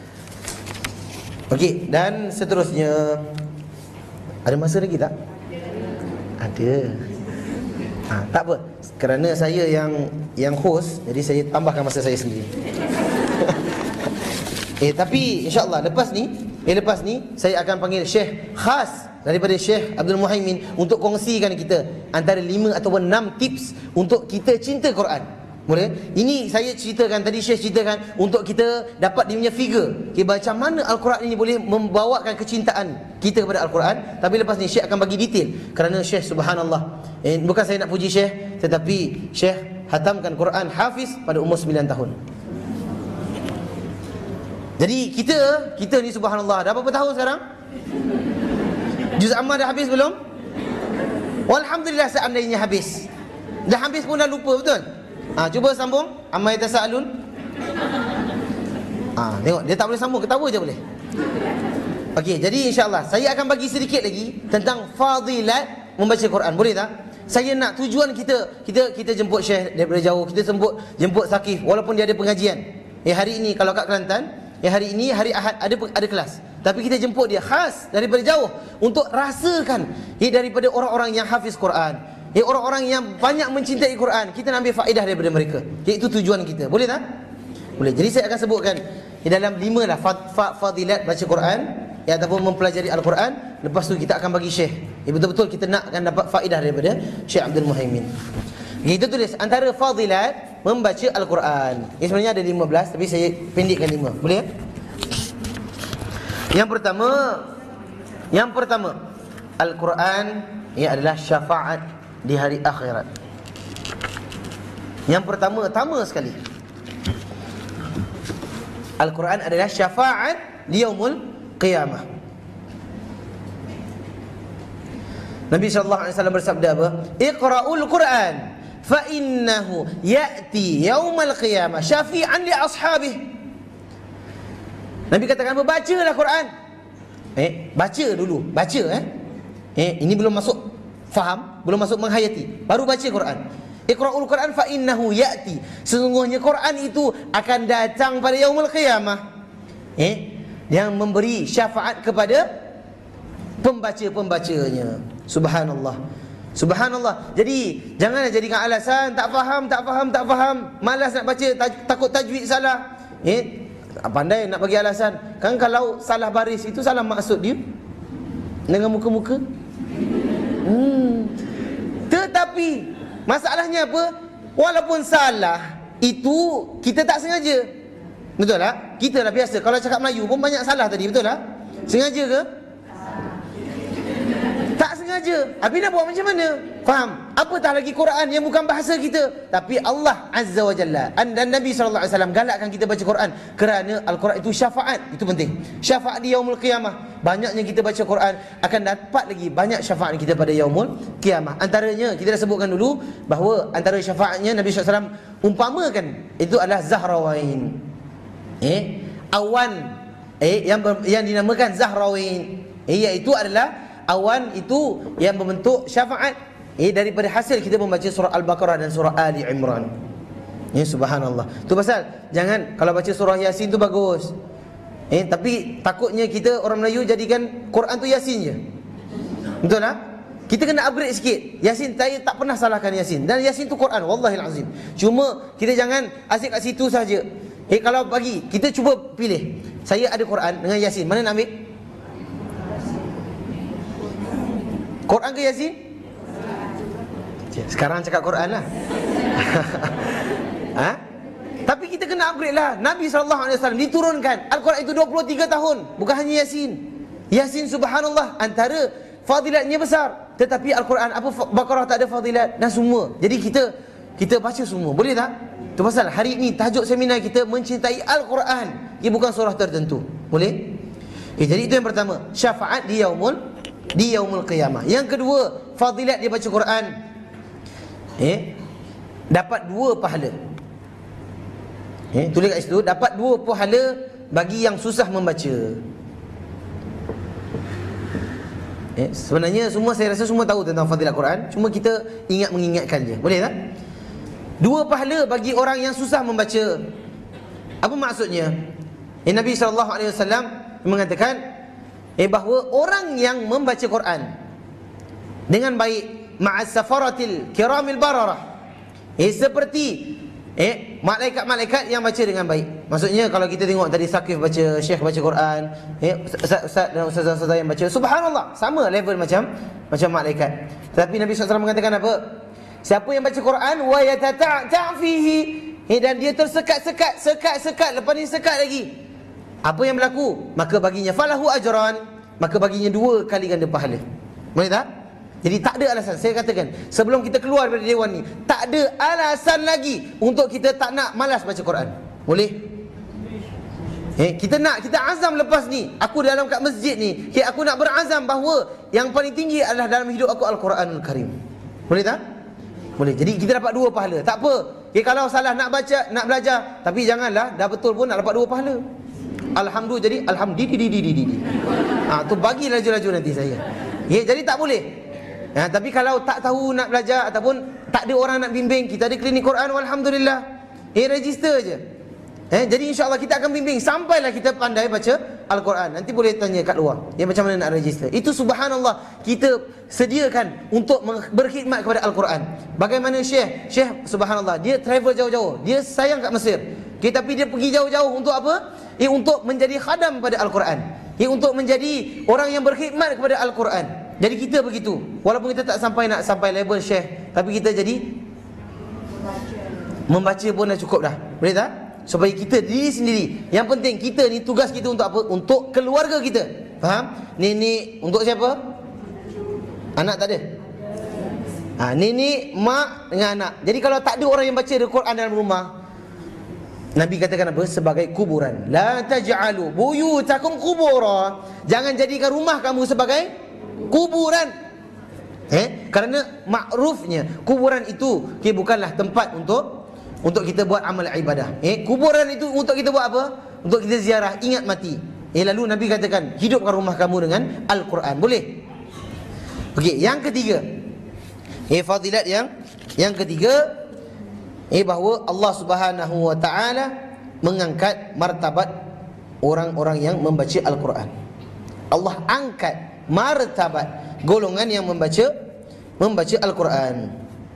Okey, dan seterusnya. Ada masa lagi tak? Ada. Ha, tak apa. Kerana saya yang yang host, jadi saya tambahkan masa saya sendiri. eh tapi insya-Allah lepas ni, eh lepas ni saya akan panggil Syekh khas daripada Syekh Abdul Muhaimin untuk kongsikan kita antara lima atau enam tips untuk kita cinta Quran. Boleh? Ini saya ceritakan tadi, Syekh ceritakan untuk kita dapat dia punya figure. Okay, macam mana Al-Quran ini boleh membawakan kecintaan kita kepada Al-Quran. Tapi lepas ni Syekh akan bagi detail. Kerana Syekh subhanallah, eh, bukan saya nak puji Syekh, tetapi Syekh hatamkan Quran hafiz pada umur sembilan tahun. Jadi kita, kita ni subhanallah, dah berapa tahun sekarang? Juz Amma dah habis belum? Alhamdulillah, seandainya habis. Dah habis pun dah lupa, betul? Ha, cuba sambung. Amma yatasaalun. Ha, tengok dia tak boleh sambung, ketawa je boleh. Okey, jadi insya-Allah saya akan bagi sedikit lagi tentang fadilat membaca Quran. Boleh tak? Saya nak tujuan kita, kita kita jemput Syekh daripada jauh, kita jemput jemput Sakif walaupun dia ada pengajian. Eh, hari ini kalau kat Kelantan, eh hari ini hari Ahad ada ada kelas. Tapi kita jemput dia khas daripada jauh untuk rasakan eh daripada orang-orang yang hafiz Quran. Eh, orang-orang yang banyak mencintai Quran, kita nak ambil faedah daripada mereka. Itu tujuan kita. Boleh tak? Boleh. Jadi saya akan sebutkan eh, dalam lima lah fadilat baca Quran, ya, ataupun mempelajari Al-Quran. Lepas tu kita akan bagi Syekh. Eh, betul-betul kita nak akan dapat faedah daripada Syekh Abdul Muhaimin. Kita tulis antara fadilat membaca Al-Quran. Eh, sebenarnya ada lima belas, tapi saya pendekkan lima. Boleh? Yang pertama, yang pertama, Al-Quran ia adalah syafaat di hari akhirat. Yang pertama, tama sekali, Al-Quran adalah syafaat di yaumul qiyamah. Nabi sallallahu alaihi wasallam bersabda apa? Iqra'ul Quran fa innahu ya'ti yaumal qiyamah syafi'an li ashabih. Nabi katakan apa? Bacalah Quran. Eh, baca dulu, baca eh. Eh, ini belum masuk faham, belum masuk menghayati, baru baca Quran. Iqra'ul Quran fa innahu ya'ti. Sesungguhnya Quran itu akan datang pada yaumul qiyamah. Eh, yang memberi syafaat kepada pembaca-pembacanya. Subhanallah. Subhanallah. Jadi janganlah jadikan alasan tak faham, tak faham, tak faham, malas nak baca, taj, takut tajwid salah. Eh, pandai nak bagi alasan. Kan kalau salah baris itu salah maksud dia dengan muka-muka. Hmm. Tetapi masalahnya apa? Walaupun salah itu kita tak sengaja. Betul tak? Kita dah biasa kalau cakap Melayu pun banyak salah tadi, betul tak? Sengaja ke? Tak sengaja. tanya je, habis nak buat macam mana? Faham? Apatah lagi Quran yang bukan bahasa kita. Tapi Allah Azza wa Jalla dan Nabi sallallahu alaihi wasallam galakkan kita baca Quran kerana Al-Quran itu syafaat. Itu penting. Syafaat di yaumul qiyamah. Banyaknya kita baca Quran akan dapat lagi banyak syafaat kita pada yaumul qiyamah. Antaranya kita dah sebutkan dulu bahawa antara syafaatnya Nabi sallallahu alaihi wasallam umpamakan itu adalah Zahrawain. Eh, awan eh yang ber, yang dinamakan Zahrawain. Eh, iaitu adalah awan itu yang membentuk syafaat eh daripada hasil kita membaca surah Al-Baqarah dan surah Ali Imran. Ya, subhanallah. Tu pasal jangan kalau baca surah Yasin tu bagus. Eh tapi takutnya kita orang Melayu jadikan Quran tu Yasin je. Betul tak? Kita kena upgrade sikit. Yasin, saya tak pernah salahkan Yasin. Dan Yasin tu Quran, wallahil azim. Cuma kita jangan asyik kat situ saja. Eh kalau bagi kita cuba pilih. Saya ada Quran dengan Yasin, mana nak ambil? Quran ke Yasin? Sekarang cakap Quran lah. Ha? Tapi kita kena upgrade lah. Nabi sallallahu alaihi wasallam diturunkan Al-Quran itu dua puluh tiga tahun. Bukan hanya Yasin. Yasin subhanallah antara fadilatnya besar. Tetapi Al-Quran apa Baqarah tak ada fadilat dan semua. Jadi kita kita baca semua. Boleh tak? Itu pasal hari ini tajuk seminar kita mencintai Al-Quran. Ia bukan surah tertentu. Boleh? Okay, jadi itu yang pertama. Syafaat di yaumul di yaumul qiyamah. Yang kedua, fadilat dia baca Quran. Eh, dapat dua pahala. Eh, tulis kat situ, dapat dua pahala bagi yang susah membaca. Eh, sebenarnya semua saya rasa semua tahu tentang fadilat Quran, cuma kita ingat mengingatkan je. Boleh tak? Dua pahala bagi orang yang susah membaca. Apa maksudnya? Eh, Nabi sallallahu alaihi wasallam mengatakan Eh bahawa orang yang membaca Quran dengan baik ma'as safaratil kiramil bararah, eh seperti eh malaikat-malaikat yang baca dengan baik. Maksudnya kalau kita tengok tadi Saqif baca, Syekh baca Quran, eh ustaz-ustaz dan ustazah-ustazah yang baca, subhanallah, sama level macam macam malaikat. Tapi Nabi sallallahu alaihi wasallam mengatakan apa? Siapa yang baca Quran wa yatata'ta fihi, eh dan dia tersekat-sekat, sekat-sekat, lepas ni sekat lagi. Apa yang berlaku? Maka baginya falahu ajran, maka baginya dua kali ganda pahala. Boleh tak? Jadi tak ada alasan. Saya katakan, sebelum kita keluar dari dewan ni, tak ada alasan lagi untuk kita tak nak malas baca Quran. Boleh? Eh, kita nak, kita azam lepas ni. Aku dalam kat masjid ni, okay, aku nak berazam bahawa yang paling tinggi adalah dalam hidup aku Al-Quranul Karim. Boleh tak? Boleh. Jadi kita dapat dua pahala. Tak apa. Okay, kalau salah nak baca, nak belajar, tapi janganlah dah betul pun nak dapat dua pahala. Alhamdulillah, jadi alhamdulillah. Ah, tu bagi laju-laju nanti saya. Ya, jadi tak boleh. Ya, tapi kalau tak tahu nak belajar ataupun tak ada orang nak bimbing, kita ada klinik Quran, alhamdulillah. Eh, register je. Eh, jadi insya-Allah kita akan bimbing sampailah kita pandai baca Al-Quran. Nanti boleh tanya kat luar. Ya, macam mana nak register. Itu subhanallah kita sediakan untuk berkhidmat kepada Al-Quran. Bagaimana Syekh? Syekh subhanallah, dia travel jauh-jauh. Dia sayang kat Mesir. Okay, tapi dia pergi jauh-jauh untuk apa? Eh, untuk menjadi khadam pada Al-Quran. Eh, untuk menjadi orang yang berkhidmat kepada Al-Quran. Jadi kita begitu. Walaupun kita tak sampai nak sampai level Syekh, tapi kita jadi membaca pun dah cukup dah. Boleh tak? Supaya kita diri sendiri. Yang penting kita ni tugas kita untuk apa? Untuk keluarga kita. Faham? Nenek untuk siapa? Anak tak ada? Ha, nenek, mak dengan anak. Jadi kalau tak ada orang yang baca Al-Quran dalam rumah, Nabi katakan apa? Sebagai kuburan. La taj'alu buyutakum qubura. Jangan jadikan rumah kamu sebagai kuburan. Eh, kerana makrufnya kuburan itu okay, bukanlah tempat untuk untuk kita buat amal ibadah. Eh, kuburan itu untuk kita buat apa? Untuk kita ziarah, ingat mati. Eh, lalu Nabi katakan, hidupkan rumah kamu dengan Al-Quran. Boleh? Okey, yang ketiga. Eh, fadilat yang yang ketiga, Eh bahawa Allah Subhanahu wa taala mengangkat martabat orang-orang yang membaca Al-Quran. Allah angkat martabat golongan yang membaca membaca Al-Quran.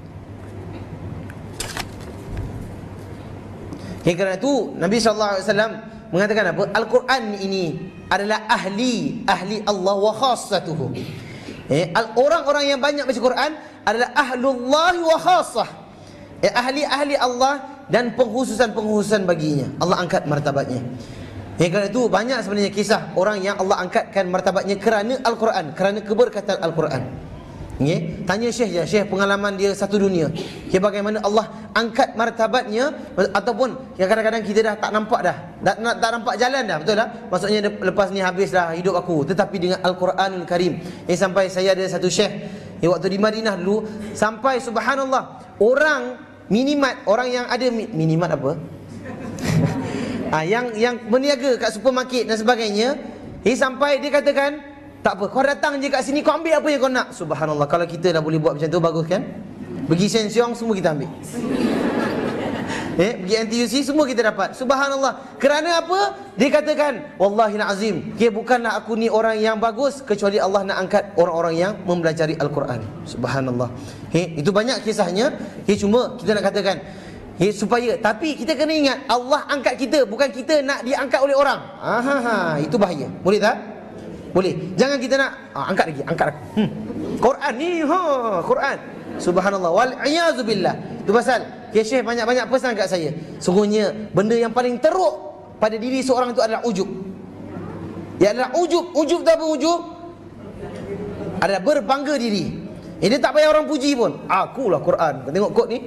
Okay, kerana itu Nabi sallallahu alaihi wasallam mengatakan apa? Al-Quran ini adalah ahli ahli Allah wa khassatuhu. Eh, orang-orang yang banyak baca Quran adalah ahlullah wa khassah. Eh, ahli-ahli Allah dan penghususan-penghususan baginya. Allah angkat martabatnya. Eh, kerana itu banyak sebenarnya kisah orang yang Allah angkatkan martabatnya kerana Al-Quran, kerana keberkatan Al-Quran. Okay? Tanya Syekh je, Syekh pengalaman dia satu dunia. Okay, bagaimana Allah angkat martabatnya, ataupun yang kadang-kadang kita dah tak nampak dah, tak, tak nampak jalan dah, betul tak? Maksudnya lepas ni habis dah hidup aku. Tetapi dengan Al-Quranul Karim, eh, sampai saya ada satu Syekh, eh, waktu di Madinah dulu, sampai subhanallah, orang minimat, orang yang ada minimat apa? ha, yang yang berniaga kat supermarket dan sebagainya, eh, sampai dia katakan, tak apa, kau datang je kat sini, kau ambil apa yang kau nak. Subhanallah, kalau kita dah boleh buat macam tu, bagus kan? Pergi Sheng Siong, semua kita ambil. Eh, pergi N T U C, semua kita dapat. Subhanallah. Kerana apa? Dia katakan, wallahi azim, okay, bukanlah aku ni orang yang bagus, kecuali Allah nak angkat orang-orang yang mempelajari Al-Quran. Subhanallah. Okay, itu banyak kisahnya. Okay, cuma kita nak katakan, okay, supaya, tapi kita kena ingat, Allah angkat kita, bukan kita nak diangkat oleh orang. Aha, itu bahaya. Boleh tak? Boleh. Jangan kita nak ah, angkat lagi, angkat aku. Hmm. Quran ni, ha, Quran. Subhanallah, wal iyazu billah. Tu pasal ya, Syekh banyak-banyak pesan kat saya. Sungguhnya benda yang paling teruk pada diri seorang itu adalah ujub. Ya adalah ujub. Ujub tu apa ujub? Adalah berbangga diri. Eh, dia tak payah orang puji pun. Akulah Quran. Kau tengok kod ni.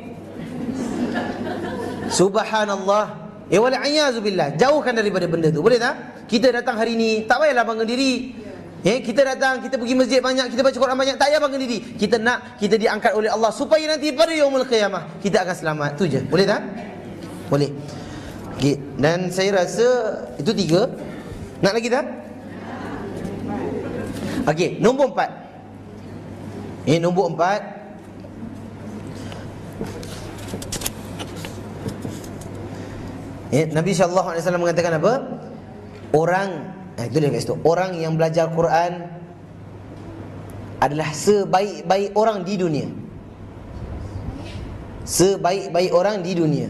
Subhanallah. Eh, wal iyazu billah. Jauhkan daripada benda tu. Boleh tak? Kita datang hari ni, tak payahlah bangga diri. Eh, kita datang, kita pergi masjid banyak, kita baca Quran banyak, tak payah bangga diri. Kita nak kita diangkat oleh Allah supaya nanti pada yaumul qiyamah kita akan selamat. Tu je. Boleh tak? Boleh. Okey, dan saya rasa itu tiga. Nak lagi tak? Okey, nombor empat. Eh, nombor empat. Eh, Nabi sallallahu alaihi wasallam mengatakan apa? Orang, eh, itu dia kat situ. Orang yang belajar Quran adalah sebaik-baik orang di dunia. Sebaik-baik orang di dunia.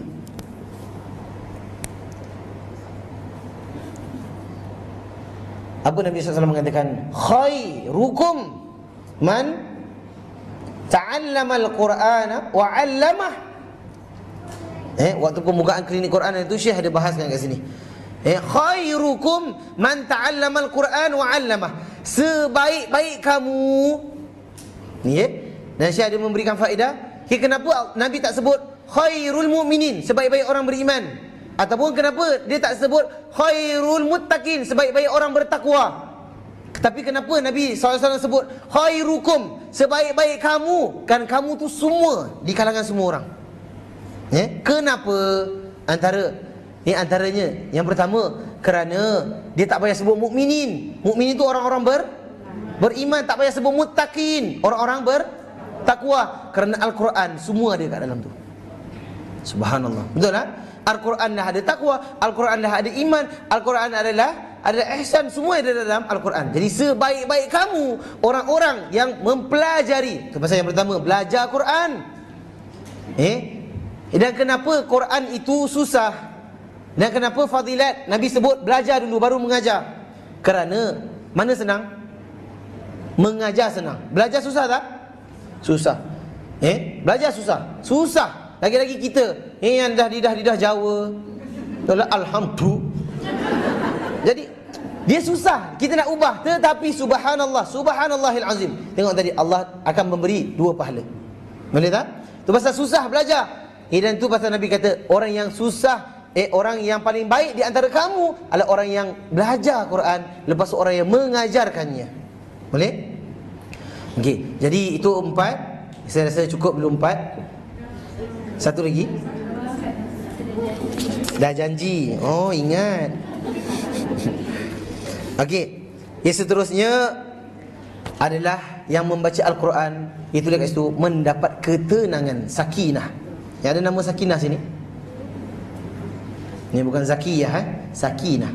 Apa Nabi sallallahu alaihi wasallam mengatakan? Khairukum man ta'allama al-Qur'ana wa 'allamah. Eh, waktu pembukaan klinik Quran itu Syekh ada bahaskan kat sini. Eh, khairukum man ta'allama al-Quran wa 'allamah. Sebaik-baik kamu. Ni eh. Dan Syekh ada memberikan faedah. Okay, kenapa Nabi tak sebut khairul mu'minin, sebaik-baik orang beriman? Ataupun kenapa dia tak sebut khairul muttaqin, sebaik-baik orang bertakwa? Tapi kenapa Nabi sallallahu alaihi wasallam sebut khairukum, sebaik-baik kamu? Kan kamu tu semua di kalangan semua orang. Eh, kenapa? Antara Ini antaranya, yang pertama, kerana dia tak payah sebut mukminin. Mukminin itu orang-orang ber beriman, tak payah sebut muttaqin, orang-orang bertakwa. Kerana Al-Quran semua ada kat dalam tu. Subhanallah. Betul tak? Al-Quran dah ada takwa, Al-Quran dah ada iman, Al-Quran adalah ada ihsan, semua ada dalam Al-Quran. Jadi sebaik-baik kamu orang-orang yang mempelajari. Itu pasal yang pertama, belajar Quran. Eh? Dan kenapa Quran itu susah? Dan kenapa fadilat Nabi sebut belajar dulu baru mengajar? Kerana mana senang? Mengajar senang. Belajar susah tak? Susah. Eh, belajar susah. Susah. Lagi-lagi kita eh, yang dah lidah-lidah Jawa. Alhamdulillah. Jadi dia susah. Kita nak ubah, tetapi subhanallah, subhanallahil azim. Tengok tadi Allah akan memberi dua pahala. Boleh tak? Tu pasal susah belajar. Eh, dan tu pasal Nabi kata orang yang susah, Eh orang yang paling baik di antara kamu adalah orang yang belajar Quran, lepas tu orang yang mengajarkannya. Boleh? Okey, jadi itu empat. Saya rasa cukup belum empat. Satu lagi. Dah janji. Oh, ingat. Okey. Yang seterusnya adalah yang membaca Al-Quran, itu dekat situ mendapat ketenangan, sakinah. Yang ada nama sakinah sini. Ini bukan zakiyah, eh? Sakinah.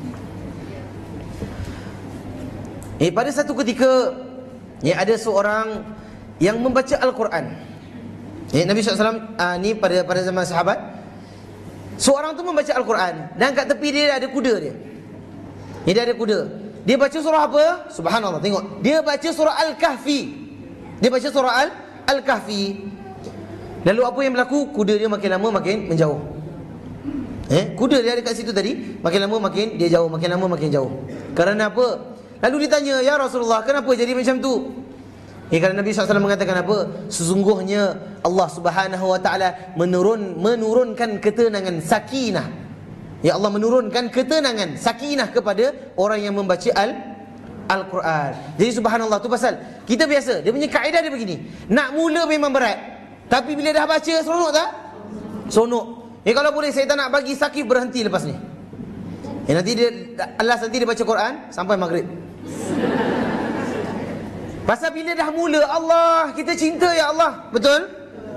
Eh, pada satu ketika, ya, ada seorang yang membaca Al-Quran. Eh, Nabi sallallahu alaihi wasallam, uh, ni pada pada zaman sahabat, seorang tu membaca Al-Quran, dan kat tepi dia ada kuda dia. Ya, dia ada kuda. Dia baca surah apa? Subhanallah, tengok. Dia baca surah Al-Kahfi. Dia baca surah Al Al-Kahfi. Lalu apa yang berlaku? Kuda dia makin lama makin menjauh. Eh, kuda dia ada kat situ tadi, makin lama makin dia jauh, makin lama makin jauh. Kerana apa? Lalu ditanya, "Ya Rasulullah, kenapa jadi macam tu?" Ya, kerana Nabi sallallahu alaihi wasallam mengatakan apa? Sesungguhnya Allah Subhanahu wa taala menurun menurunkan ketenangan sakinah. Ya, Allah menurunkan ketenangan sakinah kepada orang yang membaca al Al-Quran. Jadi subhanallah, tu pasal kita biasa, dia punya kaedah dia begini. Nak mula memang berat, tapi bila dah baca seronok tak? Seronok. Ya, kalau boleh saya tak nak bagi sakit berhenti lepas ni. Ya, nanti dia Allah nanti dia baca Quran sampai maghrib. Pasal bila dah mula, Allah, kita cinta ya Allah. Betul?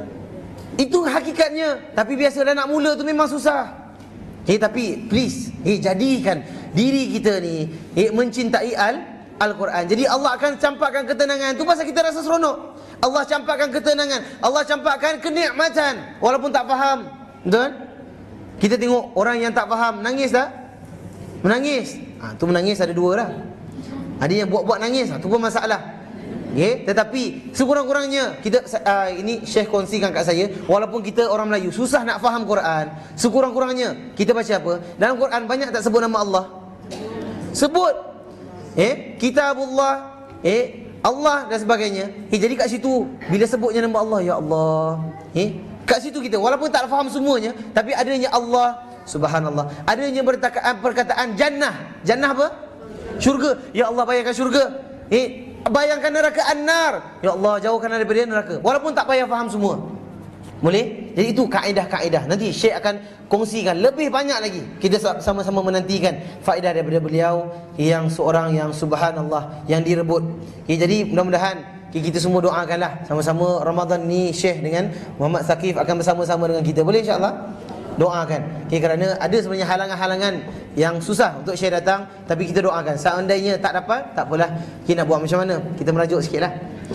Itu hakikatnya. Tapi biasa dah nak mula tu memang susah. Eh, tapi please, eh, jadikan diri kita ni eh, mencintai Al Al-Quran. Jadi Allah akan campakkan ketenangan. Tu pasal kita rasa seronok. Allah campakkan ketenangan, Allah campakkan kenikmatan walaupun tak faham. Betul? Kita tengok orang yang tak faham, nangis tak? Menangis. Ha, tu menangis ada dua lah. Ada yang buat-buat nangis, ha, tu pun masalah. Okay? Tetapi sekurang-kurangnya kita uh, ini Syekh kongsikan kat saya, walaupun kita orang Melayu susah nak faham Quran, sekurang-kurangnya kita baca apa? Dalam Quran banyak tak sebut nama Allah? Sebut. Eh, kitabullah, eh, Allah dan sebagainya. Eh, jadi kat situ bila sebutnya nama Allah, ya Allah, eh, kat situ kita walaupun tak faham semuanya, tapi adanya Allah, subhanallah, adanya perkataan perkataan jannah. Jannah apa? Syurga. Ya Allah, bayangkan syurga. Eh, bayangkan neraka an-nar. Ya Allah, jauhkan daripada neraka. Walaupun tak payah faham semua. Boleh? Jadi itu kaedah-kaedah. Nanti Syekh akan kongsikan lebih banyak lagi. Kita sama-sama menantikan faedah daripada beliau yang seorang yang subhanallah, yang direbut. Okay, jadi mudah-mudahan kita semua doakanlah sama-sama Ramadan ni Syekh dengan Muhammad Saqif akan bersama-sama dengan kita. Boleh insya-Allah? Doakan. Okay, kerana ada sebenarnya halangan-halangan yang susah untuk Syekh datang, tapi kita doakan. Seandainya tak dapat, tak apalah. Kita nak buat macam mana? Kita merajuk sikitlah.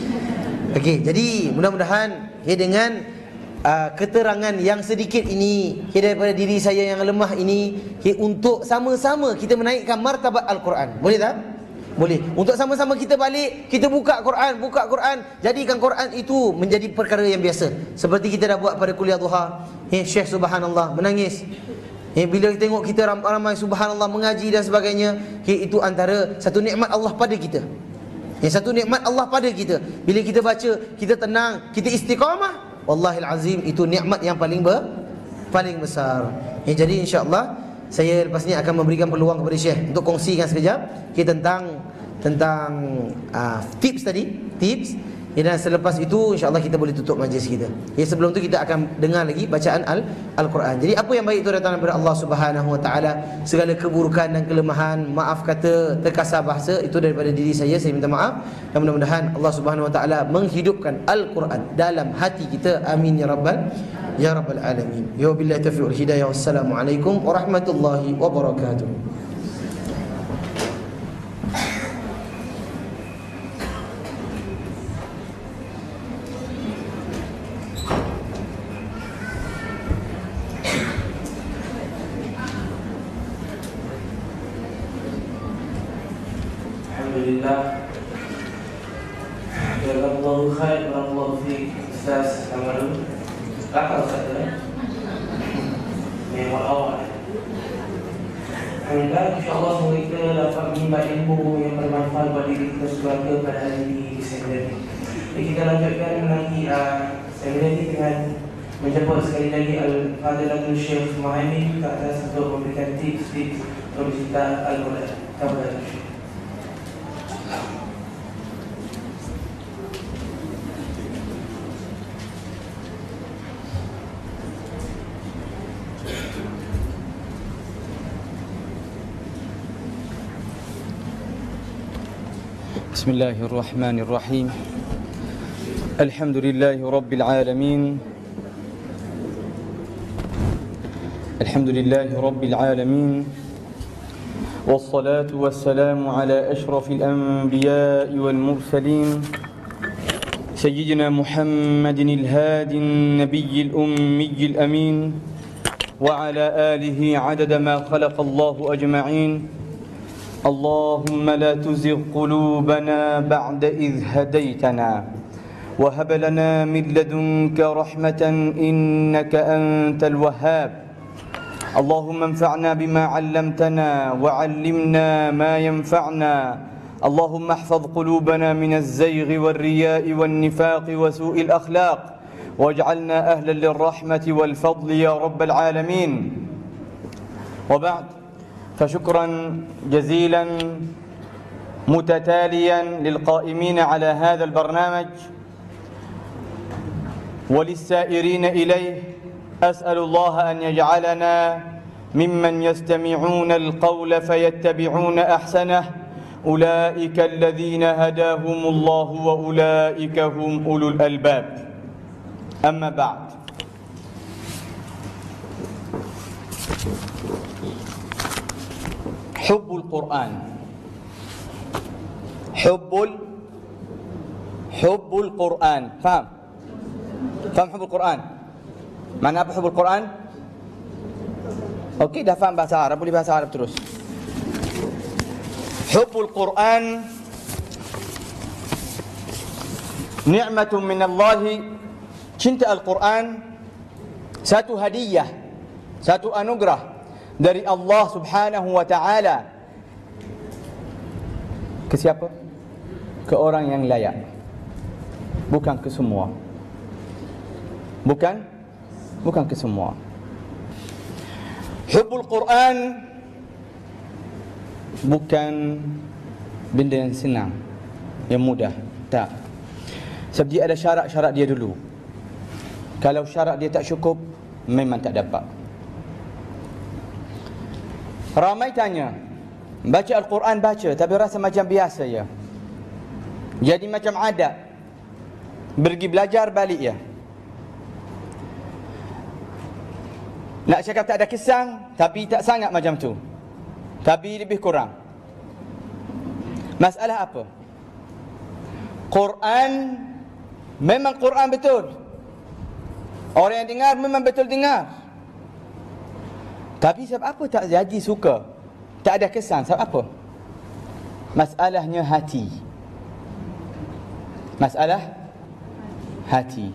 Okey, jadi mudah-mudahan okay, dengan uh, keterangan yang sedikit ini okay, daripada diri saya yang lemah ini, okay, untuk sama-sama kita menaikkan martabat Al-Quran. Boleh tak? Boleh. Untuk sama-sama kita balik, kita buka Quran, buka Quran, jadikan Quran itu menjadi perkara yang biasa. Seperti kita dah buat pada kuliah duha. Eh, Syekh subhanallah menangis. Eh, bila kita tengok kita ramai subhanallah mengaji dan sebagainya, eh, itu antara satu nikmat Allah pada kita. Eh, satu nikmat Allah pada kita. Bila kita baca, kita tenang, kita istiqamah. Wallahil azim, itu nikmat yang paling ber, paling besar. Eh, jadi insya-Allah saya lepas ni akan memberikan peluang kepada Syekh untuk kongsikan sekejap okay, tentang tentang uh, tips tadi, tips. Ya, dan selepas itu insya-Allah kita boleh tutup majlis kita. Ya, sebelum tu kita akan dengar lagi bacaan Al Al-Quran. Jadi apa yang baik itu datang daripada Allah Subhanahu wa taala. Segala keburukan dan kelemahan, maaf kata terkasar bahasa, itu daripada diri saya, saya minta maaf. Dan mudah-mudahan Allah Subhanahu wa taala menghidupkan Al-Quran dalam hati kita. Amin ya rabbal ya rabbal alamin. Ya billahi taufiq wal hidayah. Wassalamualaikum warahmatullahi wabarakatuh. Alhamdulillah. Jazakallahu khair, barakallahu fiik Ustaz Kamarul. Kakak Ustaz ya. Memang awal. Alhamdulillah, insyaAllah semoga kita dapat menimba ilmu yang bermanfaat bagi diri kita sekeluarga pada hari ini di seminar ini. Jadi kita lanjutkan nanti uh, seminar ini dengan menjemput sekali lagi Al-Fadilatul Syekh Muhammad ke atas untuk memberikan tips-tips untuk kita Al-Quran. Alhamdulillah. بسم الله الرحمن الرحيم الحمد لله رب العالمين الحمد لله رب العالمين والصلاة والسلام على أشرف الأنبياء والمرسلين سيدنا محمد الهادي النبي الأمي الأمين وعلى آله عدد ما خلق الله أجمعين اللهم لا تزغ قلوبنا بعد إذ هديتنا وهب لنا من لدنك رحمة إنك أنت الوهاب اللهم انفعنا بما علمتنا وعلمنا ما ينفعنا اللهم احفظ قلوبنا من الزيغ والرياء والنفاق وسوء الأخلاق واجعلنا أهلا للرحمة والفضل يا رب العالمين. وبعد، فشكرا جزيلا متتاليا للقائمين على هذا البرنامج وللسائرين إليه. أسأل الله أن يجعلنا ممن يستمعون القول فيتبعون أحسنه، أولئك الذين هداهم الله وأولئك هم أولو الألباب. أما بعد، حب القرآن، حب ال... حب القرآن، فهم؟ فهم حب القرآن؟ Mana apa hubul Quran? Okey, dah faham bahasa Arab, boleh bahasa Arab terus. Hubul Quran ni'matun min Allah. Cinta Al-Quran satu hadiah, satu anugerah dari Allah Subhanahu wa taala. Ke siapa? Ke orang yang layak. Bukan ke semua. Bukan Bukan ke semua. Hubbul Quran bukan benda yang senang, yang mudah. Tak. Sebab dia ada syarat-syarat dia dulu. Kalau syarat dia tak cukup, memang tak dapat. Ramai tanya, baca Al-Quran baca, tapi rasa macam biasa ya. Jadi macam adat. Pergi belajar balik ya. Nak cakap tak ada kesan, tapi tak sangat macam tu. Tapi lebih kurang. Masalah apa? Quran memang Quran betul. Orang yang dengar memang betul dengar. Tapi sebab apa tak jadi suka? Tak ada kesan, sebab apa? Masalahnya hati. Masalah hati.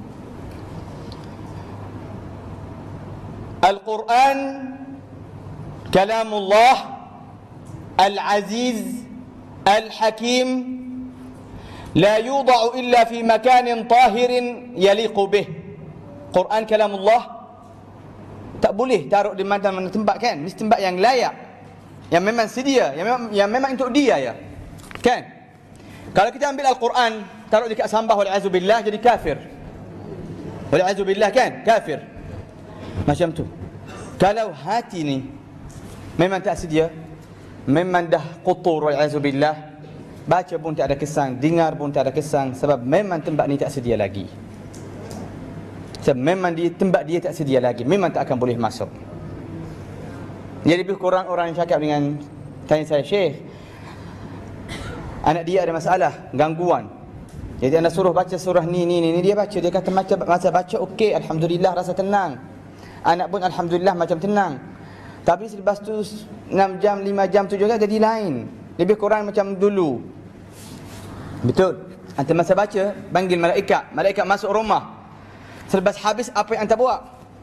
Al-Quran kalamullah al-aziz al-hakim la yuda'u illa fi makanin tahirin yaliqu bih. Quran kalamullah tak boleh taruh di mana-mana tempat kan, mesti tempat yang layak, yang memang sedia, yang memang, yang memang untuk dia ya. Kan? Kalau kita ambil Al-Quran taruh dekat sambah wal-azubillah jadi kafir. Wal-azubillah kan? Kafir. Macam tu. Kalau hati ni memang tak sedia, memang dah kotor wal-azubillah, baca pun tak ada kesan, dengar pun tak ada kesan, sebab memang tempat ni tak sedia lagi. Sebab memang di tempat dia tak sedia lagi, memang tak akan boleh masuk. Jadi lebih kurang orang yang cakap dengan tanya saya, Syekh, anak dia ada masalah, gangguan. Jadi anda suruh baca surah ni ni ni, dia baca, dia kata macam masa baca okey, alhamdulillah, rasa tenang. Anak pun alhamdulillah macam tenang. Tapi selepas tu enam jam, lima jam tu juga jadi lain. Lebih kurang macam dulu. Betul. Anda masa baca, panggil malaikat. Malaikat masuk rumah. Selepas habis apa yang anda buat?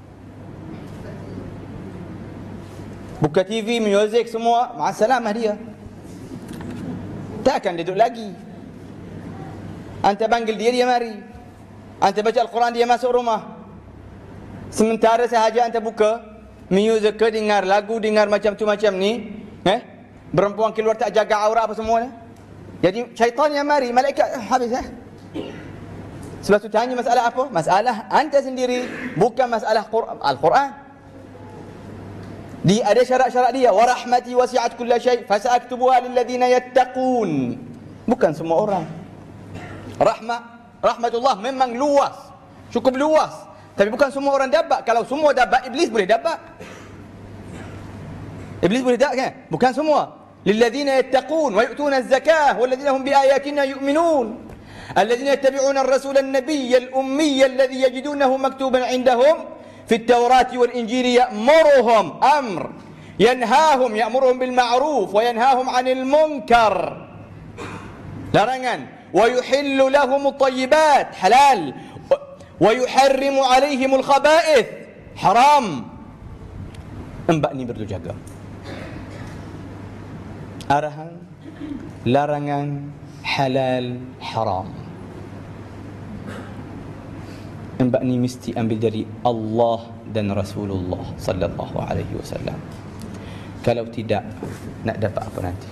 Buka T V, muzik semua, ma'asalamah dia. Tak akan duduk lagi. Anda panggil dia, dia mari. Anda baca Al-Quran, dia masuk rumah. Sementara sahaja anda buka muzik ke, dengar lagu, dengar macam tu macam ni, eh? Perempuan keluar tak jaga aurat apa semua. Jadi syaitan yang mari, malaikat habis eh. Sebab tu tanya masalah apa? Masalah anda sendiri, bukan masalah Al-Quran. Dia ada syarat-syarat dia. Wa rahmati wasi'at kulla syai' fasa'aktubuha lil ladzina yattaqun. Bukan semua orang. Rahmat, rahmatullah memang luas. Cukup luas. Tapi bukan semua orang dapat. Kalau semua dapat, iblis boleh dapat. Iblis boleh dapat kan? Bukan semua. Lilladzina yattaqun wa yu'tuna az-zakah walladzina hum biayatina yu'minun. Alladzina yattabi'una ar-rasula an-nabiyya al-ummiyya alladhi yajidunahu maktuban 'indahum fi at-taurati wal-injili ya'muruhum amr yanhahum ya'muruhum bil ma'ruf wa yanhahum 'anil munkar. Larangan. Wa yuhillu lahum at-tayyibat, halal. وَيُحَرِّمُ عَلَيْهِمُ الْخَبَائِثِ, haram. Empat ni perlu jaga. arahan, larangan, halal, haram. Embak ni mesti ambil dari Allah dan Rasulullah sallallahu alaihi wasallam. Kalau tidak, nak dapat apa nanti?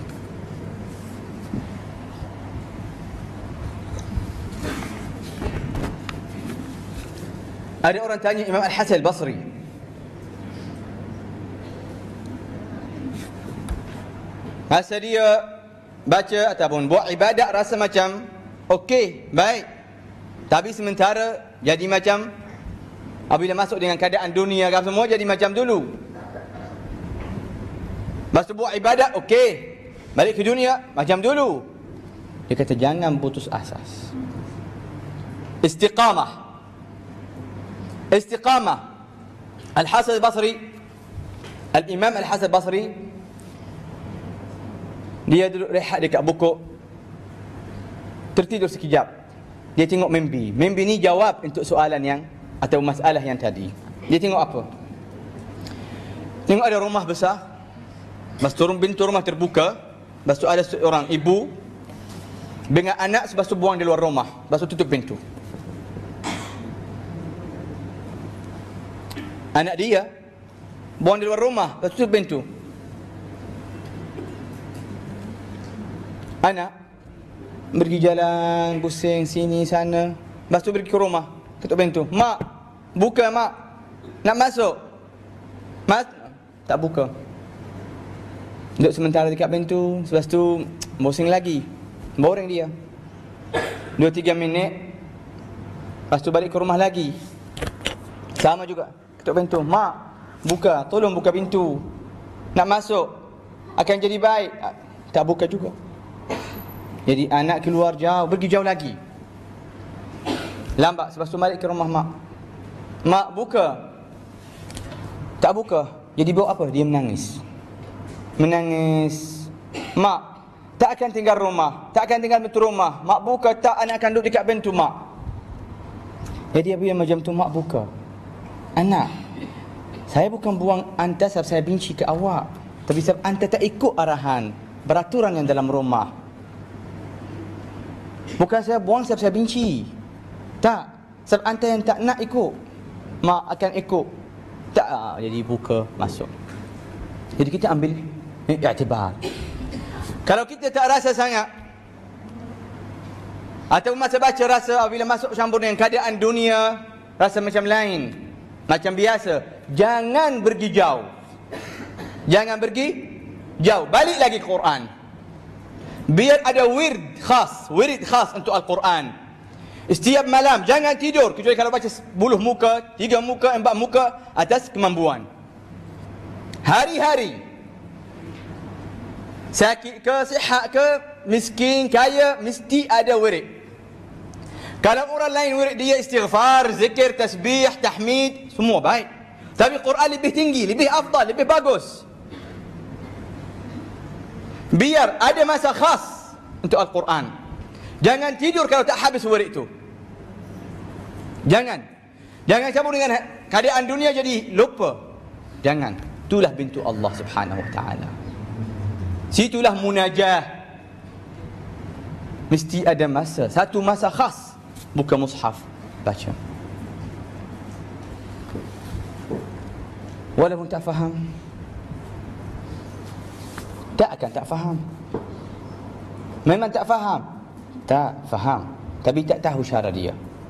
Ada orang tanya Imam Al-Hasan Al-Basri, masa dia baca ataupun buat ibadat rasa macam okey, baik, tapi sementara jadi macam apabila masuk dengan keadaan dunia kan semua jadi macam dulu. Masa buat ibadat okey, balik ke dunia macam dulu. Dia kata jangan putus asas. Istiqamah. Istiqamah. Al-Hasan Al-Basri, Al-Imam Al-Hasan Al-Basri, dia duduk rehat dekat bukuk, tertidur sekejap. Dia tengok mimpi. Mimpi ni jawab untuk soalan yang atau masalah yang tadi. Dia tengok apa? Tengok ada rumah besar. Lepas turun pintu rumah terbuka. Lepas tu ada seorang ibu dengan anak, lepas tu buang di luar rumah. Lepas tu tutup pintu. Anak dia buang di luar rumah, lepas tu tutup pintu. Anak pergi jalan, pusing sini sana. Lepas tu pergi ke rumah, ketuk pintu. Mak, buka mak. Nak masuk. Mas, tak buka. Duduk sementara dekat pintu. Lepas tu pusing lagi. Boring dia. Dua tiga minit. Lepas tu balik ke rumah lagi. Sama juga. Ketuk pintu. Mak, buka. Tolong buka pintu. Nak masuk. Akan jadi baik. Tak buka juga. Jadi anak keluar jauh, pergi jauh lagi. Lambat, lepas tu balik ke rumah mak. Mak, buka. Tak buka. Jadi buat apa? Dia menangis. Menangis. Mak, tak akan tinggal rumah. Tak akan tinggal pintu rumah. Mak buka, tak, anak akan duduk dekat pintu mak. Jadi apabila macam tu mak buka. Anak, saya bukan buang anda sebab saya benci ke awak. Tapi sebab anda tak ikut arahan, peraturan yang dalam rumah. Bukan saya buang sebab saya benci. Tak. Sebab anda yang tak nak ikut. Mak akan ikut. Tak. Jadi buka, masuk. Jadi kita ambil iktibar. Kalau kita tak rasa sangat, atau masa baca rasa bila masuk campur dengan keadaan dunia, rasa macam lain, macam biasa, jangan pergi jauh. Jangan pergi jauh. Balik lagi ke Quran. Biar ada wird khas, wirid khas untuk Al-Quran. Setiap malam jangan tidur kecuali kalau baca sepuluh muka, tiga muka, empat muka atas kemampuan. Hari-hari, sakit ke, sihat ke, miskin, kaya, mesti ada wirid. Kalau orang lain wirid dia istighfar, zikir, tasbih, tahmid, semua baik. Tapi Quran lebih tinggi, lebih afdal, lebih bagus. Biar ada masa khas untuk Al-Quran. Jangan tidur kalau tak habis wirid itu. Jangan. Jangan campur dengan keadaan dunia jadi lupa. Jangan. Itulah pintu Allah Subhanahu Wa Taala. Situlah munajah. Mesti ada masa. Satu masa khas. Buka mushaf. Baca. Walaupun tak faham, tak akan tak faham. Memang tak faham. Tak faham. Tapi tak tahu cara dia.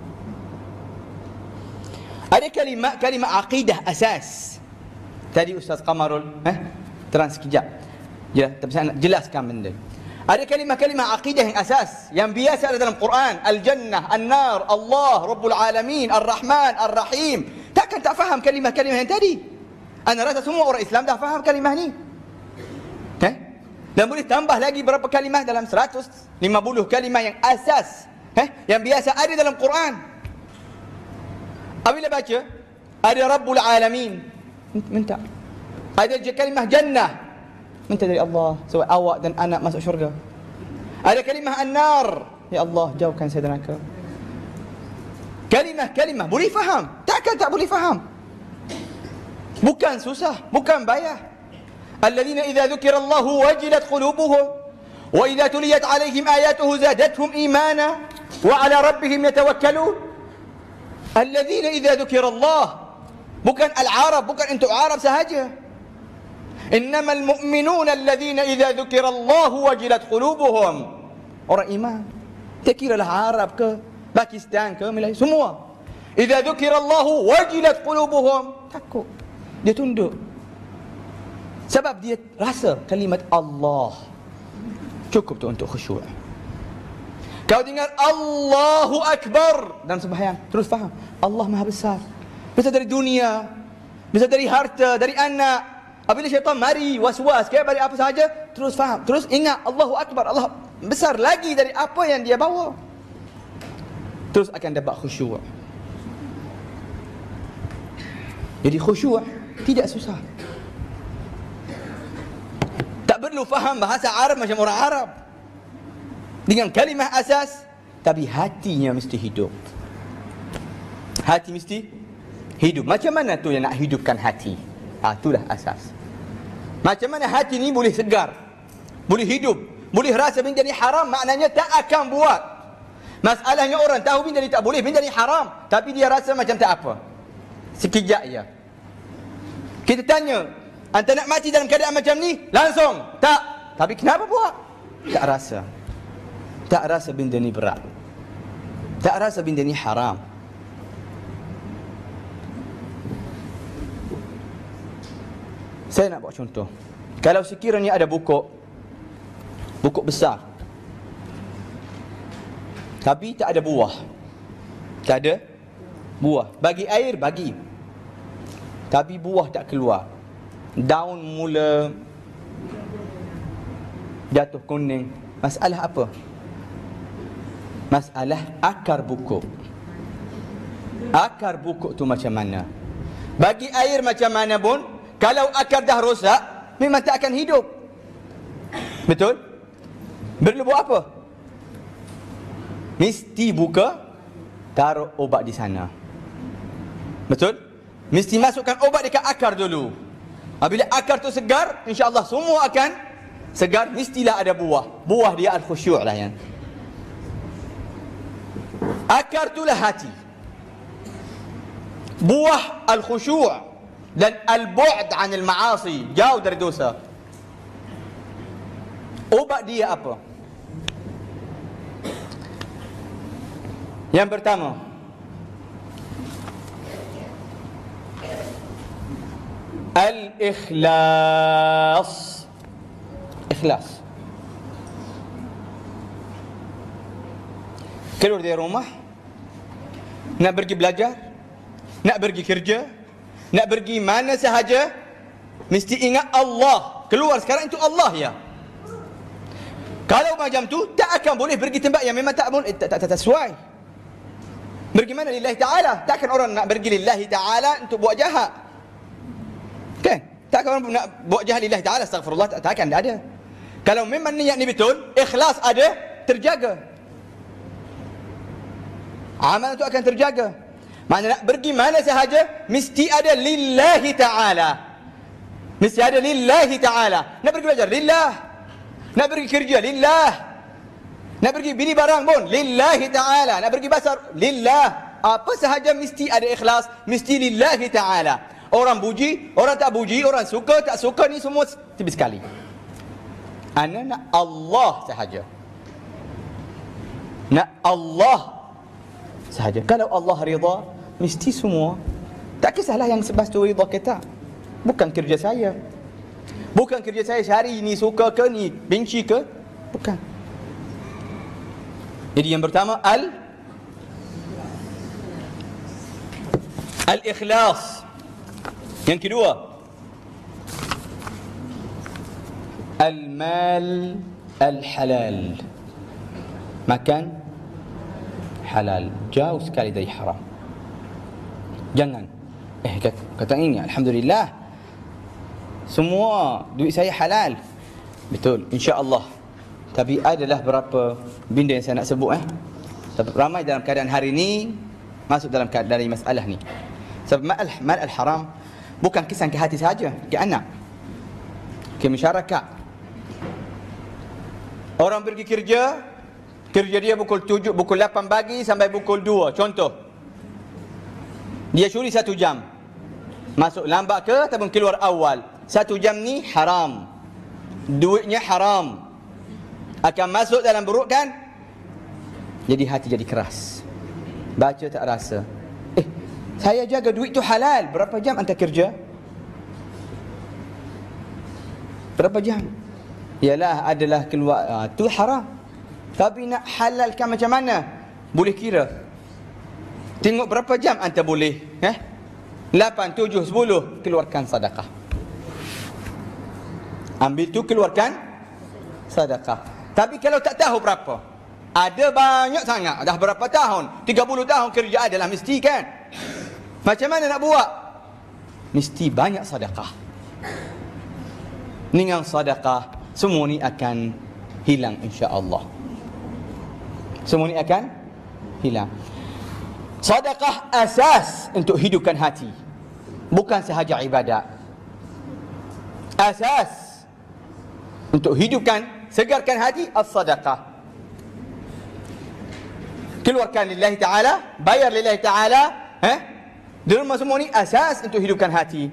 Ada kalimat-kalimat akidah asas. Tadi Ustaz Qamarul eh, terang sekejap. Ya, tapi saya nak jelaskan benda. Ada kalimat-kalimat akidah yang asas, yang biasa ada dalam Quran. Al-Jannah, An-Nar, Allah, Rabbul Alamin, Ar-Rahman, Ar-Rahim. Takkan tak faham kalimah-kalimah yang tadi. Ana rasa semua orang Islam dah faham kalimah ni. Eh? Dan boleh tambah lagi berapa kalimah dalam seratus lima puluh kalimah yang asas, eh? yang biasa ada dalam Quran. Apabila baca, ada Rabbul Alamin, minta. Ada kalimah Jannah, minta dari Allah supaya awak dan anak masuk syurga. Ada kalimah An-Nar, ya Allah jauhkan saya dari neraka. Kalimah-kalimah boleh faham, takkan tak boleh faham. Bukan susah, bukan bayar. Alladzina idza dzukirallahu wajilat qulubuhum wa idza tuliyat alaihim ayatuhu zadatuhum imana wa ala rabbihim yatawakkalun. Alladzina idza dzukirallah, bukan al-Arab, bukan untuk Arab sahaja. Innamal mu'minuna alladzina idza dzukirallahu wajilat qulubuhum. Orang iman. Tak kiralah Arab ke, Pakistan ke, Malaysia, semua. Idza dzukirallahu wajilat qulubuhum. Takut. Dia tunduk. Sebab dia rasa kalimat Allah. Cukup tu untuk khusyuk. Kau dengar Allahu Akbar dalam sembahyang, terus faham Allah Maha Besar. Bisa dari dunia, bisa dari harta, dari anak. Apabila syaitan mari was-was ke dari apa sahaja, terus faham, terus ingat Allahu Akbar, Allah besar lagi dari apa yang dia bawa. Terus akan dapat khusyuk. Jadi khusyuk tidak susah. Tak perlu faham bahasa Arab macam orang Arab. Dengan kalimah asas, tapi hatinya mesti hidup. Hati mesti hidup. Macam mana tu yang nak hidupkan hati? Ha, itulah asas. Macam mana hati ni boleh segar, boleh hidup, boleh rasa benda ni haram, maknanya tak akan buat. Masalahnya orang tahu benda ni tak boleh, benda ni haram, tapi dia rasa macam tak apa. Sekejap je. Kita tanya, anda nak mati dalam keadaan macam ni? Langsung, tak. Tapi kenapa buat? Tak rasa. Tak rasa benda ni berat. Tak rasa benda ni haram. Saya nak buat contoh. Kalau sekiranya ada bukuk, bukuk besar, tapi tak ada buah. Tak ada buah. Bagi air, bagi. Tapi buah tak keluar. Daun mula jatuh kuning. Masalah apa? Masalah akar bukuk. Akar bukuk tu macam mana? Bagi air macam mana pun, kalau akar dah rosak, memang tak akan hidup. Betul? Perlu buat apa? Mesti buka, taruh obat di sana. Betul? Mesti masukkan obat dekat akar dulu. Apabila akar tu segar, insya-Allah semua akan segar. Mestilah ada buah. Buah dia al-khusyuk lah yang. Akar itulah hati. Buah al-khusyuk dan al-bu'd 'anil ma'asi, jauh dari dosa. Obat dia apa? Yang pertama, al-ikhlas. Ikhlas. Keluar dari rumah, nak pergi belajar, nak pergi kerja, nak pergi mana sahaja, mesti ingat Allah. Keluar sekarang itu Allah ya. Kalau macam tu, tak akan boleh pergi tempat yang memang tak boleh, tak, tak, tak, tak sesuai. Pergi mana lillahi ta'ala. Takkan orang nak pergi lillahi ta'ala untuk buat jahat. Kan? Takkan orang nak buat jahat lillahi ta'ala, astagfirullah, tak, takkan, tak ada. Kalau memang niat ni betul, ikhlas ada, terjaga. Amal itu akan terjaga. Mana nak pergi mana sahaja, mesti ada lillahi ta'ala. Mesti ada lillahi ta'ala. Nak pergi belajar, lillah. Nak pergi kerja, lillah. Nak pergi beli barang pun, lillahi ta'ala. Nak pergi pasar, lillah. Apa sahaja mesti ada ikhlas, mesti lillahi ta'ala. Orang puji, orang tak puji, orang suka, tak suka, ni semua tipis sekali. Ana nak Allah sahaja. Nak Allah sahaja. Kalau Allah rida, mesti semua. Tak kisahlah yang sebab tu rida kita. Bukan kerja saya. Bukan kerja saya sehari ni suka ke ni benci ke? Bukan. Jadi yang pertama al al-ikhlas. Yang kedua al-mal al-halal. Makan halal, jauh sekali dari haram. Jangan eh kata, kata ini alhamdulillah semua duit saya halal. Betul, insya-Allah. Tapi adalah berapa benda yang saya nak sebut eh. Sebab ramai dalam keadaan hari ini masuk dalam keadaan dari masalah ni. Sebab mal mal al-haram bukan kisah ke hati saja, ke anak. Okey, masyarakat. Orang pergi kerja, kerja dia pukul tujuh, pukul lapan pagi sampai pukul dua. Contoh. Dia curi satu jam. Masuk lambat ke ataupun keluar awal. Satu jam ni haram. Duitnya haram. Akan masuk dalam perut kan? Jadi hati jadi keras. Baca tak rasa. Eh, saya jaga duit tu halal. Berapa jam anda kerja? Berapa jam? Yalah, adalah keluar. Ah, tu haram. Tapi nak halalkan macam mana? Boleh kira. Tengok berapa jam anda boleh. Eh? lapan, tujuh, sepuluh. Keluarkan sedekah. Ambil tu, keluarkan sedekah. Tapi kalau tak tahu berapa, ada banyak sangat, dah berapa tahun, tiga puluh tahun kerja adalah mesti kan. Macam mana nak buat? Mesti banyak sedekah. Dengan sedekah, semua ni akan hilang insya-Allah. Semua ni akan hilang. Sedekah asas untuk hidupkan hati. Bukan sahaja ibadat. Asas untuk hidupkan, segarkan hati, as-sedekah. Keluarkan lillahi ta'ala, bayar lillahi ta'ala, eh? Derma semua ni asas untuk hidupkan hati.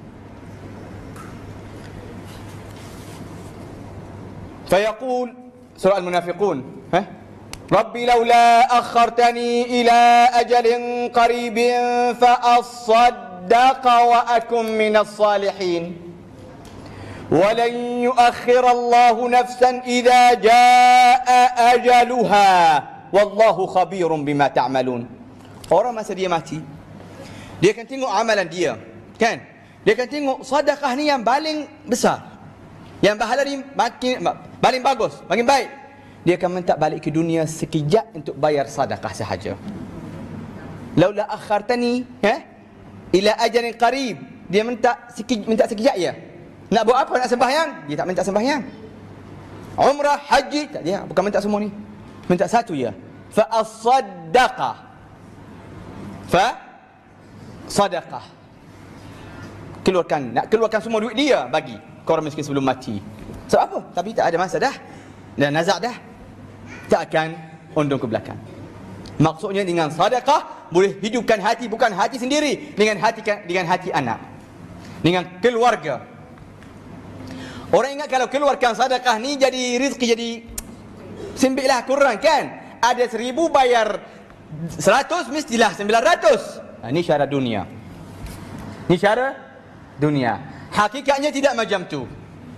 Fayaqul, surah Al-Munafiqun, eh? Rabbi laula akhartani ila ajalin qaribin fa as-saddaqa wa akum minas salihin. ولن يؤخر الله نفسا إذا جاء أجلها والله خبير بما تعملون. Orang masa dia mati, dia akan tengok amalan dia, kan? Dia akan tengok sedekah ni yang paling besar, yang pahala ni makin paling bagus, makin baik. Dia akan minta balik ke dunia sekejap untuk bayar sedekah sahaja. Laula akhartani, eh? Ila ajalin qarib. Dia minta sekejap, minta sekejap ya. Nak buat apa? Nak sembahyang? Dia tak minta sembahyang. Umrah, haji, tak, dia bukan minta semua ni. Minta satu ya. Fa as-sadaqah. Fa sadaqah. Keluarkan, nak keluarkan semua duit dia bagi ke orang miskin sebelum mati. Sebab apa? Tapi tak ada masa dah. Dah nazak dah. Tak akan undung ke belakang. Maksudnya dengan sedekah boleh hidupkan hati, bukan hati sendiri, dengan hati dengan hati anak, dengan keluarga. Orang ingat kalau keluarkan sedekah ni jadi rezeki, jadi sembiklah kurang kan? Ada seribu bayar seratus, mestilah sembilan ratus. Nah, ini cara dunia. Ini cara dunia. Hakikatnya tidak macam tu.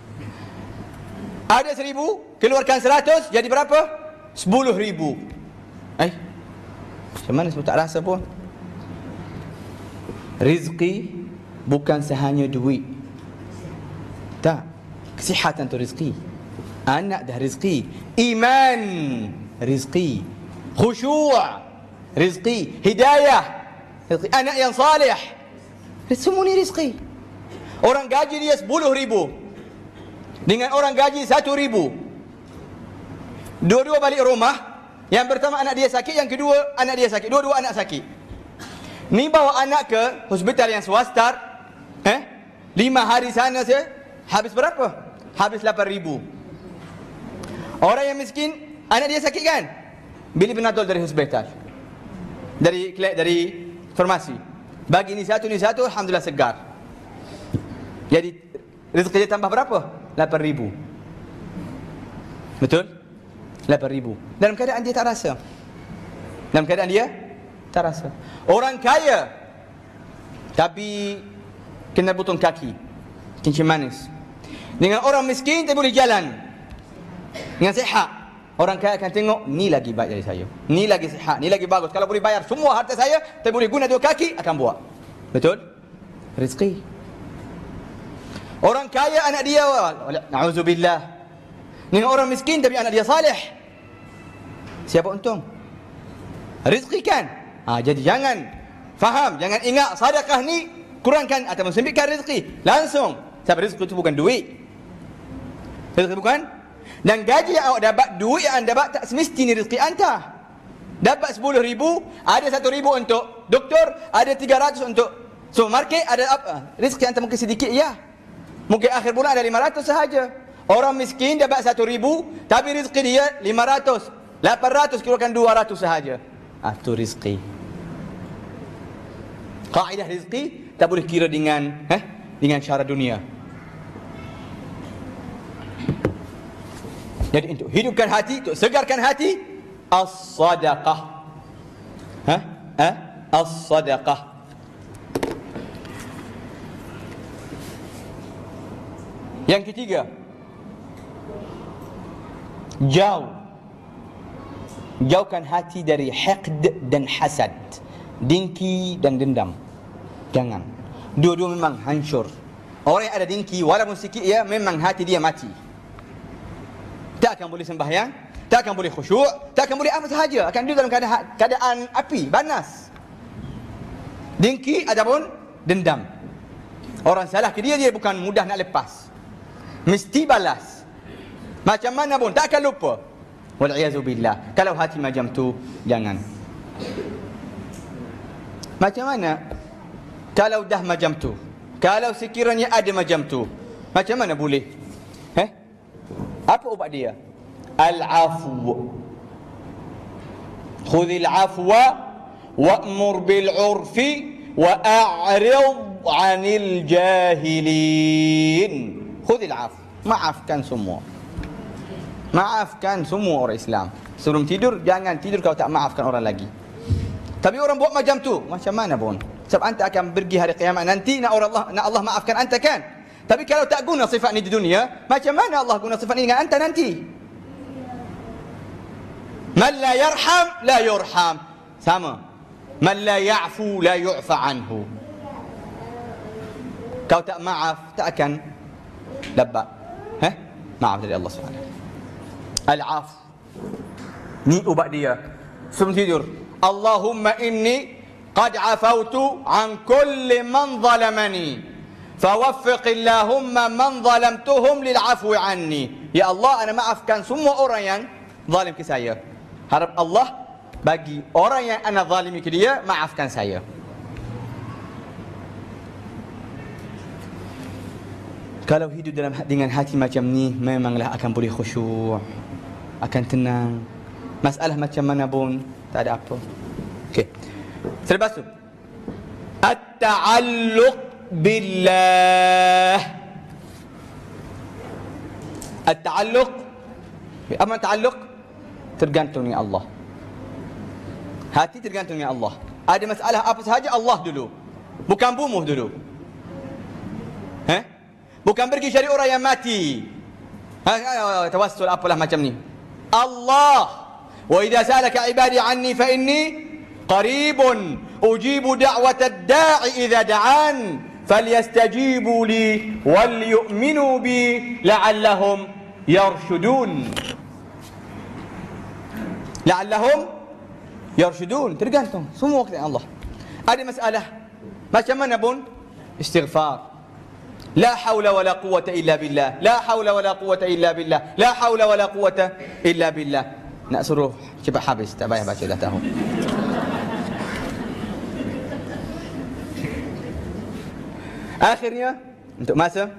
Ada seribu, keluarkan seratus, jadi berapa? Sepuluh ribu. Eh, macam mana sebab tak rasa pun? Rizki bukan sehanya duit. Tak. Kesihatan tu rizki. Anak dah rizki. Iman rizki. Khusyuk rizki. Hidayah rizki. Anak yang salih, semua ni rizki. Orang gaji dia sepuluh ribu dengan orang gaji satu ribu. Dua-dua balik rumah. Yang pertama anak dia sakit, yang kedua anak dia sakit. Dua-dua anak sakit. Ni bawa anak ke hospital yang swasta, eh? Lima hari sana saja, habis berapa? Habis lapan ribu. Orang yang miskin, anak dia sakit kan? Beli Panadol dari hospital, Dari dari farmasi. Bagi ni satu, ni satu, alhamdulillah segar. Jadi rezeki dia tambah berapa? lapan ribu. Betul? lapan ribu. Dalam keadaan dia tak rasa. Dalam keadaan dia tak rasa. Orang kaya tapi kena potong kaki, cincin manis. Dengan orang miskin tak boleh jalan dengan sihat. Orang kaya akan tengok, ni lagi baik dari saya, ni lagi sihat, ni lagi bagus. Kalau boleh bayar semua harta saya, tak boleh guna dua kaki, akan buat. Betul? Rezeki. Orang kaya anak dia, na'udzubillah. Dengan orang miskin tapi anak dia salih, siapa untung? Rezeki kan? Ha, jadi jangan faham, jangan ingat sedekah ni kurangkan atau sempitkan rezeki. Langsung, sebab rezeki itu bukan duit. Rezeki bukan. Dan gaji yang awak dapat, duit yang anda dapat tak semestinya rezeki anda. Dapat sepuluh ribu, ada satu ribu untuk doktor, ada tiga ratus untuk supermarket, ada apa? Rezeki anda mungkin sedikit ya. Mungkin akhir bulan ada lima ratus sahaja. Orang miskin dapat satu ribu, tapi rezeki dia lima ratus, lapan ratus, keluarkan dua ratus sahaja. Ah, itu rezeki. Kaidah rezeki tak boleh kira dengan eh, dengan cara dunia. Jadi untuk hidupkan hati, untuk segarkan hati, as-sadaqah. Hah? Ha? As-sadaqah. Yang ketiga, jauh. Jauhkan hati dari hiqd dan hasad, dengki dan dendam. Jangan. Dua-dua memang hancur. Orang yang ada dengki, walaupun sikit ya, memang hati dia mati. Tak akan boleh sembahyang, tak akan boleh khusyuk, tak akan boleh apa sahaja. Akan duduk dalam keadaan, keadaan api, panas. Dengki ataupun dendam. Orang salah ke dia, dia bukan mudah nak lepas. Mesti balas. Macam mana pun, tak akan lupa. Wal'iyazubillah. Kalau hati macam tu, jangan. Macam mana? Kalau dah macam tu, kalau sekiranya ada macam tu, macam mana boleh? Eh? Apa ubat dia? Al-afw. Khudhil afwa wa'mur bil 'urfi wa a'rid 'anil jahilin. Khudhil afw. Maafkan semua. Maafkan semua orang Islam. Sebelum tidur, jangan tidur kalau tak maafkan orang lagi. Tapi orang buat macam tu, macam mana pun. Sebab anta akan pergi hari kiamat nanti, nak Allah, nak Allah maafkan anta kan? Tapi kalau tak guna sifat ni di dunia, macam mana Allah guna sifat ni dengan anta nanti? Man la yarham, la yurham. Sama. Man la ya'fu, la yu'fa anhu. Kau tak maaf, tak akan dapat eh? maaf dari Allah subhanahu wa taala. Al-'af. Ni ubat dia. Sebelum tidur, Allahumma inni qad 'afawtu an kulli man zalamani. Fawaffiq Allahumma man zalamtuhum lil 'afwi anni. Ya Allah, ana maafkan semua orang yang zalim ke saya. Harap Allah bagi orang yang ana zalimi ke dia, maafkan saya. Kalau hidup dalam dengan hati macam ni, memanglah akan boleh khusyuk, akan tenang. Masalah macam mana pun tak ada apa. Okey. Selepas tu, at-ta'alluq billah. At-ta'alluq. Apa ta'alluq? Tergantung dengan Allah. Hati tergantung dengan Allah. Ada masalah apa sahaja, Allah dulu. Bukan bumuh dulu. Eh? Bukan pergi cari orang yang mati. Ha, tawassul apalah macam ni. Allah. Wa idza sa'alaka 'ibadi 'anni fa inni qaribun ujibu da'watad da'i idza da'an falyastajibu li wal yu'minu bi la'allahum yarshudun. La'allahum yarshudun. Tergantung semua kepada Allah. Ada masalah macam mana pun, istighfar. La haula wala quwwata illa billah. La haula wala quwwata illa billah. La haula wala quwwata illa billah. Nak suruh cepat habis, tak payah baca, dah tahu. Akhirnya untuk masa,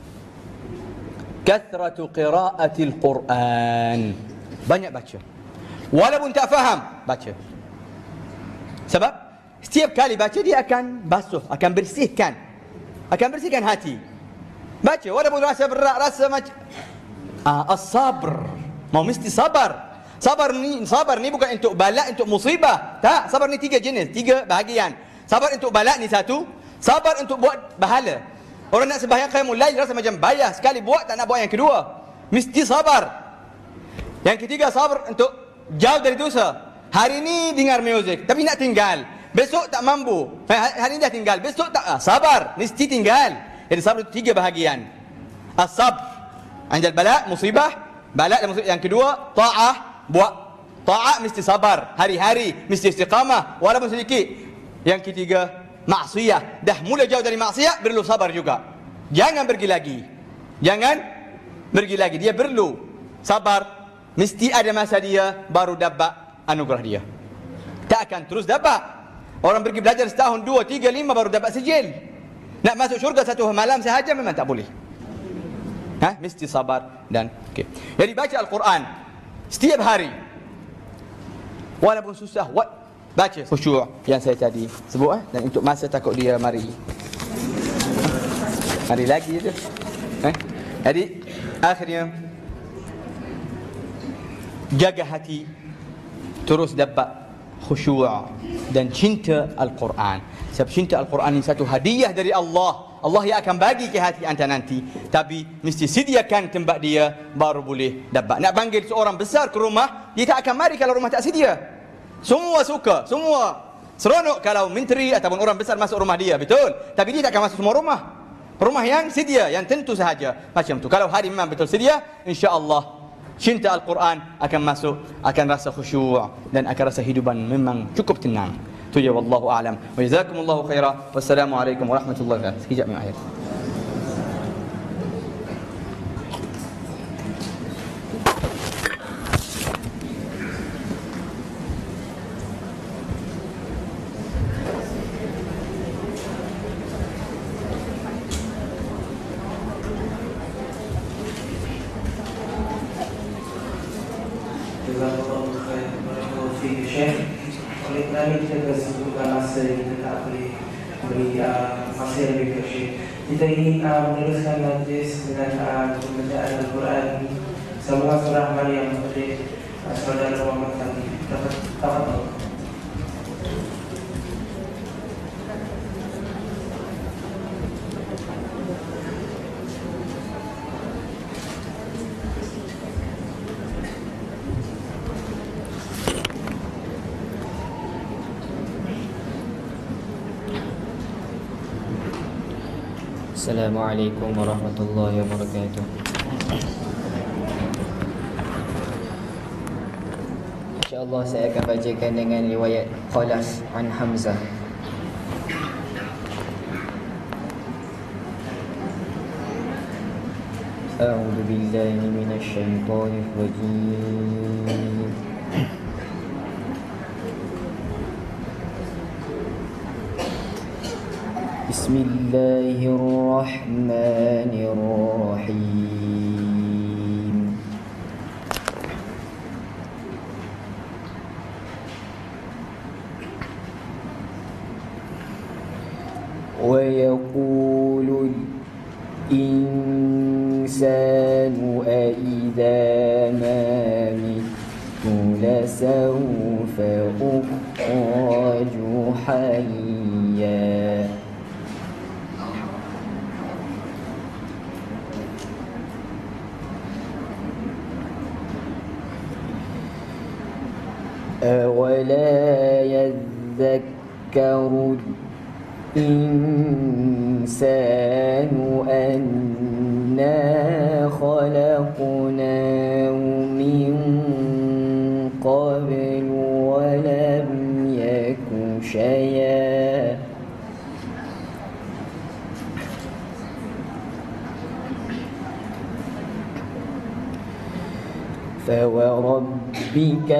kathratu qira'atil Quran. Banyak baca. Walaupun tak faham, baca. Sebab setiap kali baca dia akan basuh, akan bersihkan. Akan bersihkan hati. Baca walaupun rasa berat, rasa macam ah, as-sabr. Mau mesti sabar. Sabar ni, sabar ni bukan untuk balak, untuk musibah. Tak, sabar ni tiga jenis, tiga bahagian. Sabar untuk balak ni satu, sabar untuk buat bahala. Orang nak sembahyang qiyamul lail rasa macam bayar sekali buat, tak nak buat yang kedua. Mesti sabar. Yang ketiga, sabar untuk jauh dari dosa. Hari ni dengar muzik tapi nak tinggal. Besok tak mampu. Hari ni dah tinggal, besok tak, ah, sabar, mesti tinggal. Jadi sabar itu tiga bahagian. As-sabr anjal balak, musibah, balak dan musibah. Yang kedua, ta'ah, buat ta'ah mesti sabar, hari-hari mesti istiqamah walaupun sedikit. Yang ketiga, maksiyah, dah mula jauh dari maksiat, perlu sabar juga. Jangan pergi lagi. Jangan pergi lagi. Dia perlu sabar. Mesti ada masa dia baru dapat anugerah dia. Tak akan terus dapat. Orang pergi belajar setahun, dua, tiga, lima baru dapat sijil. Nak masuk syurga satu malam sahaja memang tak boleh. Ha? Mesti sabar dan okey. Jadi baca Al-Quran setiap hari. Walaupun susah, what? Baca khusyuk yang saya tadi sebut eh? Dan untuk masa takut dia mari. Mari lagi tu. Eh? Jadi akhirnya jaga hati terus dapat khusyuk dan cinta Al-Quran. Sebab cinta Al-Quran ini satu hadiah dari Allah. Allah yang akan bagi ke hati anda nanti. Tapi mesti sediakan tempat dia baru boleh dapat. Nak panggil seorang besar ke rumah, dia tak akan mari kalau rumah tak sedia. Semua suka, semua seronok kalau menteri ataupun orang besar masuk rumah dia, betul? Tapi dia tak akan masuk semua rumah. Rumah yang sedia, yang tentu sahaja macam tu. Kalau hari memang betul sedia, insya-Allah cinta Al-Quran akan masuk, akan rasa khusyuk dan akan rasa hidupan memang cukup tenang. Tu ya, wallahu a'lam. Wa jazakumullahu khaira. Wassalamualaikum warahmatullahi wabarakatuh. Sekejap yang akhir. Oleh kerana kita tersebutkan masa yang kita tak boleh beri uh, masa yang lebih kecil, kita ingin uh, meneruskan majlis dengan uh, pembacaan Al-Quran sambungan surah Maryam oleh uh, saudara Muhammad Tadi. Dapat dapat Assalamualaikum warahmatullahi wabarakatuh. InsyaAllah saya akan bacakan dengan riwayat Khalas an Hamzah. A'udzu billahi minasy syaithanir rajim. Bismillahirrahmanirrahim. Wa yaqulul insanu a idza ma mittu lasawfa ukhraju hayya. أولا يذكر الإنسان أنا خلقناه من قبل ولم يك شيئا فوربك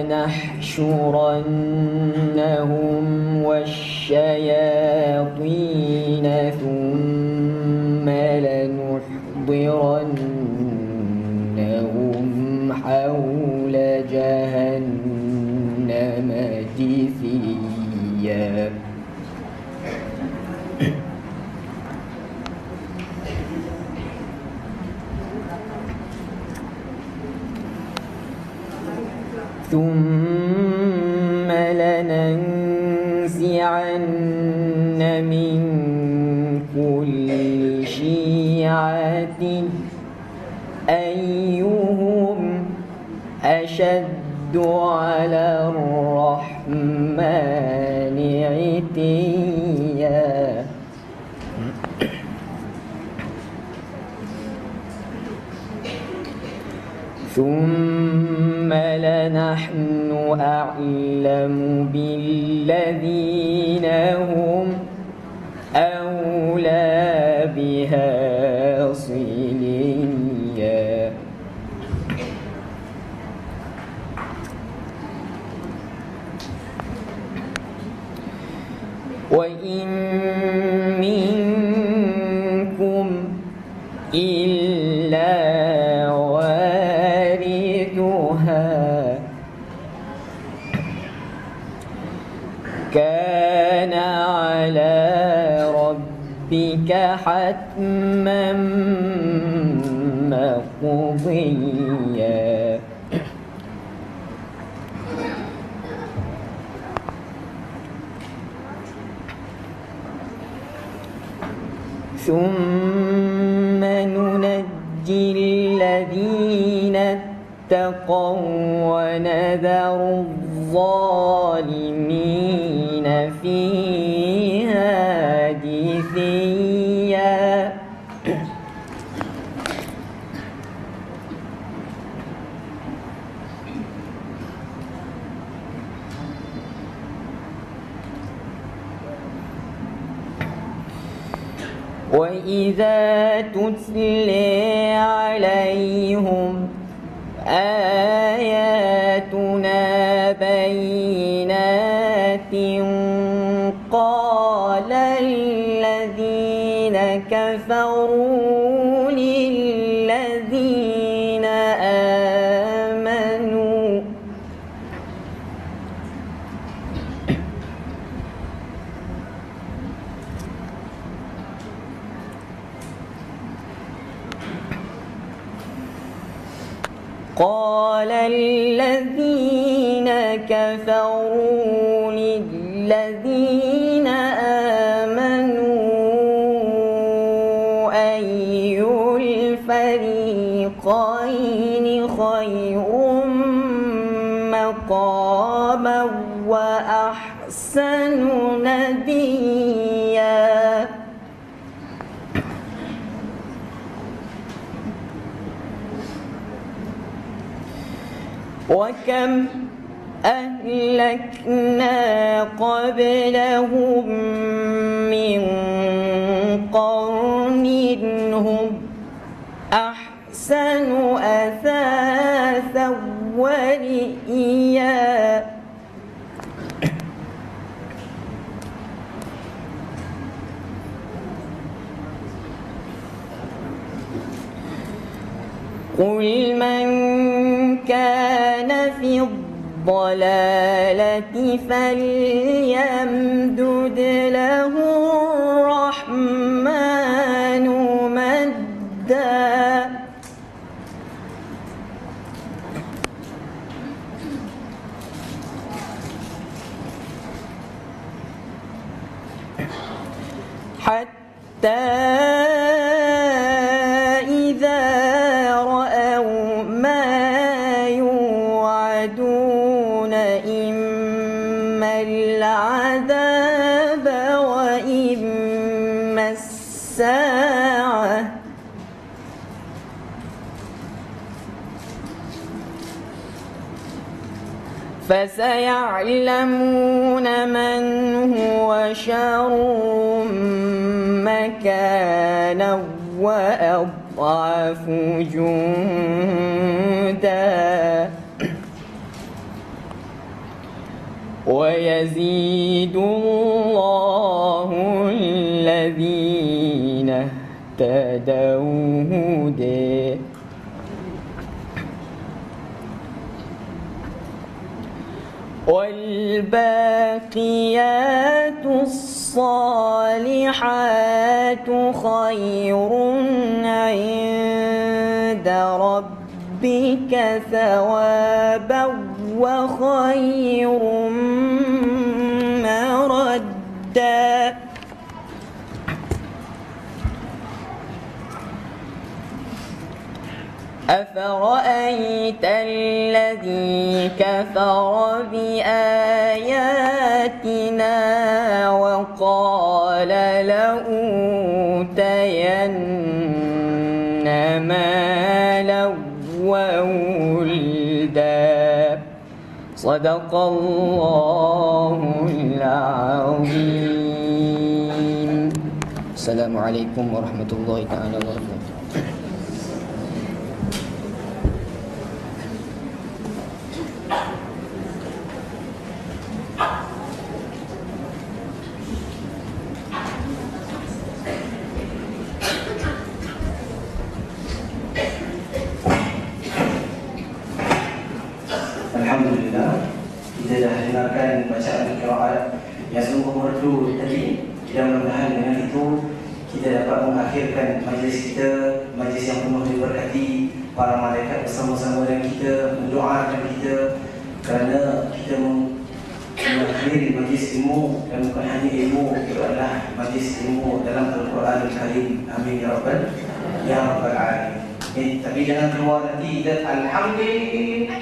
لنحشرنهم والشياطين ثم لنحضرنهم حول جهنم جثيا ثم لننزعن من كل شيعة أيهم أشد على الرحمن عتيا ثم لنحن أعلم بالذين هم أولى بها صليا وإن منكم إلا كان على ربك حتما مقضيا ثم ننجي الذين اتقوا ونذر الظالمين فيها جثيا وإذا تتلي عليهم آياتنا بينات قال الذين كفروا للذين آمنوا قال الذين كفروا للذين آمنوا أي الفريقين خير مقاما وأحسن نديا وكم أهلكنا قبلهم من قرن هم أحسن أثاثا ورئيا قل من كان في الضلالة فليمدد له الرحمن مدا حتى إذا رأوا ما يوعدون إما العذاب وإما الساعة فسيعلمون من هو شر مكانا وأضعف جندا ويزيد الله الذين اهتدوا هدى والباقيات الصالحات خير عند ربك ثوابا وخير مردا أفرأيت الذي كفر بآياتنا وقال لأوتين مالا وولدا صدق الله العظيم. السلام عليكم ورحمة الله تعالى وبركاته. Alhamdulillah, kita dah mendengarkan bacaan qiraat yang sungguh merdu tadi. Dan mudah-mudahan dengan itu kita dapat mengakhirkan majlis kita, majlis yang penuh diberkati, para malaikat bersama-sama dengan kita, mendoakan kita, kerana kita mengakhiri majlis ilmu, dan bukan hanya ilmu, itu adalah majlis ilmu dalam Al-Quran Al-Karim. Amin ya Rabbal ya Rabbal Alamin. Eh, tapi jangan keluar nanti dan Alhamdulillah.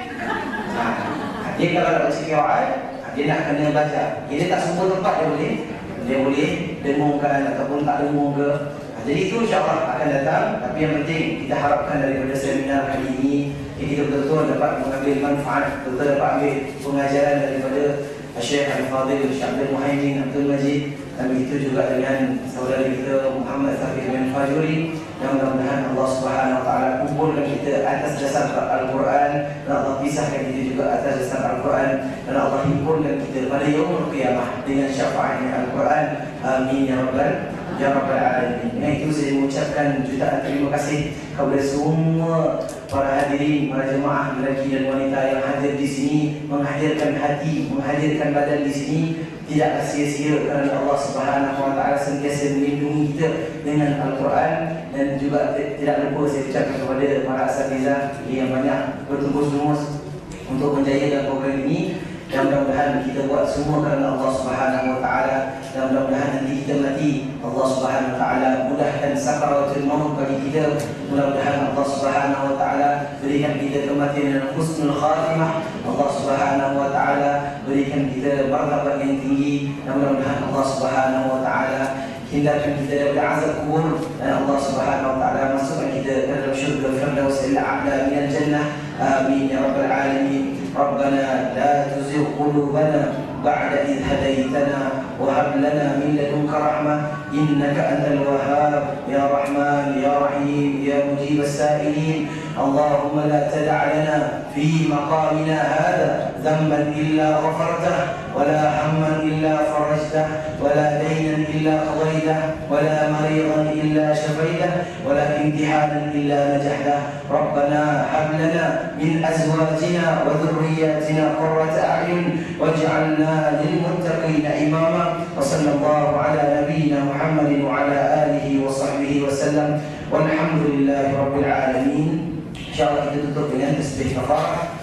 Nah, dia kalau nak baca qiraat, dia nak kena baca. Dia tak semua tempat dia boleh. Dia boleh dengungkan ataupun tak dengung ke. Jadi itu insyaAllah akan datang. Tapi yang penting kita harapkan daripada seminar hari ini, kita betul-betul dapat mengambil manfaat, betul-betul dapat ambil pengajaran daripada Syekh Al-Fadhil Syekh Abdul Muhaimin Abdul Majid. Dan begitu juga dengan saudara kita Muhammad Safir bin Fajuri. Dan mudah-mudahan Allah Subhanahu Wa Taala kumpulkan kita atas dasar Al-Quran, dan Allah pisahkan kita juga atas dasar Al-Quran, dan Allah himpunkan kita pada yaumul qiyamah dengan syafaatnya Al-Quran. Amin ya Rabbal ya Rabbal Alamin. Dengan itu saya mengucapkan jutaan terima kasih kepada semua para hadirin, para jemaah lelaki dan wanita yang hadir di sini, menghadirkan hati, menghadirkan badan di sini. Tidaklah sia-sia kerana Allah Subhanahu Wa Taala sentiasa melindungi kita dengan Al-Quran. Dan juga tidak lupa saya ucapkan kepada para asatizah yang banyak bertumpus-tumpus untuk menjayakan program ini. Dan mudah-mudahan kita buat semua kerana Allah Subhanahu Wa Taala. Dan mudah-mudahan nanti kita mati, Allah Subhanahu Wa Taala mudahkan sakaratul maut bagi kita. Mudah-mudahan Allah Subhanahu Wa Taala berikan kita kematian dengan husnul khatimah. Allah Subhanahu Wa Taala berikan kita martabat yang tinggi. Dan mudah-mudahan Allah Subhanahu Wa Taala hindarkan kita daripada azab kubur, dan Allah Subhanahu Wa Taala masukkan kita ke dalam syurga Firdaus al-A'la minal jannah. Amin ya Rabbal Alamin. Rabbana la tuzigh qulubana ba'da idh hadaytana wa hab lana min ladunka rahmah innaka antal wahhab ya Rahman ya Rahim ya mujib as-sa'ilin. Allahumma la tada' lana fi maqamina hadha dhanban illa ghafartah wa la hamman illa farajtah wa la daynan illa qadaytah wa la maridan illa shafaitah wa la imtihanan illa najahtah. Rabbana hab lana min azwajina wa dhurriyyatina qurrata a'yun waj'alna lil muttaqina imama. Wa sallallahu ala nabiyyina Muhammadin wa ala alihi wa sahbihi wa sallam. Walhamdulillahi rabbil alamin. InsyaAllah kita tutup dengan tasbih kafarah.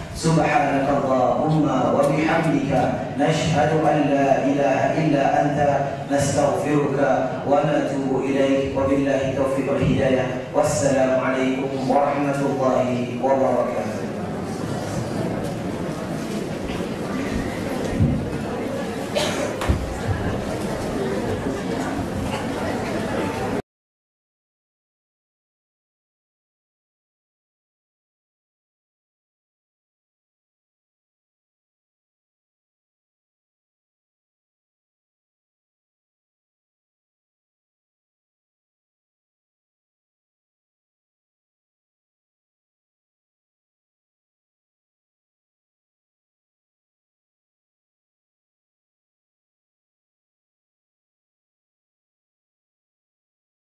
Subhanakallahumma wa bihamdika nashhadu an la ilaha illa anta nastaghfiruka wa natubu ilaik. Wa billahi taufiq wal hidayah. Wassalamu alaikum warahmatullahi wabarakatuh.